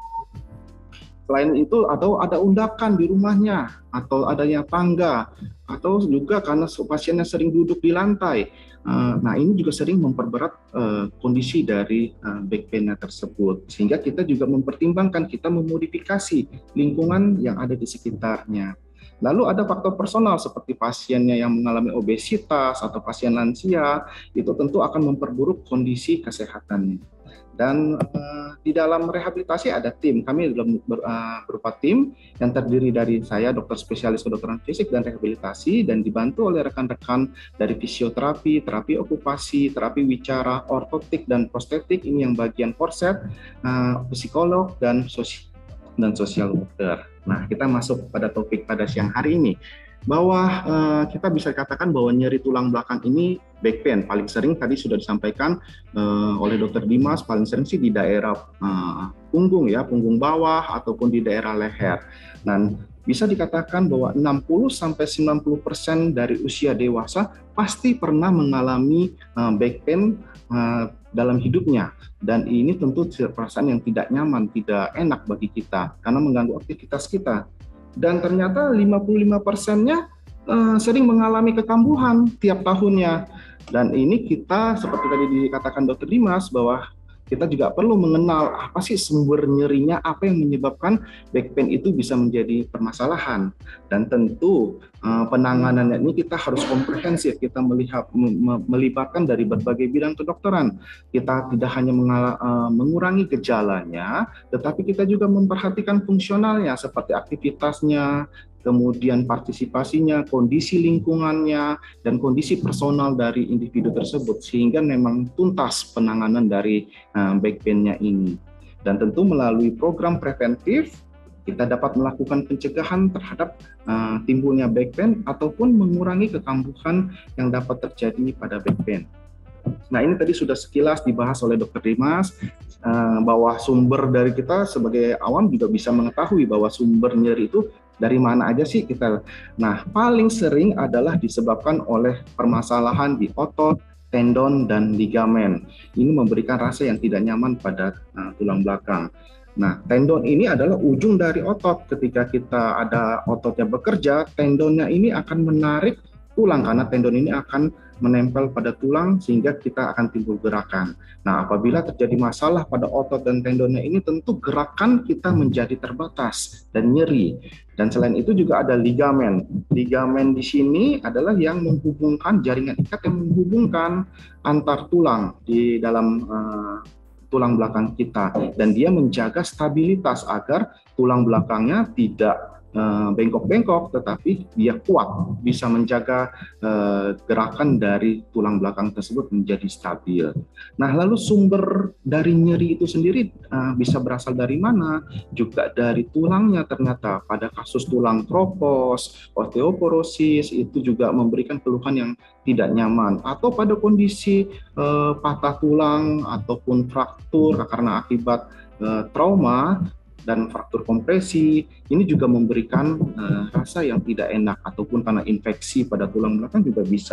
Selain itu, atau ada undakan di rumahnya, atau adanya tangga, atau juga karena pasiennya sering duduk di lantai. Uh, nah, ini juga sering memperberat uh, kondisi dari uh, back pain-nya tersebut. Sehingga kita juga mempertimbangkan, kita memodifikasi lingkungan yang ada di sekitarnya. Lalu ada faktor personal seperti pasiennya yang mengalami obesitas atau pasien lansia, itu tentu akan memperburuk kondisi kesehatannya. Dan uh, di dalam rehabilitasi ada tim, kami dalam ber, uh, berupa tim yang terdiri dari saya, dokter spesialis kedokteran fisik dan rehabilitasi, dan dibantu oleh rekan-rekan dari fisioterapi, terapi okupasi, terapi wicara, ortotik dan prostetik, ini yang bagian korset, uh, psikolog dan sosial dan social worker. Nah, kita masuk pada topik pada siang hari ini, bahwa uh, kita bisa katakan bahwa nyeri tulang belakang ini back pain paling sering tadi sudah disampaikan uh, oleh dokter Dimas, paling sering sih di daerah uh, punggung ya, punggung bawah ataupun di daerah leher. Dan bisa dikatakan bahwa enam puluh sampai sembilan puluh persen dari usia dewasa pasti pernah mengalami uh, back pain uh, dalam hidupnya, dan ini tentu perasaan yang tidak nyaman, tidak enak bagi kita karena mengganggu aktivitas kita. Dan ternyata lima puluh lima persennya uh, sering mengalami kekambuhan tiap tahunnya. Dan ini kita seperti tadi dikatakan dokter Dimas, bahwa kita juga perlu mengenal apa sih sumber nyerinya, apa yang menyebabkan back pain itu bisa menjadi permasalahan. Dan tentu uh, penanganannya ini kita harus komprehensif, kita melihat melibatkan dari berbagai bidang kedokteran. Kita tidak hanya mengala, uh, mengurangi gejalanya, tetapi kita juga memperhatikan fungsionalnya seperti aktivitasnya, kemudian partisipasinya, kondisi lingkungannya, dan kondisi personal dari individu tersebut, sehingga memang tuntas penanganan dari uh, back pain-nya ini. Dan tentu melalui program preventif, kita dapat melakukan pencegahan terhadap uh, timbulnya back pain ataupun mengurangi kekambuhan yang dapat terjadi pada back pain. Nah, ini tadi sudah sekilas dibahas oleh dokter Dimas, uh, bahwa sumber dari kita sebagai awam juga bisa mengetahui bahwa sumber nyeri itu dari mana aja sih kita. Nah, paling sering adalah disebabkan oleh permasalahan di otot, tendon, dan ligamen. Ini memberikan rasa yang tidak nyaman pada uh, tulang belakang. Nah, tendon ini adalah ujung dari otot. Ketika kita ada ototnya bekerja, tendonnya ini akan menarik tulang, karena tendon ini akan menempel pada tulang sehingga kita akan timbul gerakan. Nah, apabila terjadi masalah pada otot dan tendonnya ini, tentu gerakan kita menjadi terbatas dan nyeri. Dan selain itu juga ada ligamen. Ligamen di sini adalah yang menghubungkan, jaringan ikat yang menghubungkan antar tulang di dalam uh, tulang belakang kita, dan dia menjaga stabilitas agar tulang belakangnya tidak bengkok-bengkok, tetapi dia kuat, bisa menjaga uh, gerakan dari tulang belakang tersebut menjadi stabil. Nah, lalu sumber dari nyeri itu sendiri uh, bisa berasal dari mana? Juga dari tulangnya ternyata. Pada kasus tulang kropos, osteoporosis, itu juga memberikan keluhan yang tidak nyaman. Atau pada kondisi uh, patah tulang ataupun fraktur karena akibat uh, trauma, dan fraktur kompresi, ini juga memberikan uh, rasa yang tidak enak, ataupun karena infeksi pada tulang belakang juga bisa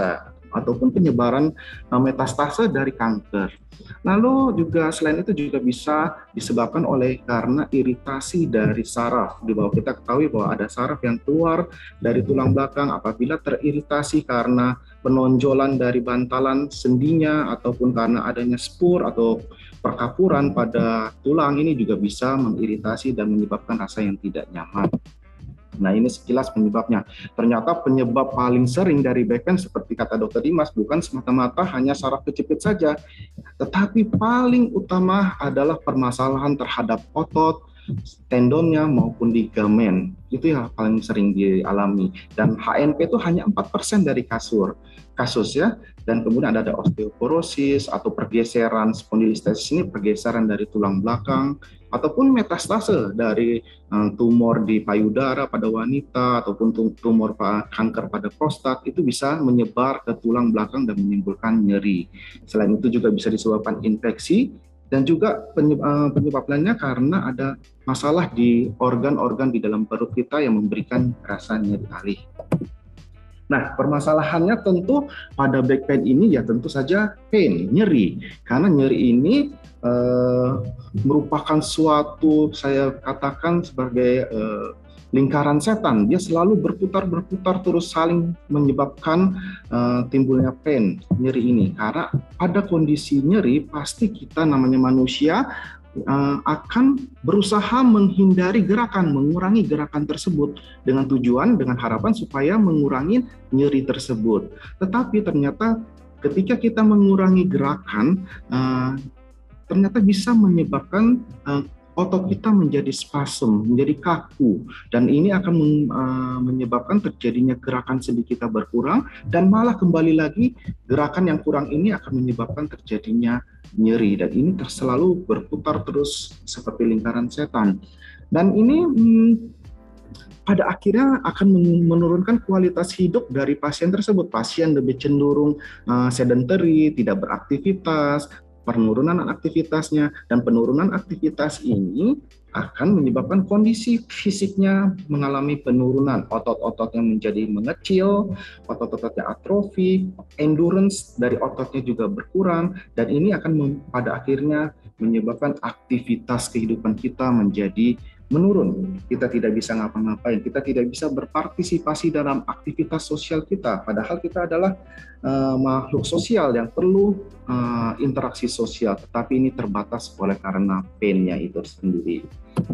ataupun penyebaran uh, metastase dari kanker. Lalu juga selain itu juga bisa disebabkan oleh karena iritasi dari saraf. Di bawah kita ketahui bahwa ada saraf yang keluar dari tulang belakang. Apabila teriritasi karena penonjolan dari bantalan sendinya ataupun karena adanya spur atau perkapuran pada tulang, ini juga bisa mengiritasi dan menyebabkan rasa yang tidak nyaman. Nah, ini sekilas penyebabnya. Ternyata penyebab paling sering dari back pain seperti kata dokter Dimas bukan semata-mata hanya saraf kejepit saja, tetapi paling utama adalah permasalahan terhadap otot, tendonnya maupun ligamen. Itu yang paling sering dialami. Dan H N P itu hanya empat persen dari kasur, kasus ya. Dan kemudian ada osteoporosis atau pergeseran spondilitis, ini pergeseran dari tulang belakang, ataupun metastase dari uh, tumor di payudara pada wanita ataupun tumor kanker pada prostat, itu bisa menyebar ke tulang belakang dan menimbulkan nyeri. Selain itu juga bisa disebabkan infeksi dan juga penyebab, uh, penyebab lainnya karena ada masalah di organ-organ di dalam perut kita yang memberikan rasa nyeri alih. Nah, permasalahannya tentu pada back pain ini ya tentu saja pain, nyeri. Karena nyeri ini eh, merupakan suatu, saya katakan sebagai eh, lingkaran setan. Dia selalu berputar-berputar terus saling menyebabkan eh, timbulnya pain, nyeri ini. Karena pada kondisi nyeri pasti kita namanya manusia Uh, akan berusaha menghindari gerakan, mengurangi gerakan tersebut dengan tujuan, dengan harapan supaya mengurangi nyeri tersebut. Tetapi ternyata ketika kita mengurangi gerakan, uh, ternyata bisa menyebabkan uh, otot kita menjadi spasm, menjadi kaku, dan ini akan men, uh, menyebabkan terjadinya gerakan sendi kita berkurang, dan malah kembali lagi gerakan yang kurang ini akan menyebabkan terjadinya nyeri, dan ini selalu berputar terus seperti lingkaran setan. Dan ini hmm, pada akhirnya akan menurunkan kualitas hidup dari pasien tersebut. Pasien lebih cenderung uh, sedentary, tidak beraktivitas, penurunan aktivitasnya, dan penurunan aktivitas ini akan menyebabkan kondisi fisiknya mengalami penurunan, otot-ototnya menjadi mengecil, otot-ototnya atrofi, endurance dari ototnya juga berkurang, dan ini akan pada akhirnya menyebabkan aktivitas kehidupan kita menjadi menurun. Kita tidak bisa ngapa-ngapain, kita tidak bisa berpartisipasi dalam aktivitas sosial kita, padahal kita adalah uh, makhluk sosial yang perlu uh, interaksi sosial, tetapi ini terbatas oleh karena pain-nya itu sendiri.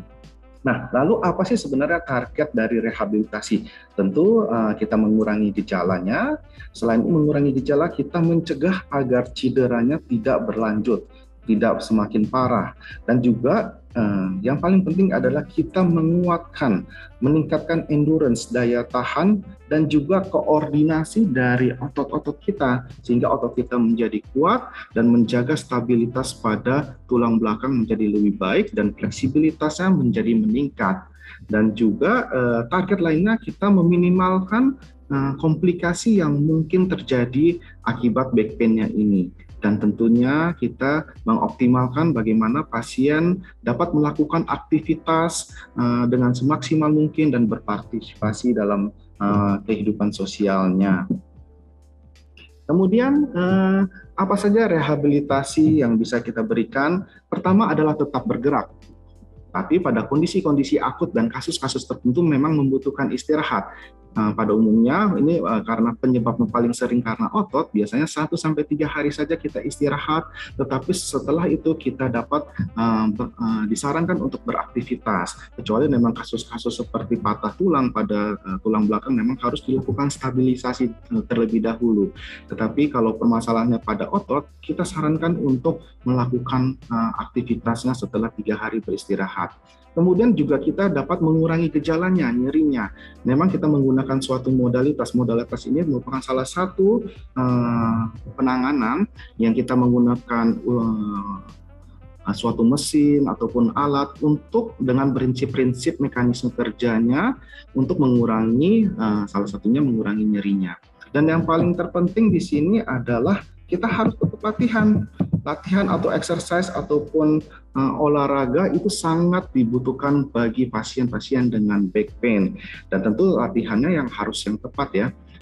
Nah, lalu apa sih sebenarnya target dari rehabilitasi? Tentu uh, kita mengurangi gejalanya. Selain mengurangi gejala, kita mencegah agar cederanya tidak berlanjut, tidak semakin parah. Dan juga uh, yang paling penting adalah kita menguatkan, meningkatkan endurance, daya tahan, dan juga koordinasi dari otot-otot kita, sehingga otot kita menjadi kuat dan menjaga stabilitas pada tulang belakang menjadi lebih baik dan fleksibilitasnya menjadi meningkat. Dan juga uh, target lainnya kita meminimalkan uh, komplikasi yang mungkin terjadi akibat back pain-nya ini. Dan tentunya kita mengoptimalkan bagaimana pasien dapat melakukan aktivitas uh, dengan semaksimal mungkin dan berpartisipasi dalam uh, kehidupan sosialnya. Kemudian uh, apa saja rehabilitasi yang bisa kita berikan? Pertama adalah tetap bergerak. Tapi pada kondisi-kondisi akut dan kasus-kasus tertentu memang membutuhkan istirahat. Nah, pada umumnya ini uh, karena penyebabnya paling sering karena otot, biasanya satu sampai tiga hari saja kita istirahat, tetapi setelah itu kita dapat uh, uh, disarankan untuk beraktivitas. Kecuali memang kasus-kasus seperti patah tulang pada uh, tulang belakang memang harus dilakukan stabilisasi uh, terlebih dahulu. Tetapi kalau permasalahannya pada otot, kita sarankan untuk melakukan uh, aktivitasnya setelah tiga hari beristirahat. Kemudian juga kita dapat mengurangi gejalanya, nyerinya. Memang kita menggunakan suatu modalitas. Modalitas ini merupakan salah satu uh, penanganan yang kita menggunakan uh, suatu mesin ataupun alat untuk dengan prinsip-prinsip mekanisme kerjanya untuk mengurangi, uh, salah satunya mengurangi nyerinya. Dan yang paling terpenting di sini adalah kita harus tetap latihan. Latihan atau exercise ataupun uh, olahraga itu sangat dibutuhkan bagi pasien-pasien dengan back pain. Dan tentu latihannya yang harus yang tepat ya.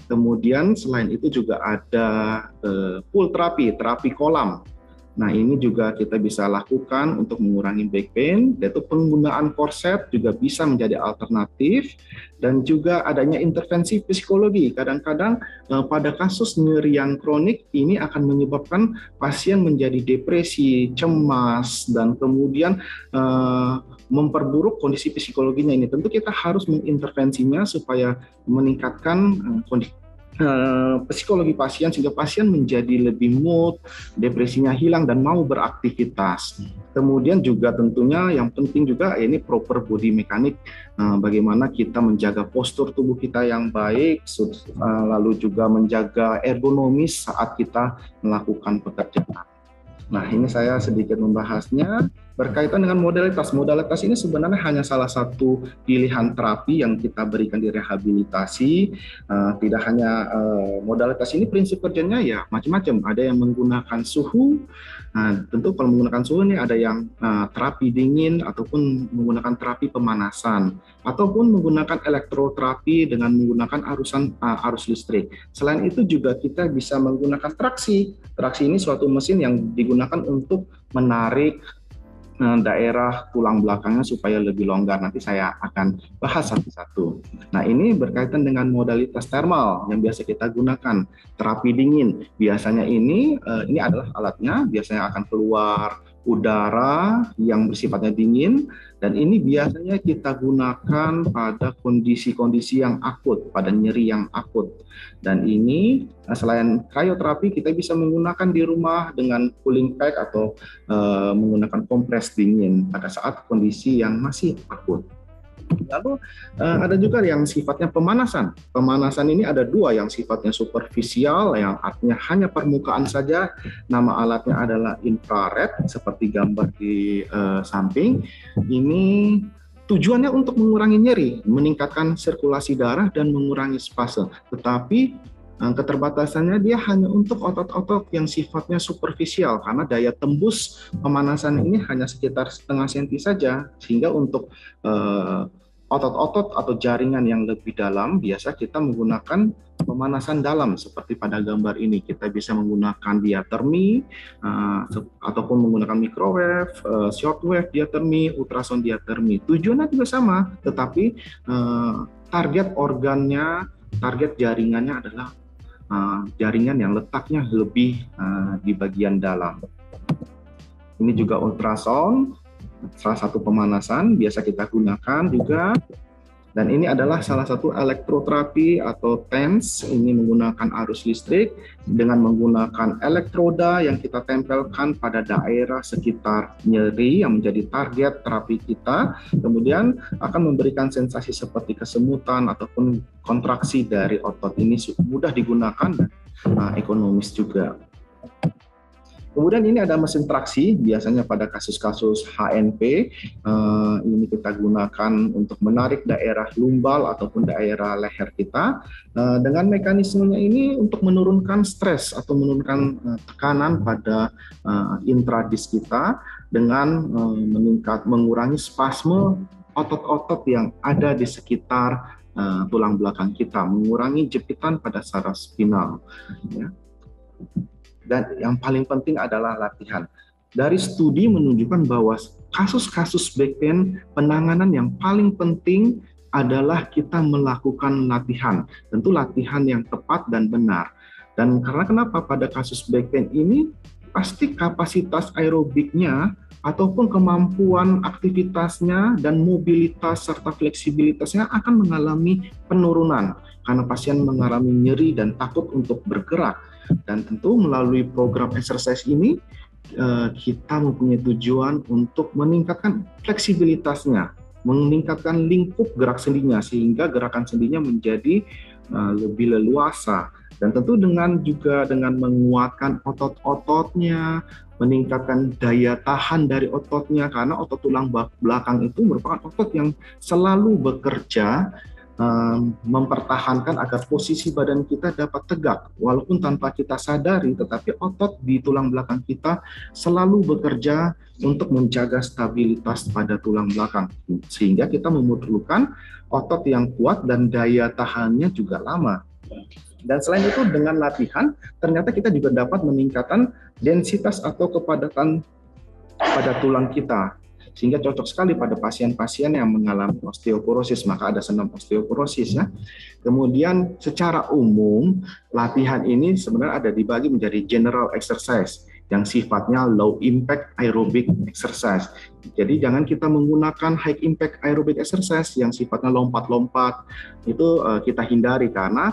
Kemudian selain itu juga ada uh, pull terapi, terapi kolam. Nah, ini juga kita bisa lakukan untuk mengurangi back pain, yaitu penggunaan korset juga bisa menjadi alternatif, dan juga adanya intervensi psikologi. Kadang-kadang eh, pada kasus nyeri yang kronik ini akan menyebabkan pasien menjadi depresi, cemas, dan kemudian eh, memperburuk kondisi psikologinya ini. Tentu kita harus mengintervensinya supaya meningkatkan eh, kondisi Uh, psikologi pasien sehingga pasien menjadi lebih mood, depresinya hilang dan mau beraktivitas. Kemudian juga tentunya yang penting juga ini proper body mechanic, uh, bagaimana kita menjaga postur tubuh kita yang baik, uh, lalu juga menjaga ergonomis saat kita melakukan pekerjaan. Nah, ini saya sedikit membahasnya berkaitan dengan modalitas. Modalitas ini sebenarnya hanya salah satu pilihan terapi yang kita berikan di rehabilitasi. Uh, tidak hanya uh, modalitas ini, prinsip kerjanya ya macam-macam. Ada yang menggunakan suhu. Nah, tentu kalau menggunakan suhu ini ada yang uh, terapi dingin ataupun menggunakan terapi pemanasan, ataupun menggunakan elektroterapi dengan menggunakan arusan uh, arus listrik. Selain itu juga kita bisa menggunakan traksi. Traksi ini suatu mesin yang digunakan untuk menarik daerah tulang belakangnya supaya lebih longgar. Nanti saya akan bahas satu-satu. Nah, ini berkaitan dengan modalitas thermal yang biasa kita gunakan. Terapi dingin. Biasanya ini, ini adalah alatnya, biasanya akan keluar udara yang bersifatnya dingin, dan ini biasanya kita gunakan pada kondisi-kondisi yang akut, pada nyeri yang akut. Dan ini selain krioterapi, kita bisa menggunakan di rumah dengan cooling pack atau uh, menggunakan kompres dingin pada saat kondisi yang masih akut. Lalu uh, ada juga yang sifatnya pemanasan. Pemanasan ini ada dua, yang sifatnya superficial, yang artinya hanya permukaan saja. Nama alatnya adalah infrared, seperti gambar di uh, samping. Ini tujuannya untuk mengurangi nyeri, meningkatkan sirkulasi darah, dan mengurangi spase. Tetapi uh, keterbatasannya dia hanya untuk otot-otot yang sifatnya superficial, karena daya tembus pemanasan ini hanya sekitar setengah senti saja, sehingga untuk uh, otot-otot atau jaringan yang lebih dalam biasa kita menggunakan pemanasan dalam seperti pada gambar ini. Kita bisa menggunakan diatermi uh, ataupun menggunakan microwave, uh, shortwave diatermi, ultrasound diatermi. Tujuannya juga sama, tetapi uh, target organnya, target jaringannya adalah uh, jaringan yang letaknya lebih uh, di bagian dalam. Ini juga ultrasound, salah satu pemanasan biasa kita gunakan juga. Dan ini adalah salah satu elektroterapi atau T E N S. Ini menggunakan arus listrik dengan menggunakan elektroda yang kita tempelkan pada daerah sekitar nyeri yang menjadi target terapi kita. Kemudian akan memberikan sensasi seperti kesemutan ataupun kontraksi dari otot. Ini mudah digunakan dan uh, ekonomis juga. Kemudian ini ada mesin traksi, biasanya pada kasus-kasus H N P, uh, ini kita gunakan untuk menarik daerah lumbal ataupun daerah leher kita. Uh, dengan mekanismenya ini untuk menurunkan stres atau menurunkan uh, tekanan pada uh, intradis kita dengan uh, meningkat, mengurangi spasme otot-otot yang ada di sekitar uh, tulang belakang kita, mengurangi jepitan pada saraf spinal. Ya. Dan yang paling penting adalah latihan. Dari studi menunjukkan bahwa kasus-kasus back pain, penanganan yang paling penting adalah kita melakukan latihan. Tentu latihan yang tepat dan benar. Dan karena kenapa pada kasus back pain ini, pasti kapasitas aerobiknya ataupun kemampuan aktivitasnya dan mobilitas serta fleksibilitasnya akan mengalami penurunan. Karena pasien mengalami nyeri dan takut untuk bergerak. Dan tentu melalui program exercise ini kita mempunyai tujuan untuk meningkatkan fleksibilitasnya, meningkatkan lingkup gerak sendinya sehingga gerakan sendinya menjadi lebih leluasa. Dan tentu dengan juga dengan menguatkan otot-ototnya, meningkatkan daya tahan dari ototnya, karena otot tulang belakang itu merupakan otot yang selalu bekerja mempertahankan agar posisi badan kita dapat tegak walaupun tanpa kita sadari, tetapi otot di tulang belakang kita selalu bekerja untuk menjaga stabilitas pada tulang belakang, sehingga kita memerlukan otot yang kuat dan daya tahannya juga lama. Dan selain itu dengan latihan, ternyata kita juga dapat meningkatkan densitas atau kepadatan pada tulang kita. Sehingga cocok sekali pada pasien-pasien yang mengalami osteoporosis, maka ada senam osteoporosis ya. Kemudian secara umum, latihan ini sebenarnya ada dibagi menjadi general exercise, yang sifatnya low impact aerobic exercise. Jadi jangan kita menggunakan high impact aerobic exercise yang sifatnya lompat-lompat, itu uh, kita hindari karena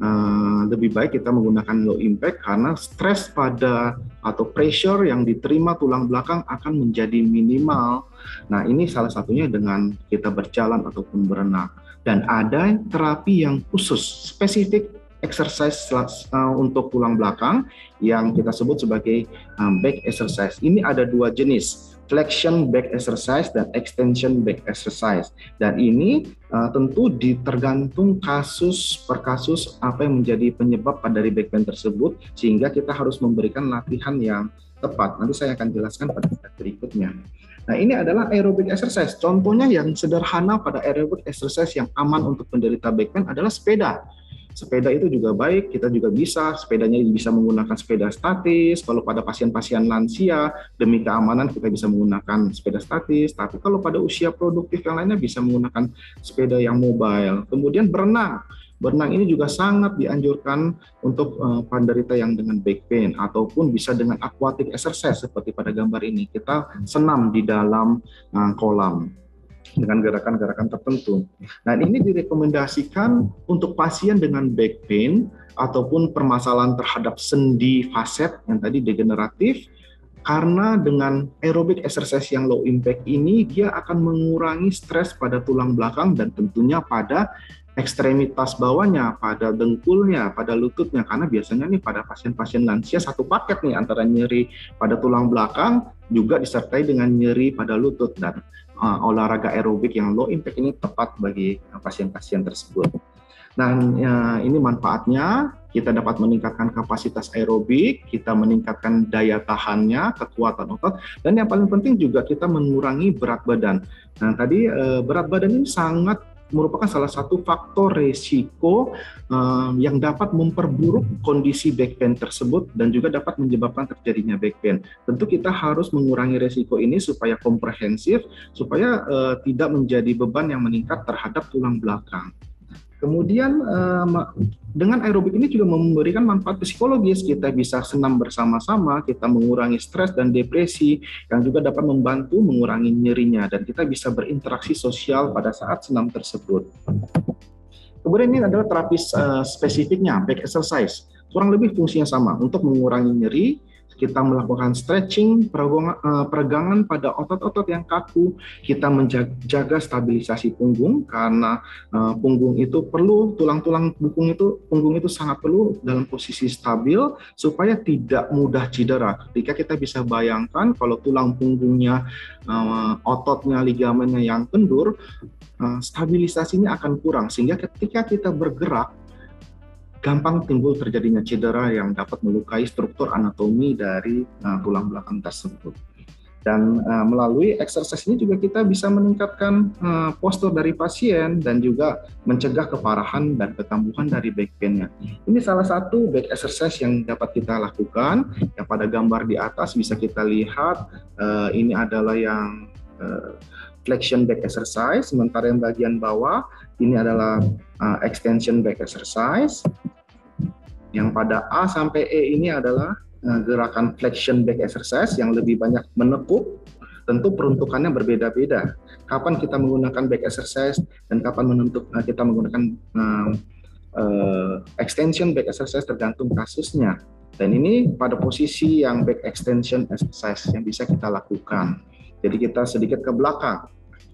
uh, lebih baik kita menggunakan low impact karena stres pada atau pressure yang diterima tulang belakang akan menjadi minimal. Nah ini salah satunya dengan kita berjalan ataupun berenang. Dan ada terapi yang khusus, spesifik exercise uh, untuk tulang belakang yang kita sebut sebagai um, back exercise. Ini ada dua jenis, flexion back exercise dan extension back exercise. Dan ini uh, tentu tergantung kasus per kasus apa yang menjadi penyebab dari back pain tersebut, sehingga kita harus memberikan latihan yang tepat. Nanti saya akan jelaskan pada slide berikutnya. Nah ini adalah aerobic exercise. Contohnya yang sederhana pada aerobic exercise yang aman untuk penderita back pain adalah sepeda. Sepeda itu juga baik, kita juga bisa, sepedanya bisa menggunakan sepeda statis. Kalau pada pasien-pasien lansia, demi keamanan kita bisa menggunakan sepeda statis. Tapi kalau pada usia produktif yang lainnya bisa menggunakan sepeda yang mobile. Kemudian berenang. Berenang ini juga sangat dianjurkan untuk uh, penderita yang dengan back pain, ataupun bisa dengan aquatic exercise seperti pada gambar ini. Kita senam di dalam uh, kolam dengan gerakan-gerakan tertentu. Nah, ini direkomendasikan untuk pasien dengan back pain ataupun permasalahan terhadap sendi faset yang tadi degeneratif, karena dengan aerobic exercise yang low impact ini dia akan mengurangi stres pada tulang belakang dan tentunya pada ekstremitas bawahnya, pada dengkulnya, pada lututnya, karena biasanya nih pada pasien-pasien lansia satu paket nih antara nyeri pada tulang belakang juga disertai dengan nyeri pada lutut, dan uh, olahraga aerobik yang low impact ini tepat bagi pasien-pasien tersebut. Nah, uh, ini manfaatnya, kita dapat meningkatkan kapasitas aerobik, kita meningkatkan daya tahannya, kekuatan otot, dan yang paling penting juga kita mengurangi berat badan. Nah, tadi uh, berat badan ini sangat merupakan salah satu faktor resiko um, yang dapat memperburuk kondisi back pain tersebut dan juga dapat menyebabkan terjadinya back pain. Tentu kita harus mengurangi resiko ini supaya komprehensif, supaya uh, tidak menjadi beban yang meningkat terhadap tulang belakang. Kemudian um, dengan aerobik ini juga memberikan manfaat psikologis. Kita bisa senam bersama-sama, kita mengurangi stres dan depresi, yang juga dapat membantu mengurangi nyerinya, dan kita bisa berinteraksi sosial pada saat senam tersebut. Kemudian ini adalah terapi uh, spesifiknya, back exercise. Kurang lebih fungsinya sama, untuk mengurangi nyeri. Kita melakukan stretching, peregangan pada otot-otot yang kaku, kita menjaga stabilisasi punggung, karena uh, punggung itu perlu, tulang-tulang punggung itu punggung itu sangat perlu dalam posisi stabil supaya tidak mudah cedera. Ketika kita bisa bayangkan kalau tulang punggungnya, uh, ototnya, ligamennya yang kendur, uh, stabilisasinya akan kurang, sehingga ketika kita bergerak gampang timbul terjadinya cedera yang dapat melukai struktur anatomi dari uh, tulang belakang tersebut. Dan uh, melalui exercise ini juga kita bisa meningkatkan uh, postur dari pasien dan juga mencegah keparahan dan kekambuhan dari back pain-nya. Ini salah satu back exercise yang dapat kita lakukan. Yang pada gambar di atas bisa kita lihat, uh, ini adalah yang uh, flexion back exercise, sementara yang bagian bawah ini adalah uh, extension back exercise. Yang pada A sampai E ini adalah uh, gerakan flexion back exercise yang lebih banyak menekuk. Tentu peruntukannya berbeda-beda. Kapan kita menggunakan back exercise dan kapan menentuk, uh, kita menggunakan uh, uh, extension back exercise tergantung kasusnya. Dan ini pada posisi yang back extension exercise yang bisa kita lakukan. Jadi kita sedikit ke belakang.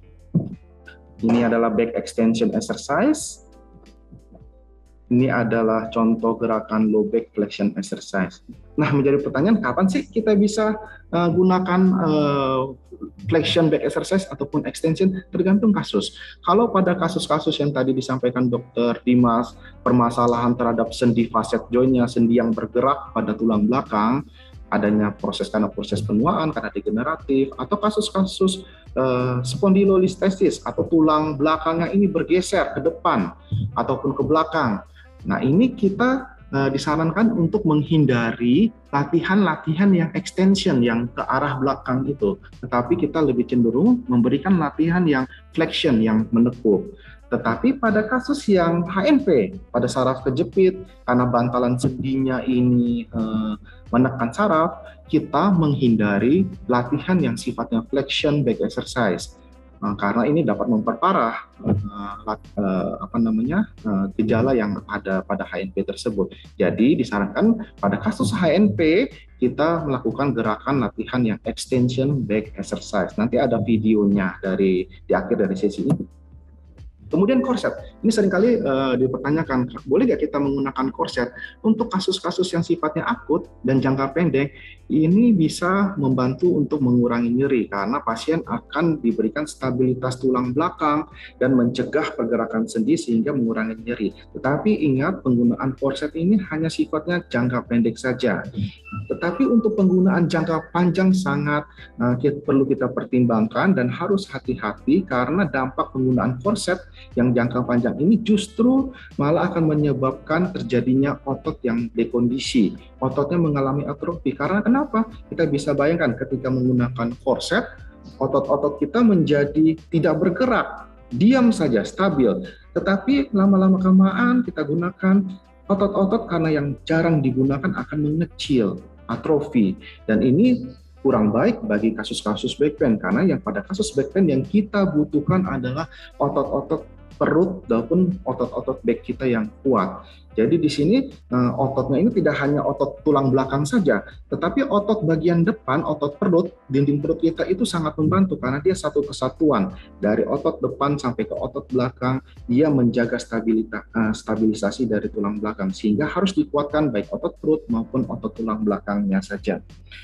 Ini adalah back extension exercise. Ini adalah contoh gerakan low back flexion exercise. Nah, menjadi pertanyaan, kapan sih kita bisa uh, gunakan uh, flexion back exercise ataupun extension? Tergantung kasus. Kalau pada kasus-kasus yang tadi disampaikan Dokter Dimas, permasalahan terhadap sendi facet joint-nya, sendi yang bergerak pada tulang belakang, adanya proses karena proses penuaan, karena degeneratif, atau kasus-kasus uh, spondylolistesis atau tulang belakangnya ini bergeser ke depan ataupun ke belakang. Nah, ini kita uh, disarankan untuk menghindari latihan-latihan yang extension, yang ke arah belakang itu. Tetapi kita lebih cenderung memberikan latihan yang flexion, yang menekuk. Tetapi pada kasus yang H N P, pada saraf kejepit, karena bantalan sendinya ini eh, menekan saraf, kita menghindari latihan yang sifatnya flexion back exercise. Nah, karena ini dapat memperparah eh, eh, apa namanya eh, gejala yang ada pada H N P tersebut. Jadi disarankan pada kasus H N P kita melakukan gerakan latihan yang extension back exercise. Nanti ada videonya dari di akhir dari sesi ini. Kemudian korset, ini seringkali uh, dipertanyakan, boleh nggak kita menggunakan korset untuk kasus-kasus yang sifatnya akut dan jangka pendek? Ini bisa membantu untuk mengurangi nyeri karena pasien akan diberikan stabilitas tulang belakang dan mencegah pergerakan sendi sehingga mengurangi nyeri. Tetapi ingat, penggunaan korset ini hanya sifatnya jangka pendek saja. Tetapi untuk penggunaan jangka panjang sangat uh, kita, perlu kita pertimbangkan dan harus hati-hati karena dampak penggunaan korset yang jangka panjang ini justru malah akan menyebabkan terjadinya otot yang dekondisi, ototnya mengalami atrofi. Karena kenapa? Kita bisa bayangkan ketika menggunakan korset, otot-otot kita menjadi tidak bergerak, diam saja, stabil. Tetapi lama-lama kelamaan kita gunakan otot-otot karena yang jarang digunakan akan mengecil, atrofi. Dan ini kurang baik bagi kasus-kasus back pain karena yang pada kasus back pain yang kita butuhkan adalah otot-otot perut maupun otot-otot back kita yang kuat. Jadi di sini uh, ototnya ini tidak hanya otot tulang belakang saja, tetapi otot bagian depan, otot perut, dinding perut kita itu sangat membantu karena dia satu kesatuan dari otot depan sampai ke otot belakang, dia menjaga stabilitas, uh, stabilisasi dari tulang belakang sehingga harus dikuatkan baik otot perut maupun otot tulang belakangnya saja.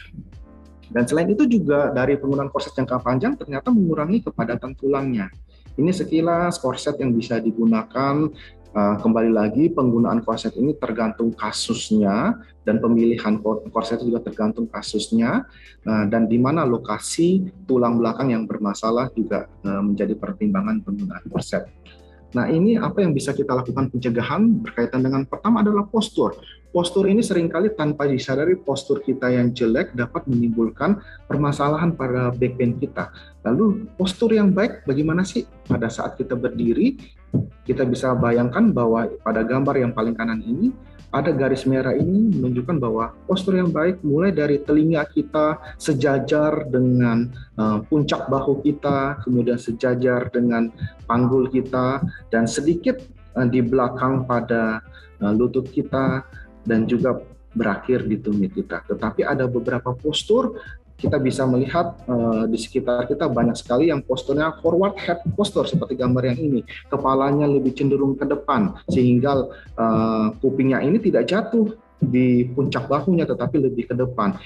Dan selain itu juga dari penggunaan korset jangka panjang ternyata mengurangi kepadatan tulangnya. Ini sekilas korset yang bisa digunakan. Uh, kembali lagi penggunaan korset ini tergantung kasusnya dan pemilihan korset juga tergantung kasusnya uh, dan di mana lokasi tulang belakang yang bermasalah juga uh, menjadi pertimbangan penggunaan korset. Nah, ini apa yang bisa kita lakukan pencegahan berkaitan dengan pertama adalah postur. Postur ini seringkali tanpa disadari postur kita yang jelek dapat menimbulkan permasalahan pada back pain kita. Lalu postur yang baik bagaimana sih pada saat kita berdiri? Kita bisa bayangkan bahwa pada gambar yang paling kanan ini ada garis merah ini menunjukkan bahwa postur yang baik mulai dari telinga kita sejajar dengan uh, puncak bahu kita, kemudian sejajar dengan panggul kita, dan sedikit uh, di belakang pada uh, lutut kita, dan juga berakhir di tumit kita. Tetapi ada beberapa postur kita bisa melihat uh, di sekitar kita banyak sekali yang posturnya forward head posture seperti gambar yang ini. Kepalanya lebih cenderung ke depan sehingga uh, kupingnya ini tidak jatuh di puncak bahunya tetapi lebih ke depan.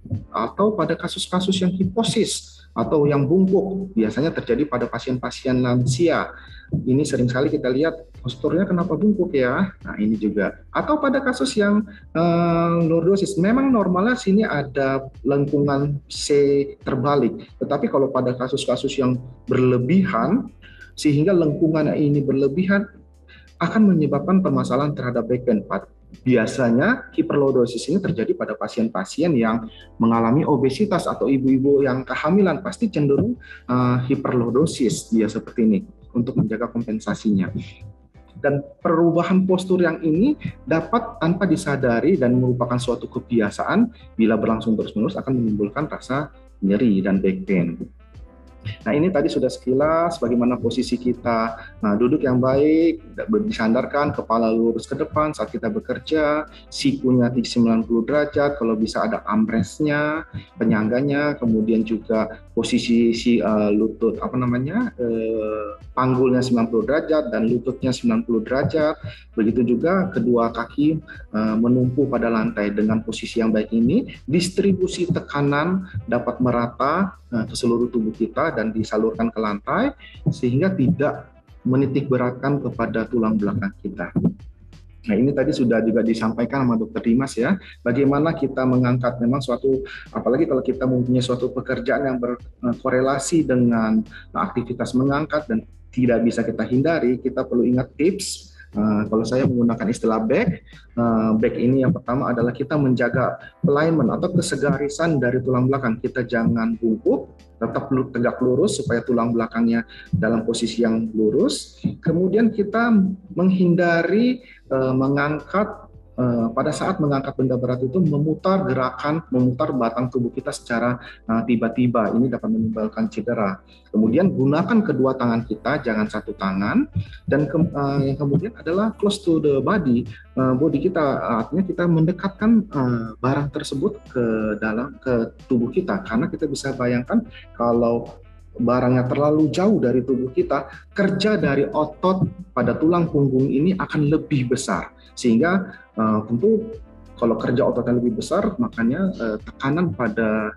Atau pada kasus-kasus yang hiposis atau yang bungkuk biasanya terjadi pada pasien-pasien lansia. Ini sering sekali kita lihat posturnya kenapa bungkuk ya. Nah, ini juga. Atau pada kasus yang uh, lordosis, memang normalnya sini ada lengkungan C terbalik. Tetapi kalau pada kasus-kasus yang berlebihan sehingga lengkungan ini berlebihan akan menyebabkan permasalahan terhadap back pain. Biasanya hiperlordosis ini terjadi pada pasien-pasien yang mengalami obesitas atau ibu-ibu yang kehamilan pasti cenderung uh, hiperlordosis dia seperti ini untuk menjaga kompensasinya. Dan perubahan postur yang ini dapat tanpa disadari dan merupakan suatu kebiasaan bila berlangsung terus-menerus akan menimbulkan rasa nyeri dan back pain. Nah, ini tadi sudah sekilas bagaimana posisi kita. Nah, duduk yang baik, disandarkan, kepala lurus ke depan saat kita bekerja, sikunya sembilan puluh derajat, kalau bisa ada armrestnya, penyangganya, kemudian juga posisi si uh, lutut apa namanya uh, panggulnya sembilan puluh derajat dan lututnya sembilan puluh derajat. Begitu juga kedua kaki uh, menumpu pada lantai. Dengan posisi yang baik ini, distribusi tekanan dapat merata uh, ke seluruh tubuh kita dan disalurkan ke lantai sehingga tidak menitik beratkan kepada tulang belakang kita. Nah, ini tadi sudah juga disampaikan sama Dokter Dimas ya, bagaimana kita mengangkat memang suatu, apalagi kalau kita mempunyai suatu pekerjaan yang berkorelasi dengan aktivitas mengangkat dan tidak bisa kita hindari, kita perlu ingat tips Uh, kalau saya menggunakan istilah back, uh, back ini yang pertama adalah kita menjaga alignment atau kesegarisan dari tulang belakang. Kita jangan bungkuk, tetap tegak lurus supaya tulang belakangnya dalam posisi yang lurus. Kemudian kita menghindari uh, mengangkat Uh, pada saat mengangkat benda berat itu memutar gerakan, memutar batang tubuh kita secara uh, tiba-tiba. Ini dapat menimbulkan cedera. Kemudian gunakan kedua tangan kita, jangan satu tangan. Dan ke, uh, yang kemudian adalah close to the body, uh, body kita, artinya kita mendekatkan uh, barang tersebut ke dalam ke tubuh kita. Karena kita bisa bayangkan kalau barangnya terlalu jauh dari tubuh kita, kerja dari otot pada tulang punggung ini akan lebih besar. Sehingga uh, tentu kalau kerja ototnya lebih besar, makanya uh, tekanan pada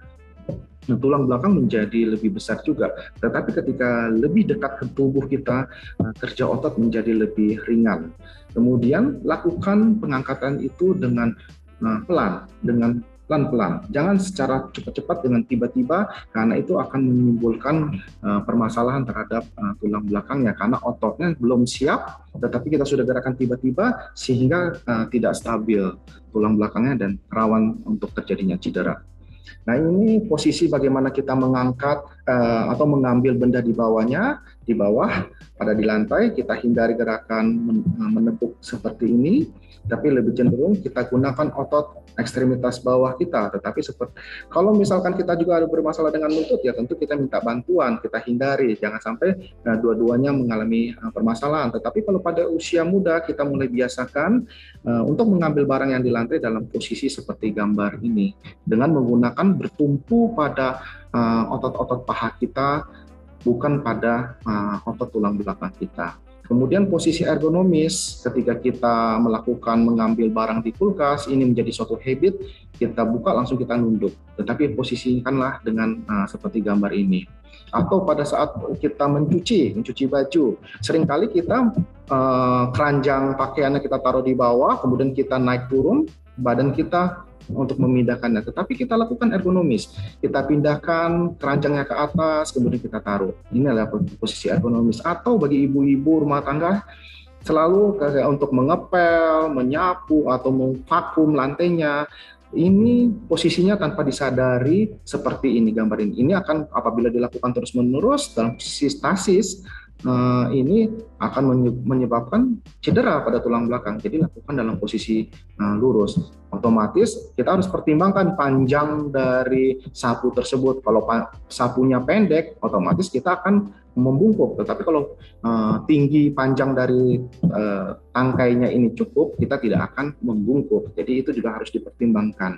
tulang belakang menjadi lebih besar juga. Tetapi ketika lebih dekat ke tubuh kita, uh, kerja otot menjadi lebih ringan. Kemudian lakukan pengangkatan itu dengan uh, pelan, dengan pelan-pelan. Jangan secara cepat-cepat dengan tiba-tiba, karena itu akan menimbulkan uh, permasalahan terhadap uh, tulang belakangnya, karena ototnya belum siap, tetapi kita sudah gerakan tiba-tiba sehingga uh, tidak stabil tulang belakangnya dan rawan untuk terjadinya cedera. Nah, ini posisi bagaimana kita mengangkat uh, atau mengambil benda di bawahnya, di bawah pada di lantai. Kita hindari gerakan menepuk seperti ini, tapi lebih cenderung kita gunakan otot ekstremitas bawah kita. Tetapi seperti kalau misalkan kita juga ada bermasalah dengan lutut, ya tentu kita minta bantuan, kita hindari, jangan sampai uh, dua-duanya mengalami uh, permasalahan. Tetapi kalau pada usia muda kita mulai biasakan uh, untuk mengambil barang yang di lantai dalam posisi seperti gambar ini, dengan menggunakan bertumpu pada uh, otot-otot paha kita, bukan pada uh, otot tulang belakang kita. Kemudian posisi ergonomis ketika kita melakukan mengambil barang di kulkas, ini menjadi suatu habit, kita buka langsung kita nunduk, tetapi posisikanlah dengan uh, seperti gambar ini. Atau pada saat kita mencuci, mencuci baju, seringkali kita uh, keranjang pakaiannya kita taruh di bawah, kemudian kita naik turun, badan kita untuk memindahkannya, tetapi kita lakukan ergonomis, kita pindahkan keranjangnya ke atas, kemudian kita taruh. Ini adalah posisi ergonomis. Atau bagi ibu-ibu rumah tangga, selalu untuk mengepel, menyapu atau memvakum lantainya, ini posisinya tanpa disadari seperti ini gambar ini. Ini akan apabila dilakukan terus-menerus dalam posisi stasis, Uh, ini akan menyebabkan cedera pada tulang belakang. Jadi lakukan dalam posisi uh, lurus. Otomatis kita harus pertimbangkan panjang dari sapu tersebut. Kalau sapunya pendek, otomatis kita akan membungkuk. Tetapi kalau uh, tinggi panjang dari uh, tangkainya ini cukup, kita tidak akan membungkuk. Jadi itu juga harus dipertimbangkan.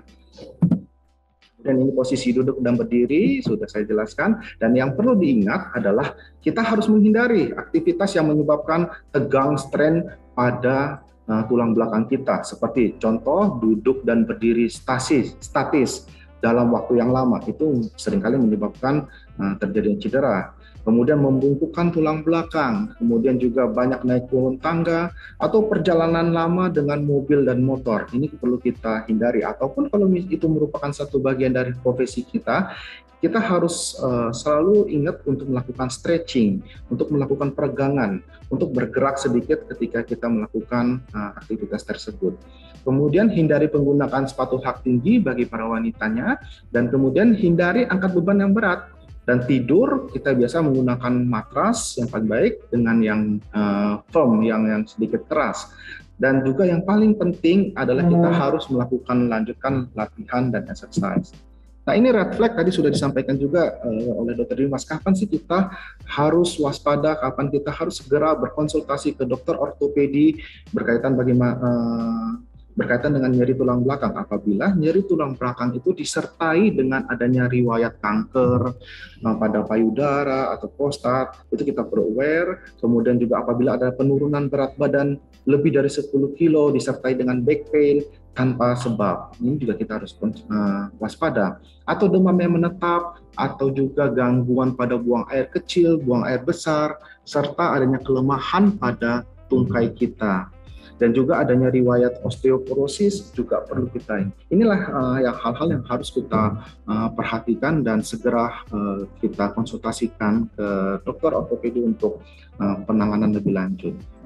Dan ini posisi duduk dan berdiri, sudah saya jelaskan. Dan yang perlu diingat adalah kita harus menghindari aktivitas yang menyebabkan tegang strain pada uh, tulang belakang kita. Seperti contoh duduk dan berdiri statis, statis dalam waktu yang lama. Itu seringkali menyebabkan uh, terjadinya cedera. Kemudian membungkukkan tulang belakang, kemudian juga banyak naik turun tangga, atau perjalanan lama dengan mobil dan motor. Ini perlu kita hindari. Ataupun kalau itu merupakan satu bagian dari profesi kita, kita harus uh, selalu ingat untuk melakukan stretching, untuk melakukan peregangan, untuk bergerak sedikit ketika kita melakukan uh, aktivitas tersebut. Kemudian hindari penggunaan sepatu hak tinggi bagi para wanitanya, dan kemudian hindari angkat beban yang berat. Dan tidur, kita biasa menggunakan matras yang paling baik dengan yang uh, firm, yang, yang sedikit keras. Dan juga yang paling penting adalah kita harus melakukan, lanjutkan latihan dan exercise. Nah, ini red flag tadi sudah disampaikan juga uh, oleh Dokter Dimas. Kapan sih kita harus waspada, kapan kita harus segera berkonsultasi ke dokter ortopedi berkaitan bagaimana uh, berkaitan dengan nyeri tulang belakang. Apabila nyeri tulang belakang itu disertai dengan adanya riwayat kanker uh, pada payudara atau prostat, itu kita perlu aware. Kemudian juga apabila ada penurunan berat badan lebih dari sepuluh kilo disertai dengan back pain tanpa sebab, ini juga kita harus uh, waspada. Atau demam yang menetap, atau juga gangguan pada buang air kecil, buang air besar, serta adanya kelemahan pada tungkai kita. Dan juga adanya riwayat osteoporosis juga perlu kita. Inilah uh, yang hal-hal yang harus kita uh, perhatikan dan segera uh, kita konsultasikan ke dokter ortopedi untuk uh, penanganan lebih lanjut.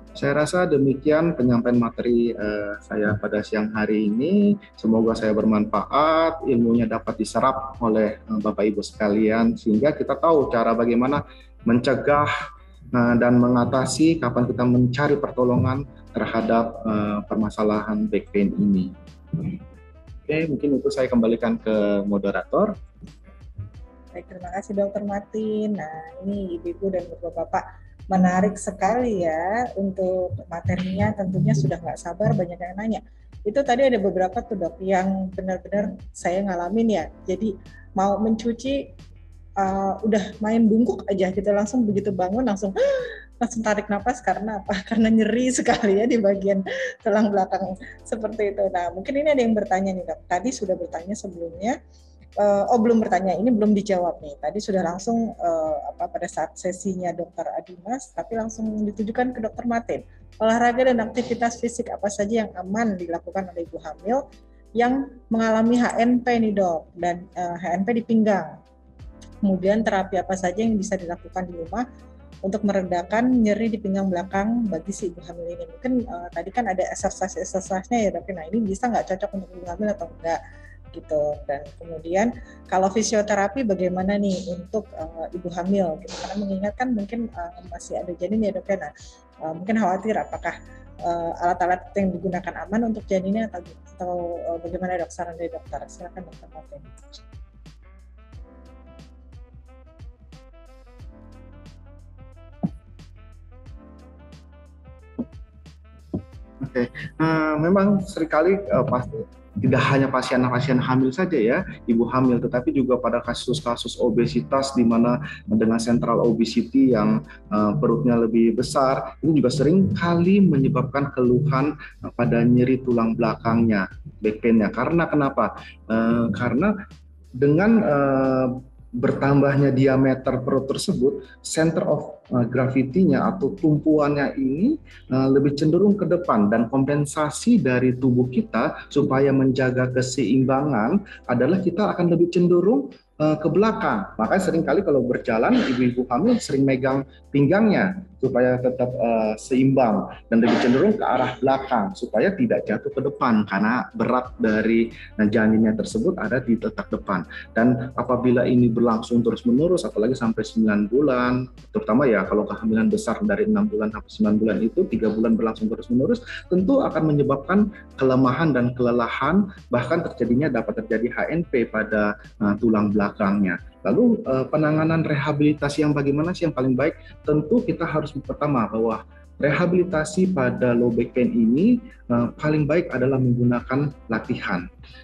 Saya rasa demikian penyampaian materi uh, saya pada siang hari ini. Semoga saya bermanfaat, ilmunya dapat diserap oleh uh, Bapak Ibu sekalian, sehingga kita tahu cara bagaimana mencegah uh, dan mengatasi kapan kita mencari pertolongan terhadap uh, permasalahan back pain ini. Oke, mungkin itu saya kembalikan ke moderator. Baik, terima kasih Dokter Martin. Nah, ini Ibu-Ibu dan Bapak-Bapak, menarik sekali ya untuk materinya, tentunya sudah nggak sabar banyak yang nanya. Itu tadi ada beberapa tuh dok yang benar-benar saya ngalamin ya. Jadi mau mencuci uh, udah main bungkuk aja gitu, langsung begitu bangun langsung langsung tarik napas karena apa? Karena nyeri sekali ya di bagian tulang belakang seperti itu. Nah mungkin ini ada yang bertanya nih dok. Tadi sudah bertanya sebelumnya. Uh, oh belum bertanya, ini belum dijawab nih. Tadi sudah langsung uh, apa pada saat sesinya Dokter Adimas, tapi langsung ditujukan ke Dokter Martin. Olahraga dan aktivitas fisik apa saja yang aman dilakukan oleh ibu hamil yang mengalami H N P nih dok, dan uh, H N P di pinggang. Kemudian terapi apa saja yang bisa dilakukan di rumah untuk meredakan nyeri di pinggang belakang bagi si ibu hamil ini. Mungkin uh, tadi kan ada exercise-exercise-nya ya dok. Nah ini bisa nggak cocok untuk ibu hamil atau enggak? Gitu. Dan kemudian kalau fisioterapi bagaimana nih untuk uh, ibu hamil gitu, karena mengingatkan mungkin uh, masih ada janin ya dok ya. Nah, uh, mungkin khawatir apakah uh, alat-alat yang digunakan aman untuk janinnya atau, atau uh, bagaimana dok, saran dari dokter. Silakan dokter Martin. Oke, okay. uh, memang seringkali uh, pasti tidak hanya pasien-pasien hamil saja ya, ibu hamil, tetapi juga pada kasus-kasus obesitas di mana dengan central obesity yang uh, perutnya lebih besar, ini juga sering kali menyebabkan keluhan uh, pada nyeri tulang belakangnya, back pain-nya. Karena kenapa? Uh, karena dengan uh, bertambahnya diameter perut tersebut, center of uh, gravity-nya atau tumpuannya ini uh, lebih cenderung ke depan, dan kompensasi dari tubuh kita supaya menjaga keseimbangan adalah kita akan lebih cenderung uh, ke belakang. Makanya seringkali kalau berjalan ibu-ibu hamil sering megang pinggangnya supaya tetap uh, seimbang dan lebih cenderung ke arah belakang supaya tidak jatuh ke depan karena berat dari janinnya tersebut ada di letak depan. Dan apabila ini berlangsung terus-menerus, apalagi sampai sembilan bulan, terutama ya kalau kehamilan besar dari enam bulan sampai sembilan bulan itu, tiga bulan berlangsung terus-menerus, tentu akan menyebabkan kelemahan dan kelelahan, bahkan terjadinya dapat terjadi H N P pada uh, tulang belakangnya. Lalu uh, penanganan rehabilitasi yang bagaimana sih yang paling baik? Tentu kita harus pertama bahwa rehabilitasi pada low back pain ini uh, paling baik adalah menggunakan latihan.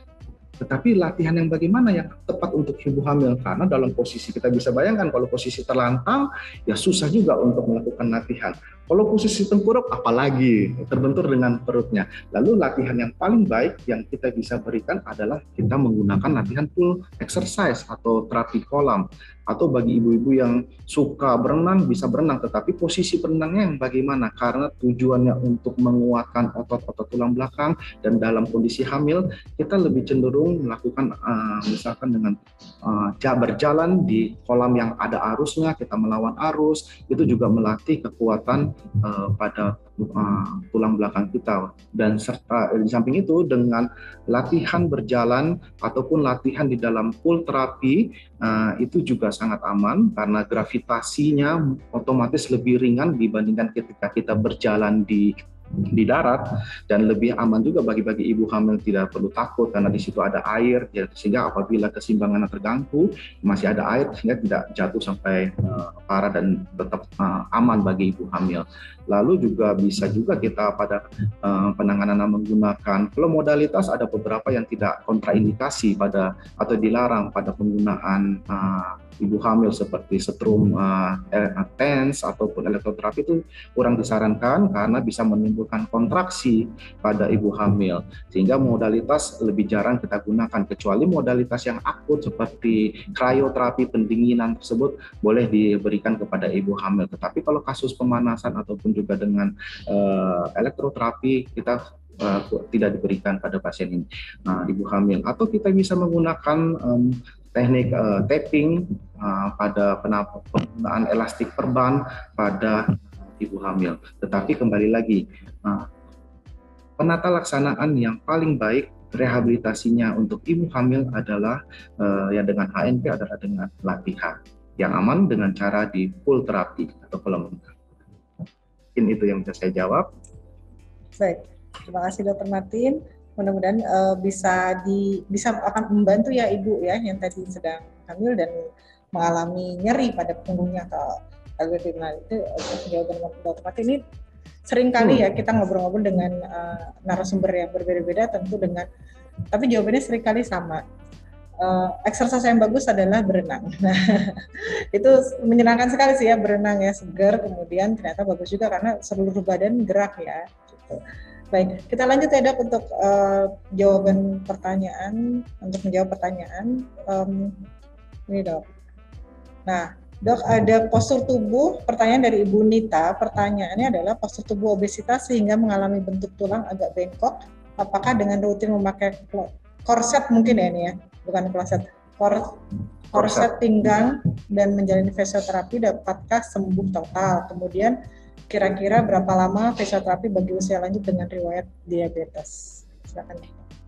Tetapi latihan yang bagaimana yang tepat untuk ibu hamil? Karena dalam posisi kita bisa bayangkan kalau posisi terlantang ya susah juga untuk melakukan latihan. Kalau posisi tengkurap apalagi terbentur dengan perutnya. Lalu latihan yang paling baik yang kita bisa berikan adalah kita menggunakan latihan full exercise atau terapi kolam. Atau bagi ibu-ibu yang suka berenang bisa berenang, tetapi posisi berenangnya yang bagaimana? Karena tujuannya untuk menguatkan otot-otot tulang belakang, dan dalam kondisi hamil kita lebih cenderung melakukan uh, misalkan dengan uh, berjalan di kolam yang ada arusnya, kita melawan arus, itu juga melatih kekuatan uh, pada uh, tulang belakang kita. Dan serta di samping itu dengan latihan berjalan ataupun latihan di dalam pool terapi uh, itu juga sangat aman karena gravitasinya otomatis lebih ringan dibandingkan ketika kita berjalan di di darat, dan lebih aman juga bagi-bagi ibu hamil, tidak perlu takut karena di situ ada air ya, sehingga apabila keseimbangannya terganggu masih ada air sehingga tidak jatuh sampai uh, parah dan tetap uh, aman bagi ibu hamil. Lalu juga bisa juga kita pada uh, penanganan menggunakan, kalau modalitas ada beberapa yang tidak kontraindikasi pada atau dilarang pada penggunaan uh, ibu hamil seperti setrum uh, TENS ataupun elektroterapi itu kurang disarankan karena bisa menimbulkan kontraksi pada ibu hamil, sehingga modalitas lebih jarang kita gunakan, kecuali modalitas yang akut seperti krioterapi pendinginan tersebut boleh diberikan kepada ibu hamil. Tetapi kalau kasus pemanasan ataupun juga dengan uh, elektroterapi kita uh, tidak diberikan pada pasien ini, uh, ibu hamil. Atau kita bisa menggunakan um, teknik uh, tapping uh, pada penggunaan elastik perban pada ibu hamil. Tetapi kembali lagi, uh, penata laksanaan yang paling baik rehabilitasinya untuk ibu hamil adalah uh, ya dengan H N P adalah dengan latihan yang aman dengan cara di full terapi atau pelembungan. Mungkin itu yang bisa saya jawab. Baik, terima kasih Dokter Martin. Mudah-mudahan uh, bisa di bisa akan membantu ya Ibu ya yang tadi sedang hamil dan mengalami nyeri pada punggungnya atau abdominal itu. Jawaban Dokter Martin ini sering kali ya kita ngobrol-ngobrol dengan uh, narasumber yang berbeda-beda tentu dengan, tapi jawabannya sering kali sama. Uh, exercise yang bagus adalah berenang. Nah, itu menyenangkan sekali sih ya berenang ya, segar, kemudian ternyata bagus juga karena seluruh badan gerak ya. Gitu. Baik, kita lanjut ya Dok untuk uh, jawaban pertanyaan, untuk menjawab pertanyaan. Um, ini Dok. Nah, Dok ada postur tubuh, pertanyaan dari Ibu Nita, pertanyaannya adalah postur tubuh obesitas sehingga mengalami bentuk tulang agak bengkok, apakah dengan rutin memakai korset mungkin ya ini ya, bukan korset, Kor, korset pinggang dan menjalani fisioterapi dapatkah sembuh total? Kemudian kira-kira berapa lama fisioterapi bagi usia lanjut dengan riwayat diabetes? Silakan.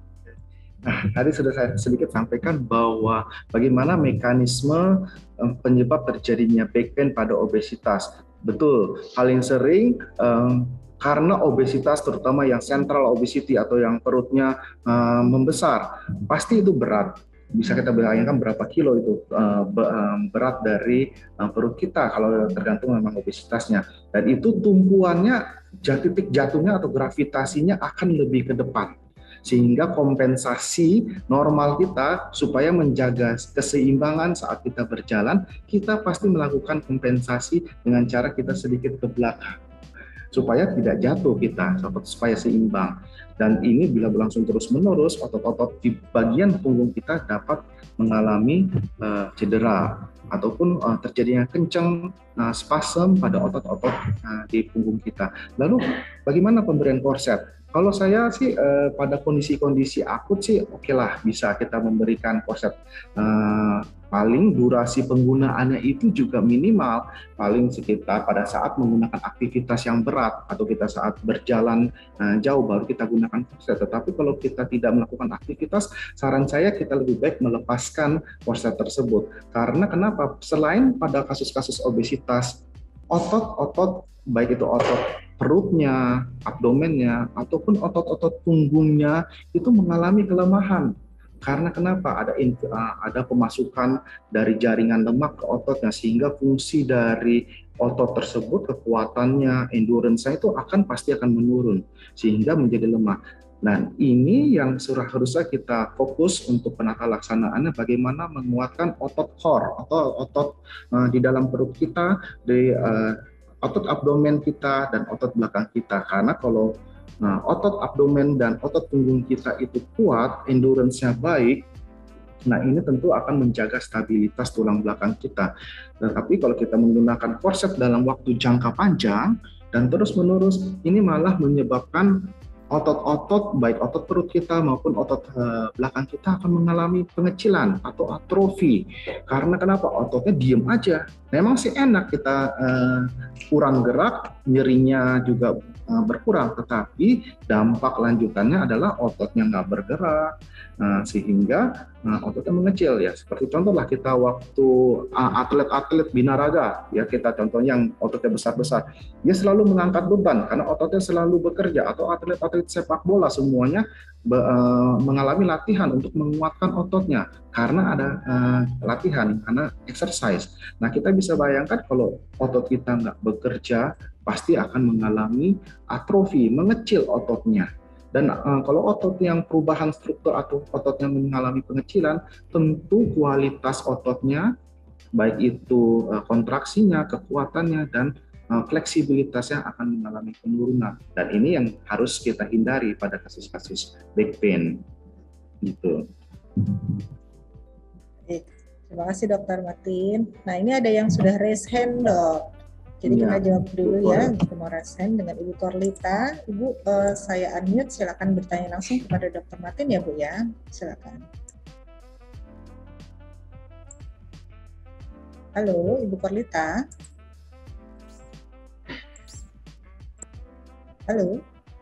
Nah, tadi sudah saya sedikit sampaikan bahwa bagaimana mekanisme penyebab terjadinya back pain pada obesitas. Betul, paling sering um, karena obesitas, terutama yang central obesity atau yang perutnya uh, membesar, pasti itu berat. Bisa kita bayangkan berapa kilo itu uh, berat dari uh, perut kita kalau tergantung memang obesitasnya. Dan itu tumpuannya, titik jatuhnya atau gravitasinya akan lebih ke depan. Sehingga kompensasi normal kita supaya menjaga keseimbangan saat kita berjalan, kita pasti melakukan kompensasi dengan cara kita sedikit ke belakang. Supaya tidak jatuh kita, supaya seimbang. Dan ini bila berlangsung terus-menerus, otot-otot di bagian punggung kita dapat mengalami uh, cedera ataupun uh, terjadinya kencang uh, spasm pada otot-otot uh, di punggung kita. Lalu bagaimana pemberian korset? Kalau saya sih uh, pada kondisi-kondisi akut sih oke okay lah bisa kita memberikan korset. Uh, paling durasi penggunaannya itu juga minimal, paling sekitar pada saat menggunakan aktivitas yang berat atau kita saat berjalan uh, jauh baru kita gunakan korset. Tetapi kalau kita tidak melakukan aktivitas, saran saya kita lebih baik melepaskan korset tersebut. Karena kenapa? Selain pada kasus-kasus obesitas, otot-otot baik itu otot perutnya, abdomennya, ataupun otot-otot punggungnya itu mengalami kelemahan. Karena kenapa? Ada ada pemasukan dari jaringan lemak ke ototnya sehingga fungsi dari otot tersebut, kekuatannya, endurance-nya itu akan pasti akan menurun sehingga menjadi lemah. Nah, ini yang harusnya kita fokus untuk penata laksanaannya bagaimana menguatkan otot core atau otot uh, di dalam perut kita, di uh, otot abdomen kita dan otot belakang kita. Karena kalau Nah, otot abdomen dan otot punggung kita itu kuat, endurance-nya baik, nah ini tentu akan menjaga stabilitas tulang belakang kita. Tetapi kalau kita menggunakan korset dalam waktu jangka panjang dan terus-menerus, ini malah menyebabkan otot-otot, baik otot perut kita maupun otot uh, belakang kita akan mengalami pengecilan atau atrofi. Karena kenapa? Ototnya diem aja. Memang sih enak kita uh, kurang gerak, nyerinya juga uh, berkurang, tetapi dampak lanjutannya adalah ototnya nggak bergerak, uh, sehingga uh, ototnya mengecil ya. Seperti contoh lah kita waktu uh, atlet-atlet binaraga, ya kita contoh yang ototnya besar-besar, dia selalu mengangkat beban karena ototnya selalu bekerja, atau atlet-atlet sepak bola semuanya be, uh, mengalami latihan untuk menguatkan ototnya karena ada uh, latihan, karena exercise. Nah kita bisa bayangkan kalau otot kita nggak bekerja, pasti akan mengalami atrofi, mengecil ototnya. Dan uh, kalau otot yang perubahan struktur atau otot yang mengalami pengecilan, tentu kualitas ototnya, baik itu uh, kontraksinya, kekuatannya, dan uh, fleksibilitasnya akan mengalami penurunan. Dan ini yang harus kita hindari pada kasus-kasus back pain. Gitu. Terima kasih Dokter Martin. Nah ini ada yang sudah raise hand Dok. Jadi ya, kita jawab dulu ya, kita mau raise hand dengan Ibu Korlita. Ibu, uh, saya unmute, silakan bertanya langsung kepada Dokter Martin ya Bu ya, silakan. Halo Ibu Korlita. Halo.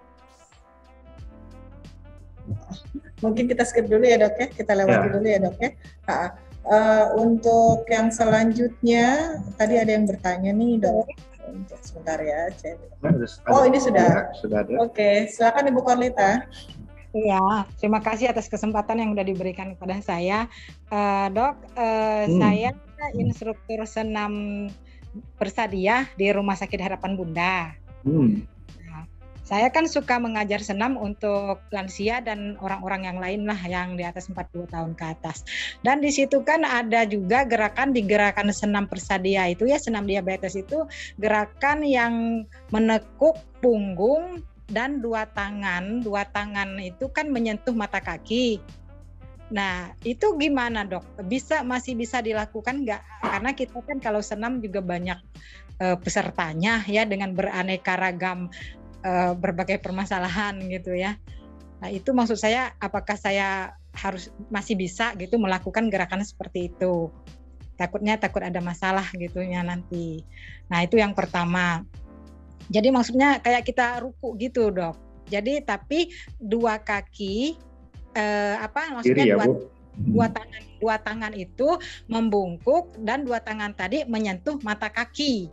Mungkin kita skip dulu ya dok ya, kita lewati ya. dulu ya dok ya. Uh, uh, untuk yang selanjutnya, tadi ada yang bertanya nih dok. Untuk sebentar ya. Oh ini sudah. Sudah ada. Oke, silakan Ibu Korlita. Iya, terima kasih atas kesempatan yang sudah diberikan kepada saya, uh, dok. Uh, hmm. Saya instruktur senam Persadiah di Rumah Sakit Harapan Bunda. Hmm. Nah, saya kan suka mengajar senam untuk lansia dan orang-orang yang lain lah yang di atas empat puluh tahun ke atas. Dan di situ kan ada juga gerakan di gerakan senam Persadiah itu ya, senam diabetes itu gerakan yang menekuk punggung dan dua tangan, dua tangan itu kan menyentuh mata kaki. Nah, itu gimana dok? Bisa masih bisa dilakukan nggak? Karena kita kan kalau senam juga banyak uh, pesertanya ya dengan beraneka ragam uh, berbagai permasalahan gitu ya. Nah, itu maksud saya apakah saya harus masih bisa gitu melakukan gerakan seperti itu? Takutnya takut ada masalah gitunya nanti. Nah, itu yang pertama. Jadi maksudnya kayak kita ruku gitu dok. Jadi tapi dua kaki eh, apa maksudnya Kiri, dua, ya, dua tangan dua tangan itu membungkuk dan dua tangan tadi menyentuh mata kaki.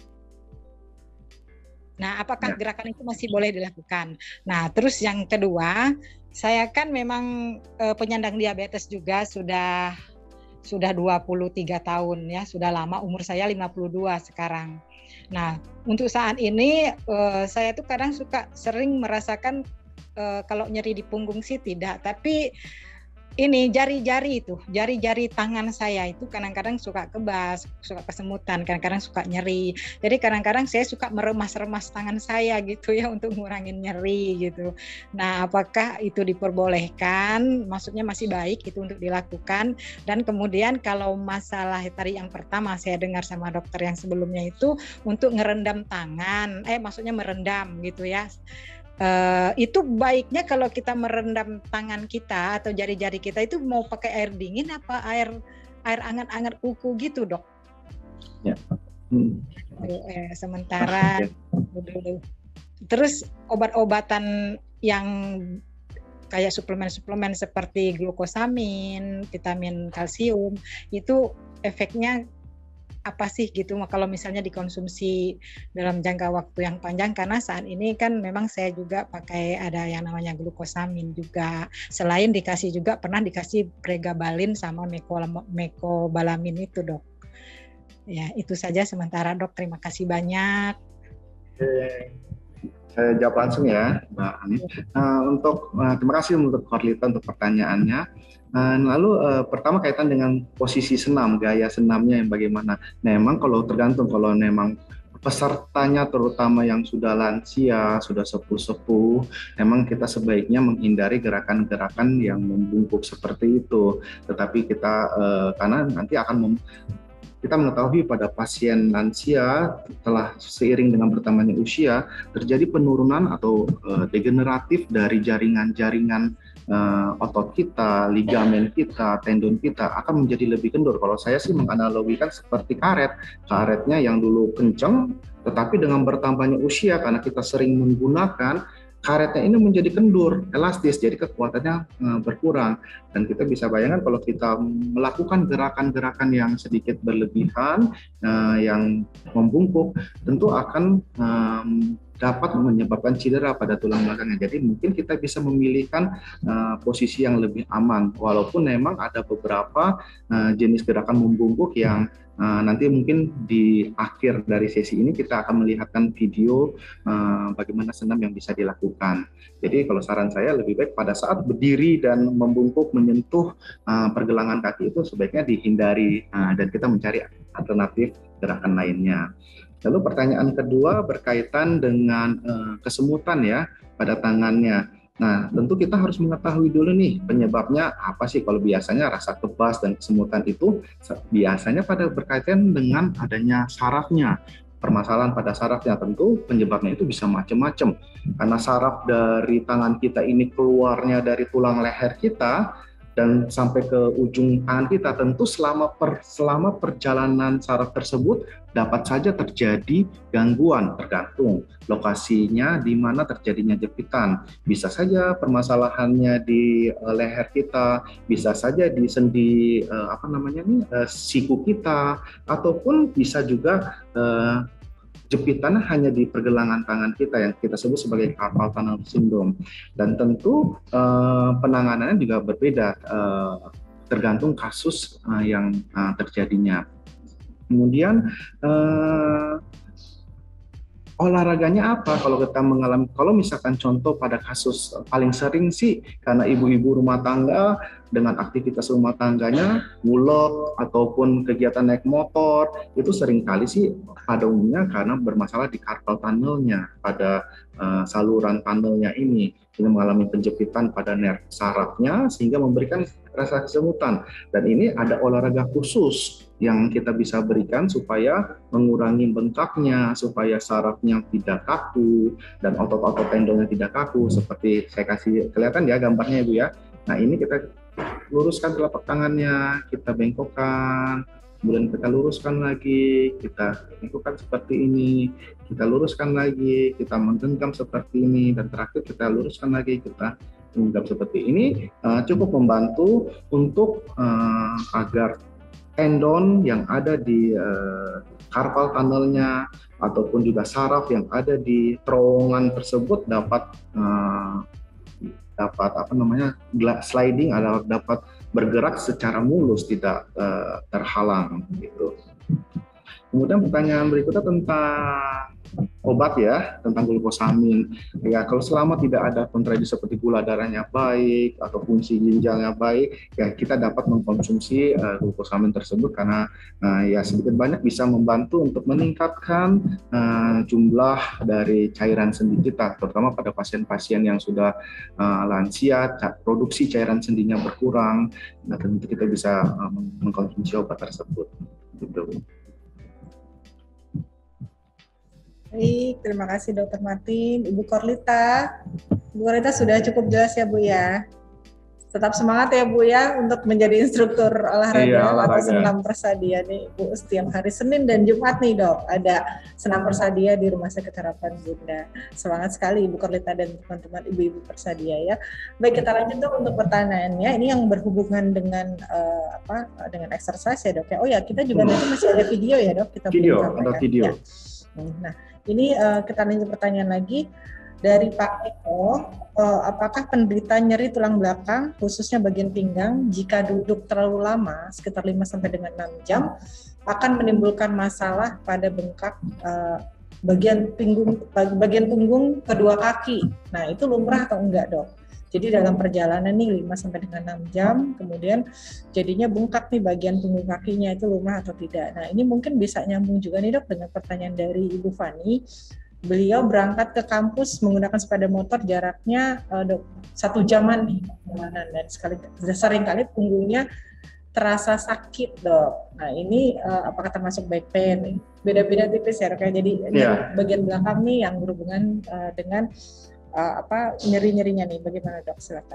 Nah, apakah ya. gerakan itu masih boleh dilakukan? Nah, terus yang kedua, saya kan memang eh, penyandang diabetes juga sudah sudah dua puluh tiga tahun ya, sudah lama, umur saya lima puluh dua sekarang. Nah, untuk saat ini uh, saya tuh kadang suka sering merasakan uh, kalau nyeri di punggung sih tidak, tapi ini jari-jari itu, jari-jari tangan saya itu kadang-kadang suka kebas, suka kesemutan, kadang-kadang suka nyeri. Jadi kadang-kadang saya suka meremas-remas tangan saya gitu ya untuk ngurangin nyeri gitu. Nah, apakah itu diperbolehkan? Maksudnya masih baik itu untuk dilakukan. Dan kemudian kalau masalah tadi yang pertama saya dengar sama dokter yang sebelumnya itu untuk ngerendam tangan, eh maksudnya merendam gitu ya. Uh, itu baiknya kalau kita merendam tangan kita atau jari-jari kita itu mau pakai air dingin apa air air anget-anget kuku gitu dok? Ya. Hmm. Eh, sementara dulu. Terus obat-obatan yang kayak suplemen-suplemen seperti glukosamin, vitamin kalsium itu efeknya apa sih gitu kalau misalnya dikonsumsi dalam jangka waktu yang panjang, karena saat ini kan memang saya juga pakai ada yang namanya glukosamin juga, selain dikasih juga pernah dikasih pregabalin sama mecobalamin itu dok. Ya itu saja sementara dok, terima kasih banyak. Oke. Saya jawab langsung ya Mbak Ani. Uh, untuk uh, terima kasih untuk Korlita untuk pertanyaannya. Uh, lalu uh, pertama kaitan dengan posisi senam, gaya senamnya yang bagaimana. Nah, memang kalau tergantung kalau memang pesertanya terutama yang sudah lansia, sudah sepuh-sepuh, memang kita sebaiknya menghindari gerakan-gerakan yang membungkuk seperti itu. Tetapi kita uh, karena nanti akan mem kita mengetahui pada pasien lansia telah seiring dengan bertambahnya usia terjadi penurunan atau uh, degeneratif dari jaringan-jaringan uh, otot kita, ligamen kita, tendon kita akan menjadi lebih kendur. Kalau saya sih menganalogikan seperti karet, karetnya yang dulu kencang, tetapi dengan bertambahnya usia karena kita sering menggunakan karetnya ini menjadi kendur, elastis, jadi kekuatannya uh, berkurang. Dan kita bisa bayangkan kalau kita melakukan gerakan-gerakan yang sedikit berlebihan, uh, yang membungkuk, tentu akan um, dapat menyebabkan cedera pada tulang belakangnya. Jadi mungkin kita bisa memilihkan uh, posisi yang lebih aman, walaupun memang ada beberapa uh, jenis gerakan membungkuk yang Uh, nanti mungkin di akhir dari sesi ini kita akan melihatkan video uh, bagaimana senam yang bisa dilakukan. Jadi kalau saran saya lebih baik pada saat berdiri dan membungkuk menyentuh uh, pergelangan kaki itu sebaiknya dihindari uh, dan kita mencari alternatif gerakan lainnya. Lalu pertanyaan kedua berkaitan dengan uh, kesemutan ya pada tangannya. Nah, tentu kita harus mengetahui dulu nih penyebabnya apa sih. Kalau biasanya rasa kebas dan kesemutan itu biasanya pada berkaitan dengan adanya sarafnya. Permasalahan pada sarafnya tentu penyebabnya itu bisa macam-macam. Karena saraf dari tangan kita ini keluarnya dari tulang leher kita dan sampai ke ujung tangan kita. Tentu selama per, selama perjalanan saraf tersebut dapat saja terjadi gangguan, tergantung lokasinya di mana terjadinya jepitan. Bisa saja permasalahannya di uh, leher kita, bisa saja di sendi uh, apa namanya nih uh, siku kita, ataupun bisa juga uh, jepitan hanya di pergelangan tangan kita yang kita sebut sebagai carpal tunnel syndrome. Dan tentu uh, penanganannya juga berbeda uh, tergantung kasus uh, yang uh, terjadinya. Kemudian uh, olahraganya apa kalau kita mengalami, kalau misalkan contoh pada kasus paling sering sih karena ibu-ibu rumah tangga dengan aktivitas rumah tangganya, ngulek ataupun kegiatan naik motor, itu seringkali sih pada umumnya karena bermasalah di carpal tunnelnya, pada uh, saluran tunnelnya ini, ini mengalami penjepitan pada nerv sarafnya sehingga memberikan rasa kesemutan. Dan ini ada olahraga khusus yang kita bisa berikan supaya mengurangi bengkaknya, supaya sarafnya tidak kaku dan otot-otot tendonnya tidak kaku. Seperti saya kasih kelihatan ya gambarnya Ibu ya. Nah ini kita luruskan telapak tangannya, kita bengkokkan, kemudian kita luruskan lagi, kita bengkokkan seperti ini, kita luruskan lagi, kita menggenggam seperti ini, dan terakhir kita luruskan lagi, kita menggenggam seperti ini. Uh, cukup membantu untuk uh, agar tendon yang ada di uh, carpal tunnelnya ataupun juga saraf yang ada di terowongan tersebut dapat uh, dapat apa namanya sliding, atau dapat bergerak secara mulus, tidak uh, terhalang gitu. Kemudian pertanyaan berikutnya tentang obat ya, tentang glukosamin. Ya, kalau selama tidak ada kontradiksi seperti gula darahnya baik atau fungsi ginjalnya baik, ya kita dapat mengkonsumsi uh, glukosamin tersebut karena uh, ya sedikit banyak bisa membantu untuk meningkatkan uh, jumlah dari cairan sendi kita, terutama pada pasien-pasien yang sudah uh, lansia, produksi cairan sendinya berkurang. Nah, tentu kita bisa uh, mengkonsumsi obat tersebut. Gitu. Baik, terima kasih Dokter Martin. Ibu Korlita, Ibu Korlita sudah cukup jelas ya Bu ya. Tetap semangat ya Bu ya untuk menjadi instruktur olahraga, iya, olahraga. Atau senam persadia nih Bu. Setiap hari Senin dan Jumat nih Dok, ada senam persadia di Rumah Sakit Harapan Bunda. Semangat sekali Ibu Korlita dan teman-teman ibu-ibu persadia ya. Baik, kita lanjut Dok untuk pertanyaannya. Ini yang berhubungan dengan uh, apa? Dengan exercise ya Dok ya. Oh ya, kita juga hmm. nanti masih ada video ya Dok. Kita video, ada video. Ya. Nah, ini uh, kita lanjut pertanyaan lagi dari Pak Eko. Uh, apakah penderita nyeri tulang belakang, khususnya bagian pinggang, jika duduk terlalu lama, sekitar lima sampai dengan enam jam, akan menimbulkan masalah pada bengkak uh, bagian punggung, bagian punggung kedua kaki? Nah, itu lumrah atau enggak Dok? Jadi dalam perjalanan nih lima sampai dengan enam jam, kemudian jadinya bengkak nih bagian punggung kakinya, itu lumrah atau tidak. Nah ini mungkin bisa nyambung juga nih Dok dengan pertanyaan dari Ibu Fani. Beliau berangkat ke kampus menggunakan sepeda motor, jaraknya uh, dok, satu jaman nih perjalanan, dan sekali sering kali punggungnya terasa sakit Dok. Nah ini uh, apakah termasuk back pain? Beda-beda tipis ya Dok. Jadi yeah. bagian belakang nih yang berhubungan uh, dengan Uh, apa nyeri-nyerinya nih, bagaimana Dok? Silakan.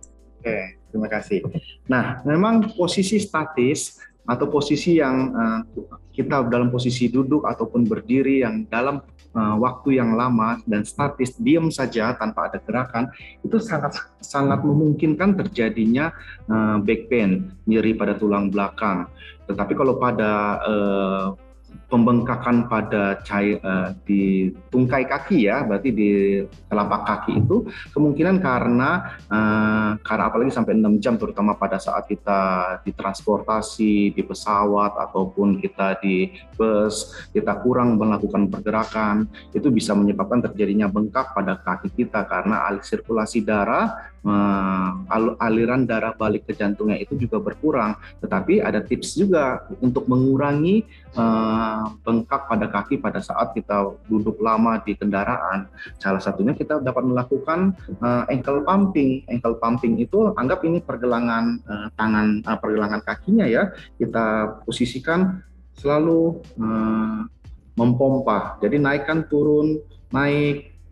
Oke, terima kasih. Nah, memang posisi statis atau posisi yang uh, kita dalam posisi duduk ataupun berdiri yang dalam uh, waktu yang lama dan statis, diam saja tanpa ada gerakan, itu sangat sangat memungkinkan terjadinya uh, back pain, nyeri pada tulang belakang. Tetapi kalau pada uh, pembengkakan pada cair uh, di tungkai kaki ya, berarti di telapak kaki itu kemungkinan karena uh, karena apalagi sampai enam jam, terutama pada saat kita ditransportasi di pesawat ataupun kita di bus, kita kurang melakukan pergerakan, itu bisa menyebabkan terjadinya bengkak pada kaki kita karena alih sirkulasi darah, uh, al aliran darah balik ke jantungnya itu juga berkurang. Tetapi ada tips juga untuk mengurangi uh, bengkak pada kaki pada saat kita duduk lama di kendaraan. Salah satunya kita dapat melakukan uh, ankle pumping. Ankle pumping itu anggap ini pergelangan uh, tangan, uh, pergelangan kakinya ya. Kita posisikan selalu uh, mempompa. Jadi naikkan turun, naik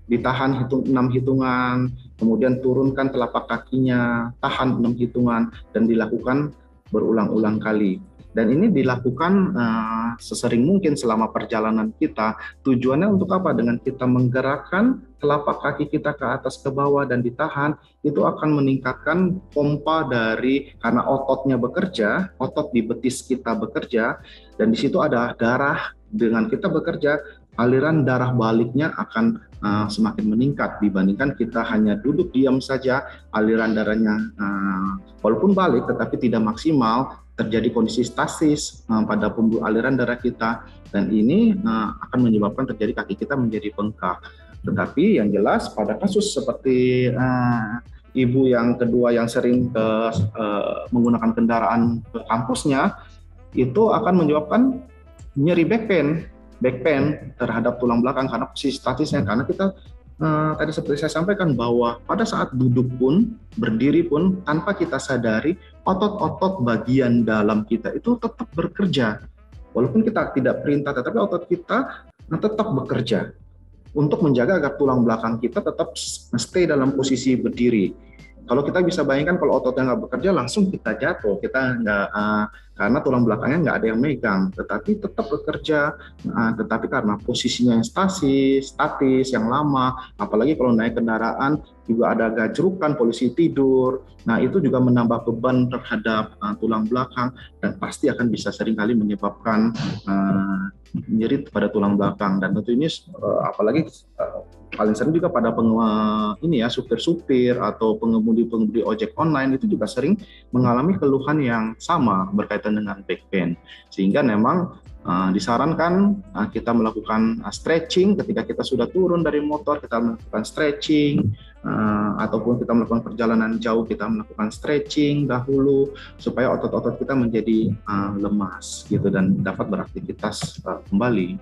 ditahan hitung enam hitungan, kemudian turunkan telapak kakinya, tahan enam hitungan, dan dilakukan berulang-ulang kali. Dan ini dilakukan uh, sesering mungkin selama perjalanan kita. Tujuannya untuk apa? Dengan kita menggerakkan telapak kaki kita ke atas ke bawah dan ditahan, itu akan meningkatkan pompa dari, karena ototnya bekerja, otot di betis kita bekerja, dan di situ ada darah. Dengan kita bekerja, aliran darah baliknya akan uh, semakin meningkat dibandingkan kita hanya duduk diam saja, aliran darahnya uh, walaupun balik tetapi tidak maksimal, terjadi kondisi stasis uh, pada pembuluh aliran darah kita, dan ini uh, akan menyebabkan terjadi kaki kita menjadi bengkak. Tetapi yang jelas pada kasus seperti uh, ibu yang kedua yang sering ke, uh, menggunakan kendaraan ke kampusnya, itu akan menyebabkan nyeri back pain, back pain terhadap tulang belakang karena posisi statisnya. Karena kita uh, tadi seperti saya sampaikan bahwa pada saat duduk pun, berdiri pun, tanpa kita sadari otot-otot bagian dalam kita itu tetap bekerja. Walaupun kita tidak perintah, tetapi otot kita tetap bekerja untuk menjaga agar tulang belakang kita tetap stay dalam posisi berdiri. Kalau kita bisa bayangkan kalau ototnya nggak bekerja, langsung kita jatuh, kita nggak uh, karena tulang belakangnya nggak ada yang megang, tetapi tetap bekerja. Uh, tetapi karena posisinya yang statis, statis yang lama, apalagi kalau naik kendaraan juga ada gajrukan, posisi tidur. Nah itu juga menambah beban terhadap uh, tulang belakang dan pasti akan bisa seringkali menyebabkan uh, nyeri pada tulang belakang. Dan tentu ini uh, apalagi uh, paling sering juga pada pengguna ini ya, supir-supir atau pengemudi-pengemudi ojek online itu juga sering mengalami keluhan yang sama berkaitan dengan back pain. Sehingga memang uh, disarankan uh, kita melakukan uh, stretching ketika kita sudah turun dari motor, kita melakukan stretching, uh, ataupun kita melakukan perjalanan jauh, kita melakukan stretching dahulu supaya otot-otot kita menjadi uh, lemas gitu dan dapat beraktivitas uh, kembali.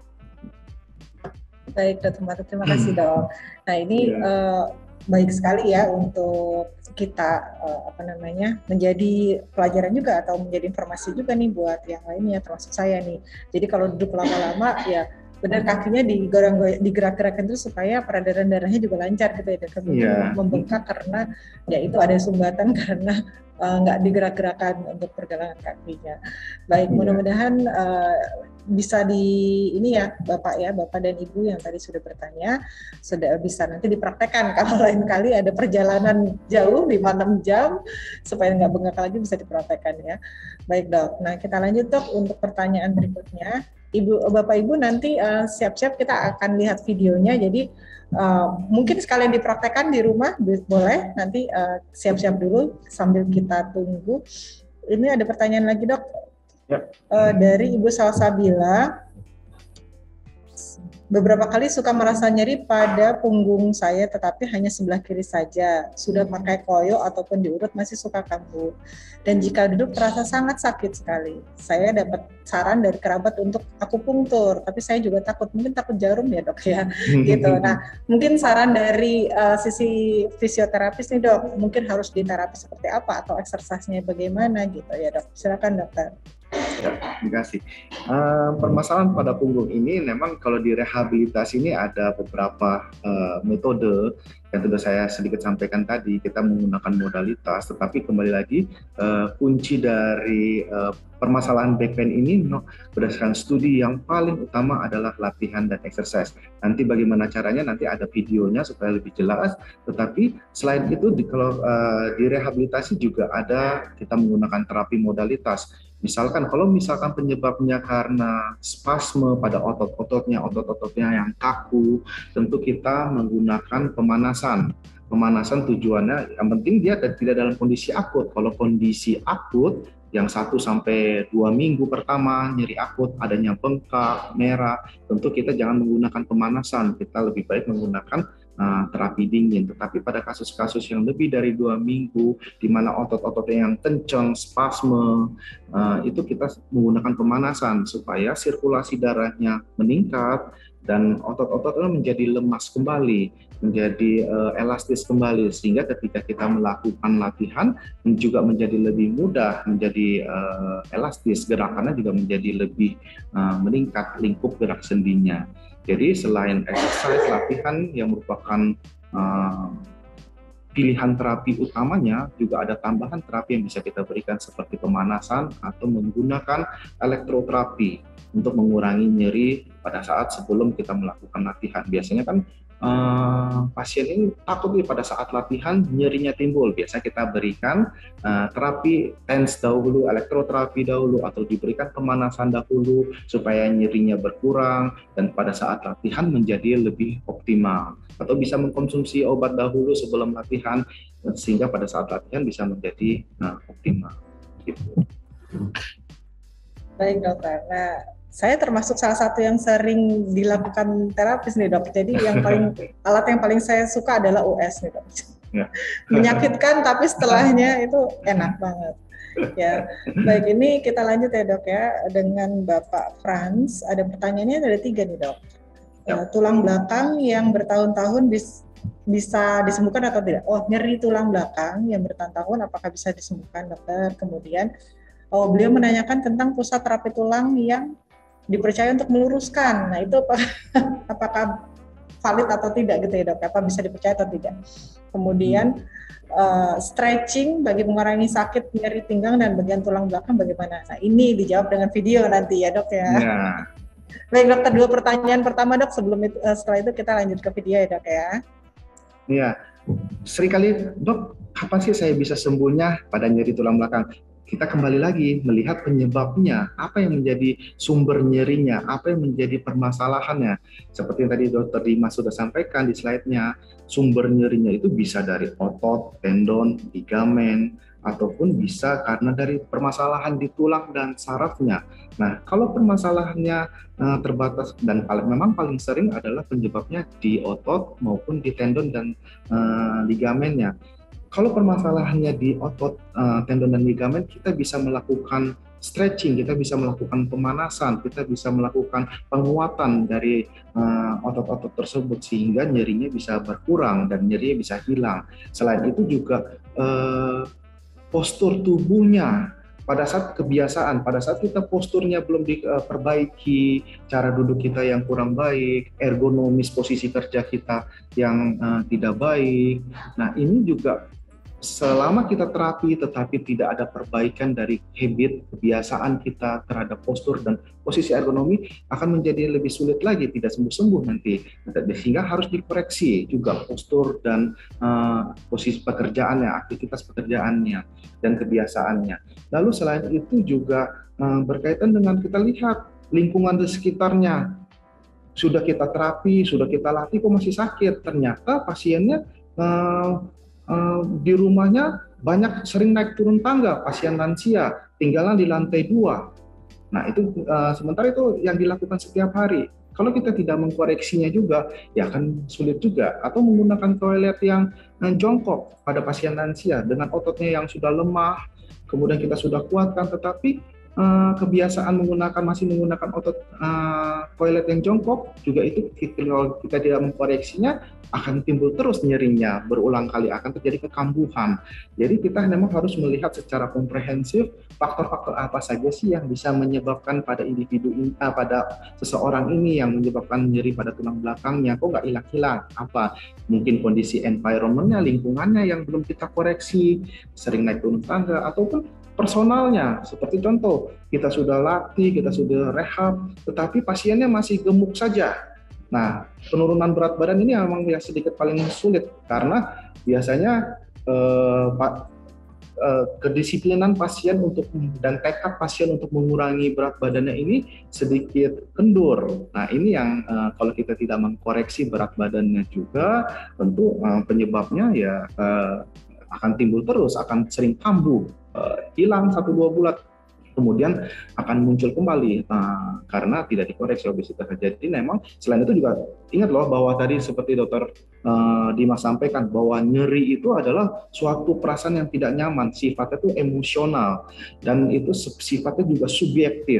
Baik, Dokter Marta, terima kasih dok. Nah ini yeah. uh, baik sekali ya untuk kita uh, apa namanya menjadi pelajaran juga atau menjadi informasi juga nih buat yang lainnya termasuk saya nih. Jadi kalau duduk lama-lama ya benar kakinya digerak-gerakan terus supaya peredaran darahnya juga lancar gitu ya, dan kemudian yeah. membengkak karena ya itu ada sumbatan karena nggak uh, digerak-gerakan untuk perjalanan kakinya. Baik, yeah. mudah-mudahan uh, bisa di ini ya Bapak ya, Bapak dan Ibu yang tadi sudah bertanya, sudah bisa nanti dipraktekkan kalau lain kali ada perjalanan jauh lima enam jam supaya nggak bengkak lagi bisa dipraktekkan ya. Baik dok, nah kita lanjut dok untuk pertanyaan berikutnya. Ibu, Bapak Ibu nanti uh, siap-siap kita akan lihat videonya, jadi uh, mungkin sekalian dipraktekkan di rumah, boleh nanti uh, siap-siap dulu sambil kita tunggu. Ini ada pertanyaan lagi dok. Yep. Uh, dari Ibu Salsabila, beberapa kali suka merasa nyeri pada punggung saya tetapi hanya sebelah kiri saja, sudah pakai koyo ataupun diurut masih suka kambuh, dan jika duduk terasa sangat sakit sekali. Saya dapat saran dari kerabat untuk akupunktur, tapi saya juga takut, mungkin takut jarum ya dok ya gitu. Nah mungkin saran dari uh, sisi fisioterapis nih dok, mungkin harus diterapi seperti apa atau exercise-nya bagaimana gitu ya dok, silakan dokter. Ya, terima kasih. Uh, permasalahan pada punggung ini memang kalau di rehabilitasi ini ada beberapa uh, metode yang sudah saya sedikit sampaikan tadi. Kita menggunakan modalitas, tetapi kembali lagi uh, kunci dari uh, permasalahan back pain ini no, berdasarkan studi yang paling utama adalah latihan dan exercise. Nanti bagaimana caranya nanti ada videonya supaya lebih jelas. Tetapi selain itu di, kalau uh, di rehabilitasi juga ada kita menggunakan terapi modalitas. Misalkan kalau misalkan penyebabnya karena spasme pada otot-ototnya, otot-ototnya yang kaku, tentu kita menggunakan pemanasan. Pemanasan tujuannya yang penting dia tidak dalam kondisi akut. Kalau kondisi akut yang satu sampai dua minggu pertama nyeri akut, adanya bengkak, merah, tentu kita jangan menggunakan pemanasan. Kita lebih baik menggunakan Uh, terapi dingin. Tetapi pada kasus-kasus yang lebih dari dua minggu, di mana otot-ototnya yang kencang, spasme, uh, itu kita menggunakan pemanasan supaya sirkulasi darahnya meningkat dan otot-otot itu menjadi lemas kembali, menjadi uh, elastis kembali, sehingga ketika kita melakukan latihan juga menjadi lebih mudah, menjadi uh, elastis, gerakannya juga menjadi lebih uh, meningkat lingkup gerak sendinya. Jadi selain exercise, latihan yang merupakan uh, pilihan terapi utamanya, juga ada tambahan terapi yang bisa kita berikan seperti pemanasan atau menggunakan elektroterapi untuk mengurangi nyeri pada saat sebelum kita melakukan latihan. Biasanya kan eh, pasien ini takut nih pada saat latihan nyerinya timbul. Biasa kita berikan eh, terapi TENS dahulu, elektroterapi dahulu, atau diberikan pemanasan dahulu supaya nyerinya berkurang dan pada saat latihan menjadi lebih optimal. Atau bisa mengkonsumsi obat dahulu sebelum latihan sehingga pada saat latihan bisa menjadi nah, optimal. Gitu. Baik dokter. Nah, saya termasuk salah satu yang sering dilakukan terapis nih dok. Jadi yang paling alat yang paling saya suka adalah U S nih dok. Ya. Menyakitkan tapi setelahnya itu enak banget. Ya, baik, ini kita lanjut ya dok ya dengan Bapak Franz. Ada pertanyaannya ada tiga nih dok. Uh, tulang belakang yang bertahun-tahun bis, bisa disembuhkan atau tidak? Oh, nyeri tulang belakang yang bertahun-tahun apakah bisa disembuhkan dokter? Kemudian oh, beliau menanyakan tentang pusat terapi tulang yang dipercaya untuk meluruskan. Nah, itu apakah, apakah valid atau tidak gitu ya dok? Apa bisa dipercaya atau tidak? Kemudian uh, stretching bagi mengurangi sakit nyeri pinggang dan bagian tulang belakang bagaimana? Nah, ini dijawab dengan video nanti ya dok ya. Ya. Baik dokter, dua pertanyaan pertama dok, sebelum itu, setelah itu kita lanjut ke video ya dok ya. Iya, seringkali dok, kapan sih saya bisa sembuhnya pada nyeri tulang belakang? Kita kembali lagi melihat penyebabnya, apa yang menjadi sumber nyerinya, apa yang menjadi permasalahannya. Seperti yang tadi dokter Dimas sudah sampaikan di slide-nya, sumber nyerinya itu bisa dari otot, tendon, ligamen, ataupun bisa karena dari permasalahan di tulang dan sarafnya. Nah, kalau permasalahannya uh, terbatas dan paling, memang paling sering adalah penyebabnya di otot maupun di tendon dan uh, ligamennya. Kalau permasalahannya di otot, uh, tendon dan ligamen, kita bisa melakukan stretching, kita bisa melakukan pemanasan, kita bisa melakukan penguatan dari uh, otot-otot tersebut sehingga nyerinya bisa berkurang dan nyerinya bisa hilang. Selain itu juga uh, postur tubuhnya, pada saat kebiasaan, pada saat kita posturnya belum diperbaiki, cara duduk kita yang kurang baik, ergonomis posisi kerja kita yang uh, tidak baik. Nah, ini juga selama kita terapi tetapi tidak ada perbaikan dari habit, kebiasaan kita terhadap postur dan posisi ergonomi, akan menjadi lebih sulit lagi, tidak sembuh-sembuh nanti. Sehingga harus dikoreksi juga postur dan uh, posisi pekerjaannya, aktivitas pekerjaannya, dan kebiasaannya. Lalu selain itu juga uh, berkaitan dengan kita lihat lingkungan di sekitarnya. Sudah kita terapi, sudah kita latih, kok masih sakit? Ternyata pasiennya uh, Uh, di rumahnya banyak sering naik turun tangga, pasien lansia, tinggalan di lantai dua. Nah itu uh, sementara itu yang dilakukan setiap hari. Kalau kita tidak mengkoreksinya juga, ya akan sulit juga. Atau menggunakan toilet yang uh, jongkok pada pasien lansia dengan ototnya yang sudah lemah, kemudian kita sudah kuatkan, tetapi Uh, kebiasaan menggunakan masih menggunakan otot uh, toilet yang jongkok juga itu kalau kita tidak mengkoreksinya akan timbul terus nyerinya, berulang kali akan terjadi kekambuhan. Jadi kita memang harus melihat secara komprehensif faktor-faktor apa saja sih yang bisa menyebabkan pada individu ini, uh, pada seseorang ini yang menyebabkan nyeri pada tulang belakangnya kok nggak hilang-hilang. Apa mungkin kondisi environment-nya, lingkungannya yang belum kita koreksi, sering naik turun tangga, ataupun personalnya. Seperti contoh, kita sudah latih, kita sudah rehab, tetapi pasiennya masih gemuk saja. Nah, penurunan berat badan ini memang yang sedikit paling sulit karena biasanya eh, pa, eh, kedisiplinan pasien untuk dan tekad pasien untuk mengurangi berat badannya ini sedikit kendur. Nah, ini yang eh, kalau kita tidak mengkoreksi berat badannya juga, tentu eh, penyebabnya ya eh, akan timbul terus, akan sering kambuh. Uh, hilang satu dua bulan kemudian akan muncul kembali uh, karena tidak dikoreksi obesitas. Jadi memang selain itu juga ingat loh bahwa tadi seperti dokter uh, Dimas sampaikan bahwa nyeri itu adalah suatu perasaan yang tidak nyaman, sifatnya itu emosional dan itu sifatnya juga subjektif.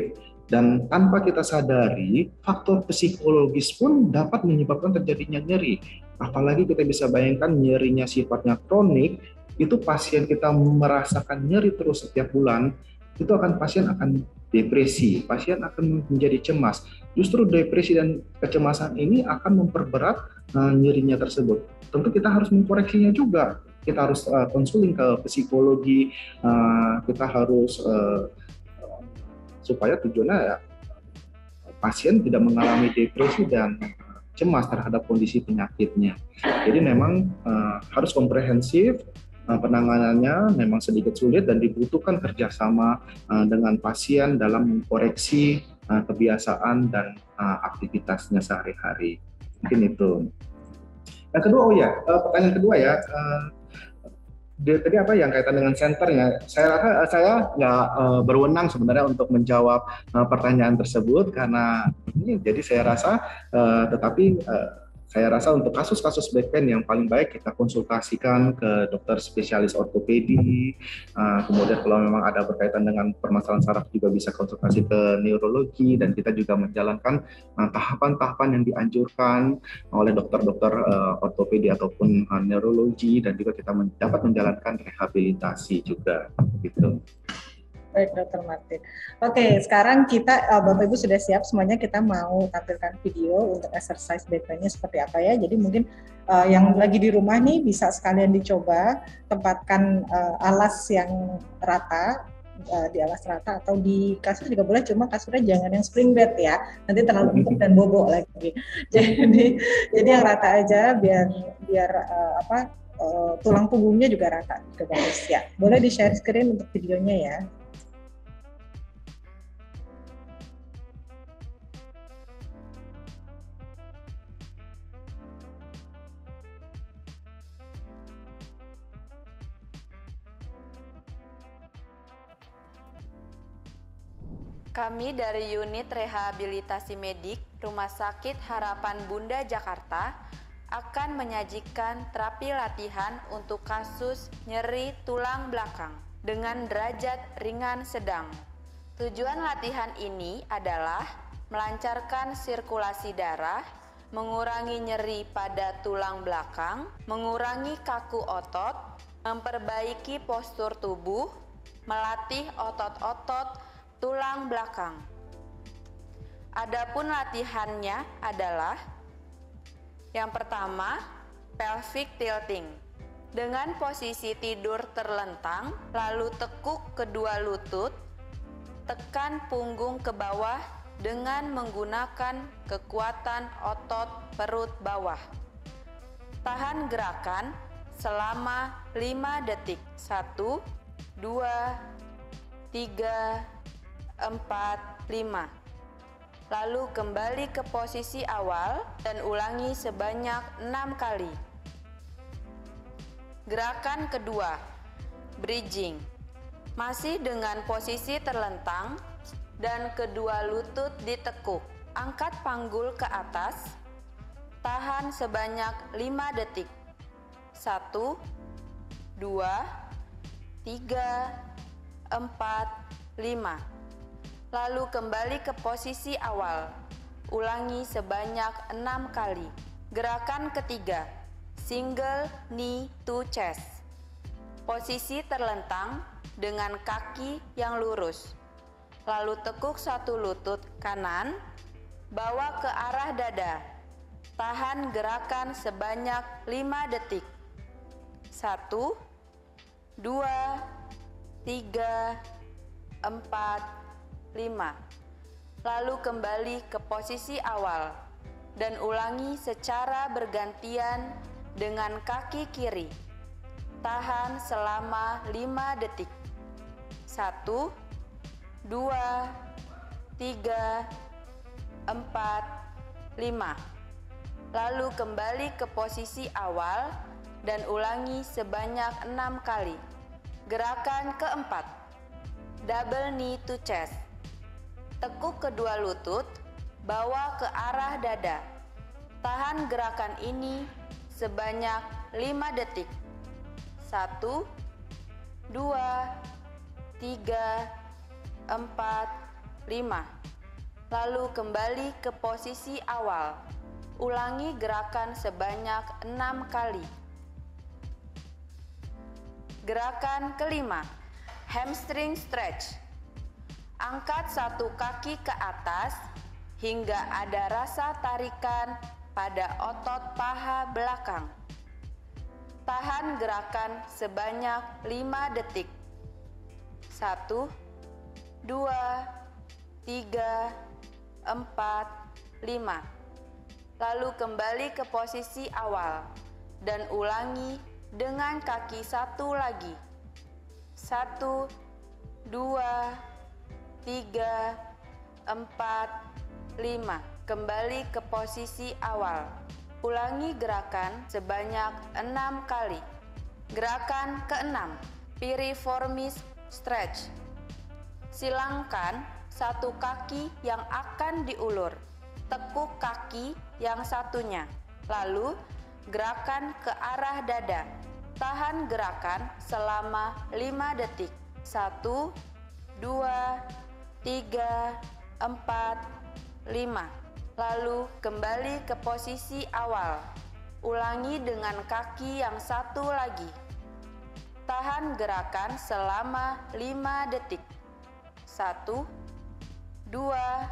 Dan tanpa kita sadari, faktor psikologis pun dapat menyebabkan terjadinya nyeri. Apalagi kita bisa bayangkan nyerinya sifatnya kronik, itu pasien kita merasakan nyeri terus setiap bulan, itu akan pasien akan depresi, pasien akan menjadi cemas. Justru depresi dan kecemasan ini akan memperberat uh, nyerinya tersebut. Tentu kita harus mengkoreksinya juga. Kita harus uh, konseling ke psikologi, uh, kita harus uh, supaya tujuannya ya pasien tidak mengalami depresi dan cemas terhadap kondisi penyakitnya. Jadi memang uh, harus komprehensif, uh, penanganannya memang sedikit sulit dan dibutuhkan kerjasama uh, dengan pasien dalam mengkoreksi uh, kebiasaan dan uh, aktivitasnya sehari-hari. Mungkin itu. Yang kedua, oh ya, uh, pertanyaan kedua ya. Uh, Dia, tadi apa yang kaitan dengan senternya? Saya rasa saya nggak uh, berwenang sebenarnya untuk menjawab uh, pertanyaan tersebut karena ini. Jadi saya rasa, uh, tetapi uh, saya rasa untuk kasus-kasus back pain yang paling baik kita konsultasikan ke dokter spesialis ortopedi. Uh, kemudian kalau memang ada berkaitan dengan permasalahan saraf juga bisa konsultasi ke neurologi, dan kita juga menjalankan uh, tahapan-tahapan yang dianjurkan oleh dokter-dokter uh, ortopedi ataupun uh, neurologi, dan juga kita men- dapat menjalankan rehabilitasi juga gitu. Baik, Dokter Martin. Oke, sekarang kita uh, Bapak Ibu sudah siap semuanya, kita mau tampilkan video untuk exercise back pain-nya seperti apa ya. Jadi mungkin uh, yang lagi di rumah nih bisa sekalian dicoba, tempatkan uh, alas yang rata, uh, di alas rata atau di kasur juga boleh, cuma kasurnya jangan yang spring bed ya, nanti terlalu empuk dan bobok lagi. Jadi jadi yang rata aja biar biar uh, apa uh, tulang punggungnya juga rata, juga bagus ya. Boleh di-share screen untuk videonya ya. Kami dari Unit Rehabilitasi Medik Rumah Sakit Harapan Bunda Jakarta akan menyajikan terapi latihan untuk kasus nyeri tulang belakang dengan derajat ringan sedang. Tujuan latihan ini adalah melancarkan sirkulasi darah, mengurangi nyeri pada tulang belakang, mengurangi kaku otot, memperbaiki postur tubuh, melatih otot-otot tulang belakang. Adapun latihannya adalah yang pertama, pelvic tilting. Dengan posisi tidur terlentang, lalu tekuk kedua lutut, tekan punggung ke bawah dengan menggunakan kekuatan otot perut bawah. Tahan gerakan selama lima detik. satu, dua, tiga, empat, lima. Lalu kembali ke posisi awal dan ulangi sebanyak enam kali. Gerakan kedua, bridging. Masih dengan posisi terlentang dan kedua lutut ditekuk. Angkat panggul ke atas. Tahan sebanyak lima detik. satu, dua, tiga, empat, lima. Lalu kembali ke posisi awal. Ulangi sebanyak enam kali. Gerakan ketiga, single knee to chest. Posisi terlentang dengan kaki yang lurus. Lalu tekuk satu lutut kanan, bawa ke arah dada. Tahan gerakan sebanyak lima detik. satu, dua, tiga, empat, lima. Lalu kembali ke posisi awal dan ulangi secara bergantian dengan kaki kiri. Tahan selama lima detik. satu, dua, tiga, empat, lima. Lalu kembali ke posisi awal dan ulangi sebanyak enam kali. Gerakan keempat, double knee to chest. Tekuk kedua lutut, bawa ke arah dada. Tahan gerakan ini sebanyak lima detik. satu, dua, tiga, empat, lima. lalu kembali ke posisi awal. Ulangi gerakan sebanyak enam kali. Gerakan kelima, hamstring stretch. Angkat satu kaki ke atas hingga ada rasa tarikan pada otot paha belakang. Tahan gerakan sebanyak lima detik. Satu, dua, tiga, empat, lima. Lalu kembali ke posisi awal dan ulangi dengan kaki satu lagi. Satu, dua, tiga, empat, lima. Kembali ke posisi awal. Ulangi gerakan sebanyak enam kali. Gerakan keenam, piriformis stretch. Silangkan satu kaki yang akan diulur. Tekuk kaki yang satunya. Lalu gerakan ke arah dada. Tahan gerakan selama lima detik. Satu, dua, tiga, empat, lima. Lalu kembali ke posisi awal. Ulangi dengan kaki yang satu lagi. Tahan gerakan selama lima detik. Satu, dua,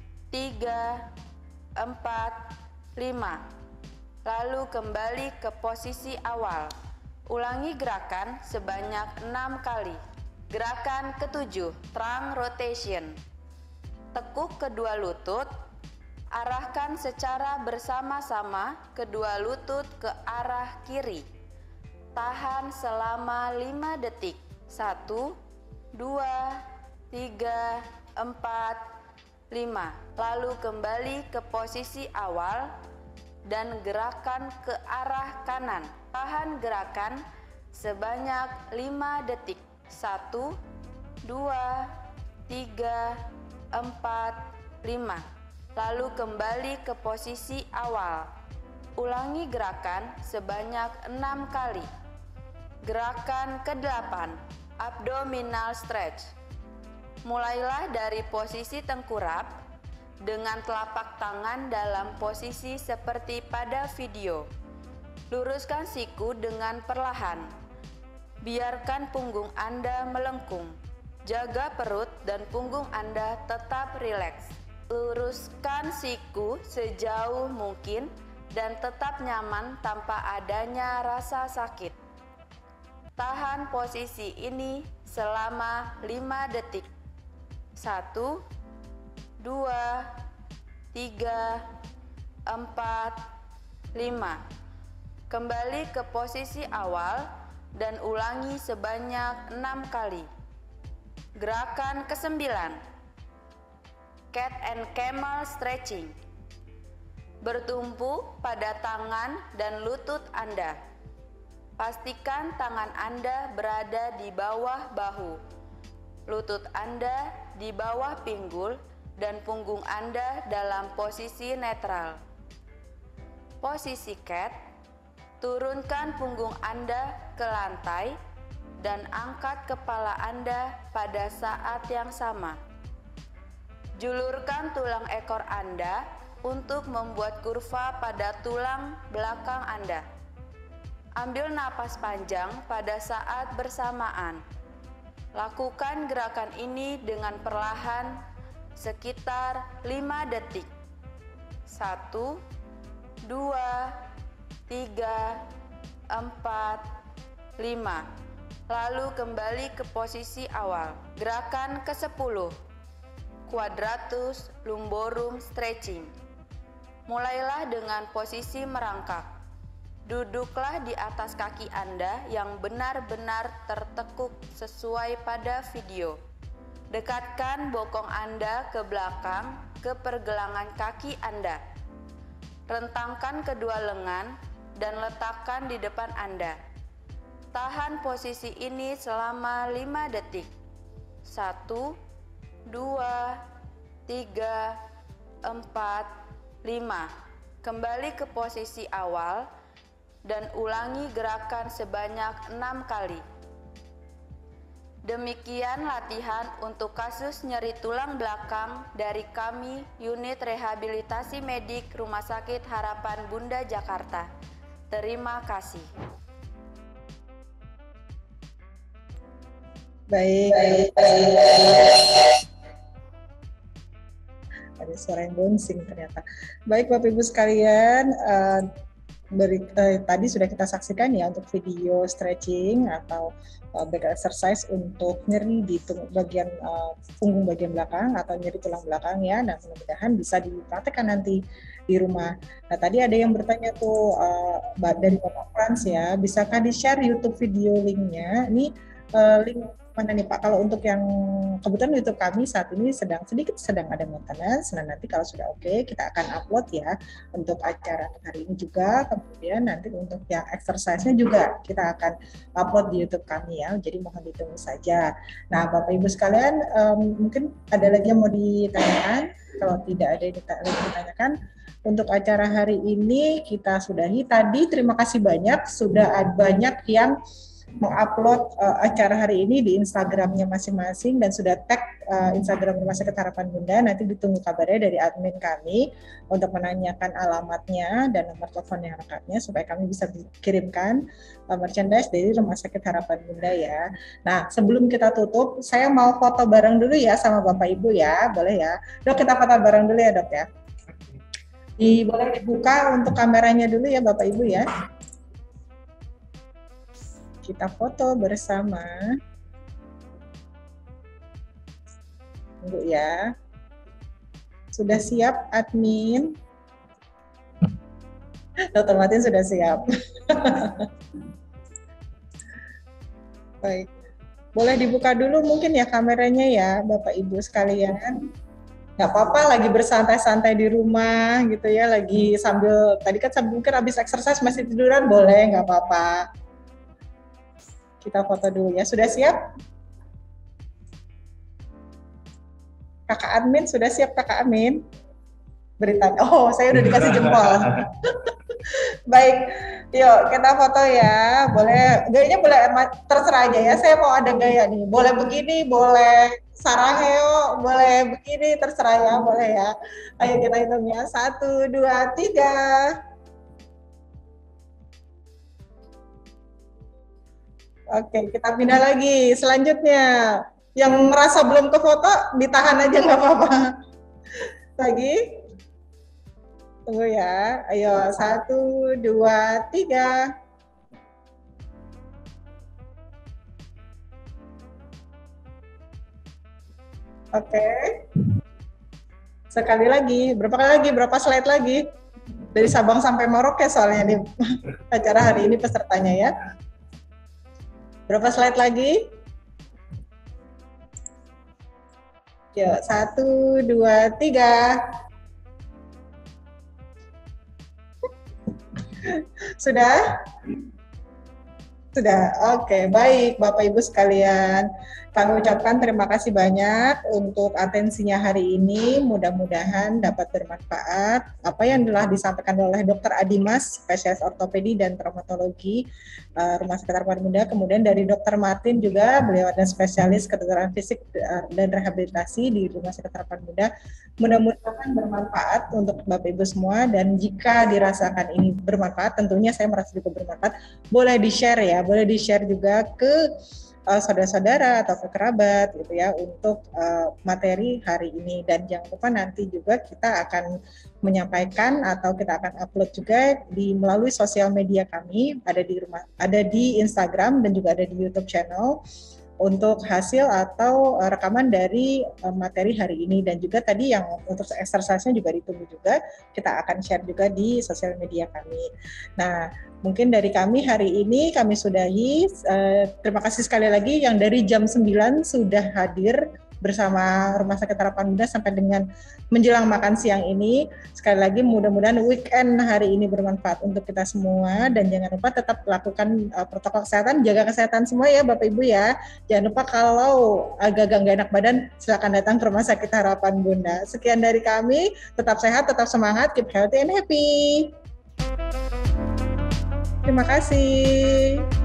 tiga, empat, lima. Lalu kembali ke posisi awal. Ulangi gerakan sebanyak enam kali. Gerakan ketujuh, trunk rotation. Tekuk kedua lutut. Arahkan secara bersama-sama kedua lutut ke arah kiri. Tahan selama lima detik. Satu, dua, tiga, empat, lima. Lalu kembali ke posisi awal dan gerakan ke arah kanan. Tahan gerakan sebanyak lima detik. Satu, dua, tiga, empat, lima. Lalu kembali ke posisi awal. Ulangi gerakan sebanyak enam kali. Gerakan kedelapan, abdominal stretch. Mulailah dari posisi tengkurap dengan telapak tangan dalam posisi seperti pada video. Luruskan siku dengan perlahan. Biarkan punggung Anda melengkung. Jaga perut dan punggung Anda tetap rileks. Luruskan siku sejauh mungkin dan tetap nyaman tanpa adanya rasa sakit. Tahan posisi ini selama lima detik. Satu, dua, tiga, empat, lima. Kembali ke posisi awal dan ulangi sebanyak enam kali. Gerakan kesembilan, cat and camel stretching. Bertumpu pada tangan dan lutut Anda. Pastikan tangan Anda berada di bawah bahu, lutut Anda di bawah pinggul, dan punggung Anda dalam posisi netral. Posisi cat, turunkan punggung Anda ke lantai dan angkat kepala Anda pada saat yang sama. Julurkan tulang ekor Anda untuk membuat kurva pada tulang belakang Anda. Ambil napas panjang pada saat bersamaan. Lakukan gerakan ini dengan perlahan sekitar lima detik. Satu, dua, tiga, empat, lima. Lalu kembali ke posisi awal. Gerakan kesepuluh, quadratus lumborum stretching. Mulailah dengan posisi merangkak. Duduklah di atas kaki Anda yang benar-benar tertekuk sesuai pada video. Dekatkan bokong Anda ke belakang ke pergelangan kaki Anda. Rentangkan kedua lengan dan letakkan di depan Anda. Tahan posisi ini selama lima detik. Satu, dua, tiga, empat, lima. Kembali ke posisi awal dan ulangi gerakan sebanyak enam kali. Demikian latihan untuk kasus nyeri tulang belakang dari kami, Unit Rehabilitasi Medik Rumah Sakit Harapan Bunda Jakarta. Terima kasih. Baik, baik, baik. Ada suara yang bouncing ternyata. Baik Bapak Ibu sekalian, uh, beri, uh, tadi sudah kita saksikan ya untuk video stretching atau uh, back exercise untuk nyeri di bagian uh, punggung bagian belakang atau nyeri tulang belakang ya, dan mudah-mudahan bisa dipraktekkan nanti di rumah. Nah tadi ada yang bertanya tuh uh, dari Bapak Frans ya, bisakah di-share YouTube video linknya? Ini uh, link mana nih Pak? Kalau untuk yang kebetulan YouTube kami saat ini sedang sedikit sedang ada maintenance. Nah nanti kalau sudah oke okay, kita akan upload ya untuk acara hari ini juga. Kemudian nanti untuk yang exercise-nya juga kita akan upload di YouTube kami ya. Jadi mohon ditunggu saja. Nah Bapak Ibu sekalian, um, mungkin ada lagi yang mau ditanyakan? Kalau tidak ada yang ditanyakan, untuk acara hari ini kita sudahi. Tadi terima kasih banyak sudah ada banyak yang mengupload uh, acara hari ini di Instagramnya masing-masing dan sudah tag uh, Instagram Rumah Sakit Harapan Bunda. Nanti ditunggu kabarnya dari admin kami untuk menanyakan alamatnya dan nomor telepon yang lengkapnya supaya kami bisa kirimkan uh, merchandise dari Rumah Sakit Harapan Bunda ya. Nah sebelum kita tutup, saya mau foto bareng dulu ya sama Bapak Ibu ya, boleh ya? Dok kita foto bareng dulu ya dok ya. Di, boleh dibuka untuk kameranya dulu ya Bapak Ibu ya. Kita foto bersama. Tunggu ya. Sudah siap admin? Dokter Martin sudah siap. Baik. Boleh dibuka dulu mungkin ya kameranya ya Bapak Ibu sekalian. Nggak apa-apa lagi bersantai-santai di rumah gitu ya. Lagi sambil, tadi kan sambil mungkin habis exercise masih tiduran, boleh nggak apa-apa. Kita foto dulu ya. Sudah siap? Kakak admin sudah siap Kakak admin? Beritanya. Oh, saya udah dikasih jempol. Baik. Yuk, kita foto ya. Boleh gayanya boleh terserah aja ya. Saya mau ada gaya nih. Boleh begini, boleh sarangeo, boleh begini, terserah ya, boleh ya. Ayo kita hitung ya. Satu, dua, tiga. Oke, kita pindah lagi. Selanjutnya, yang merasa belum ke foto, ditahan aja nggak apa-apa. Lagi. Tunggu ya. Ayo, satu, dua, tiga. Oke. Sekali lagi. Berapa kali lagi? Berapa slide lagi? Dari Sabang sampai Merauke soalnya di acara hari ini pesertanya ya. Berapa slide lagi? Yuk, satu, dua, tiga. Sudah? Sudah, oke, baik Bapak Ibu sekalian. Kami ucapkan terima kasih banyak untuk atensinya hari ini. Mudah-mudahan dapat bermanfaat. Apa yang telah disampaikan oleh Dokter Adimas, spesialis ortopedi dan traumatologi uh, Rumah Sakit Harapan Bunda. Kemudian dari Dokter Martin juga, beliau adalah spesialis kedokteran fisik dan rehabilitasi di Rumah Sakit Harapan Bunda. Mudah-mudahan bermanfaat untuk Bapak Ibu semua. Dan jika dirasakan ini bermanfaat, tentunya saya merasa juga bermanfaat. Boleh di-share ya, boleh di-share juga ke Uh, saudara-saudara atau ke kerabat gitu ya untuk uh, materi hari ini. Dan jangan lupa nanti juga kita akan menyampaikan atau kita akan upload juga di melalui sosial media kami, ada di rumah, ada di Instagram dan juga ada di YouTube channel untuk hasil atau uh, rekaman dari uh, materi hari ini. Dan juga tadi yang untuk exercise-nya juga ditunggu juga, kita akan share juga di sosial media kami. Nah, mungkin dari kami hari ini kami sudahi. Uh, terima kasih sekali lagi yang dari jam sembilan sudah hadir bersama Rumah Sakit Harapan Bunda sampai dengan menjelang makan siang ini. Sekali lagi mudah-mudahan weekend hari ini bermanfaat untuk kita semua. Dan jangan lupa tetap lakukan uh, protokol kesehatan, jaga kesehatan semua ya Bapak Ibu ya. Jangan lupa kalau agak-agak nggak enak badan, silakan datang ke Rumah Sakit Harapan Bunda. Sekian dari kami, tetap sehat, tetap semangat, keep healthy and happy. Terima kasih.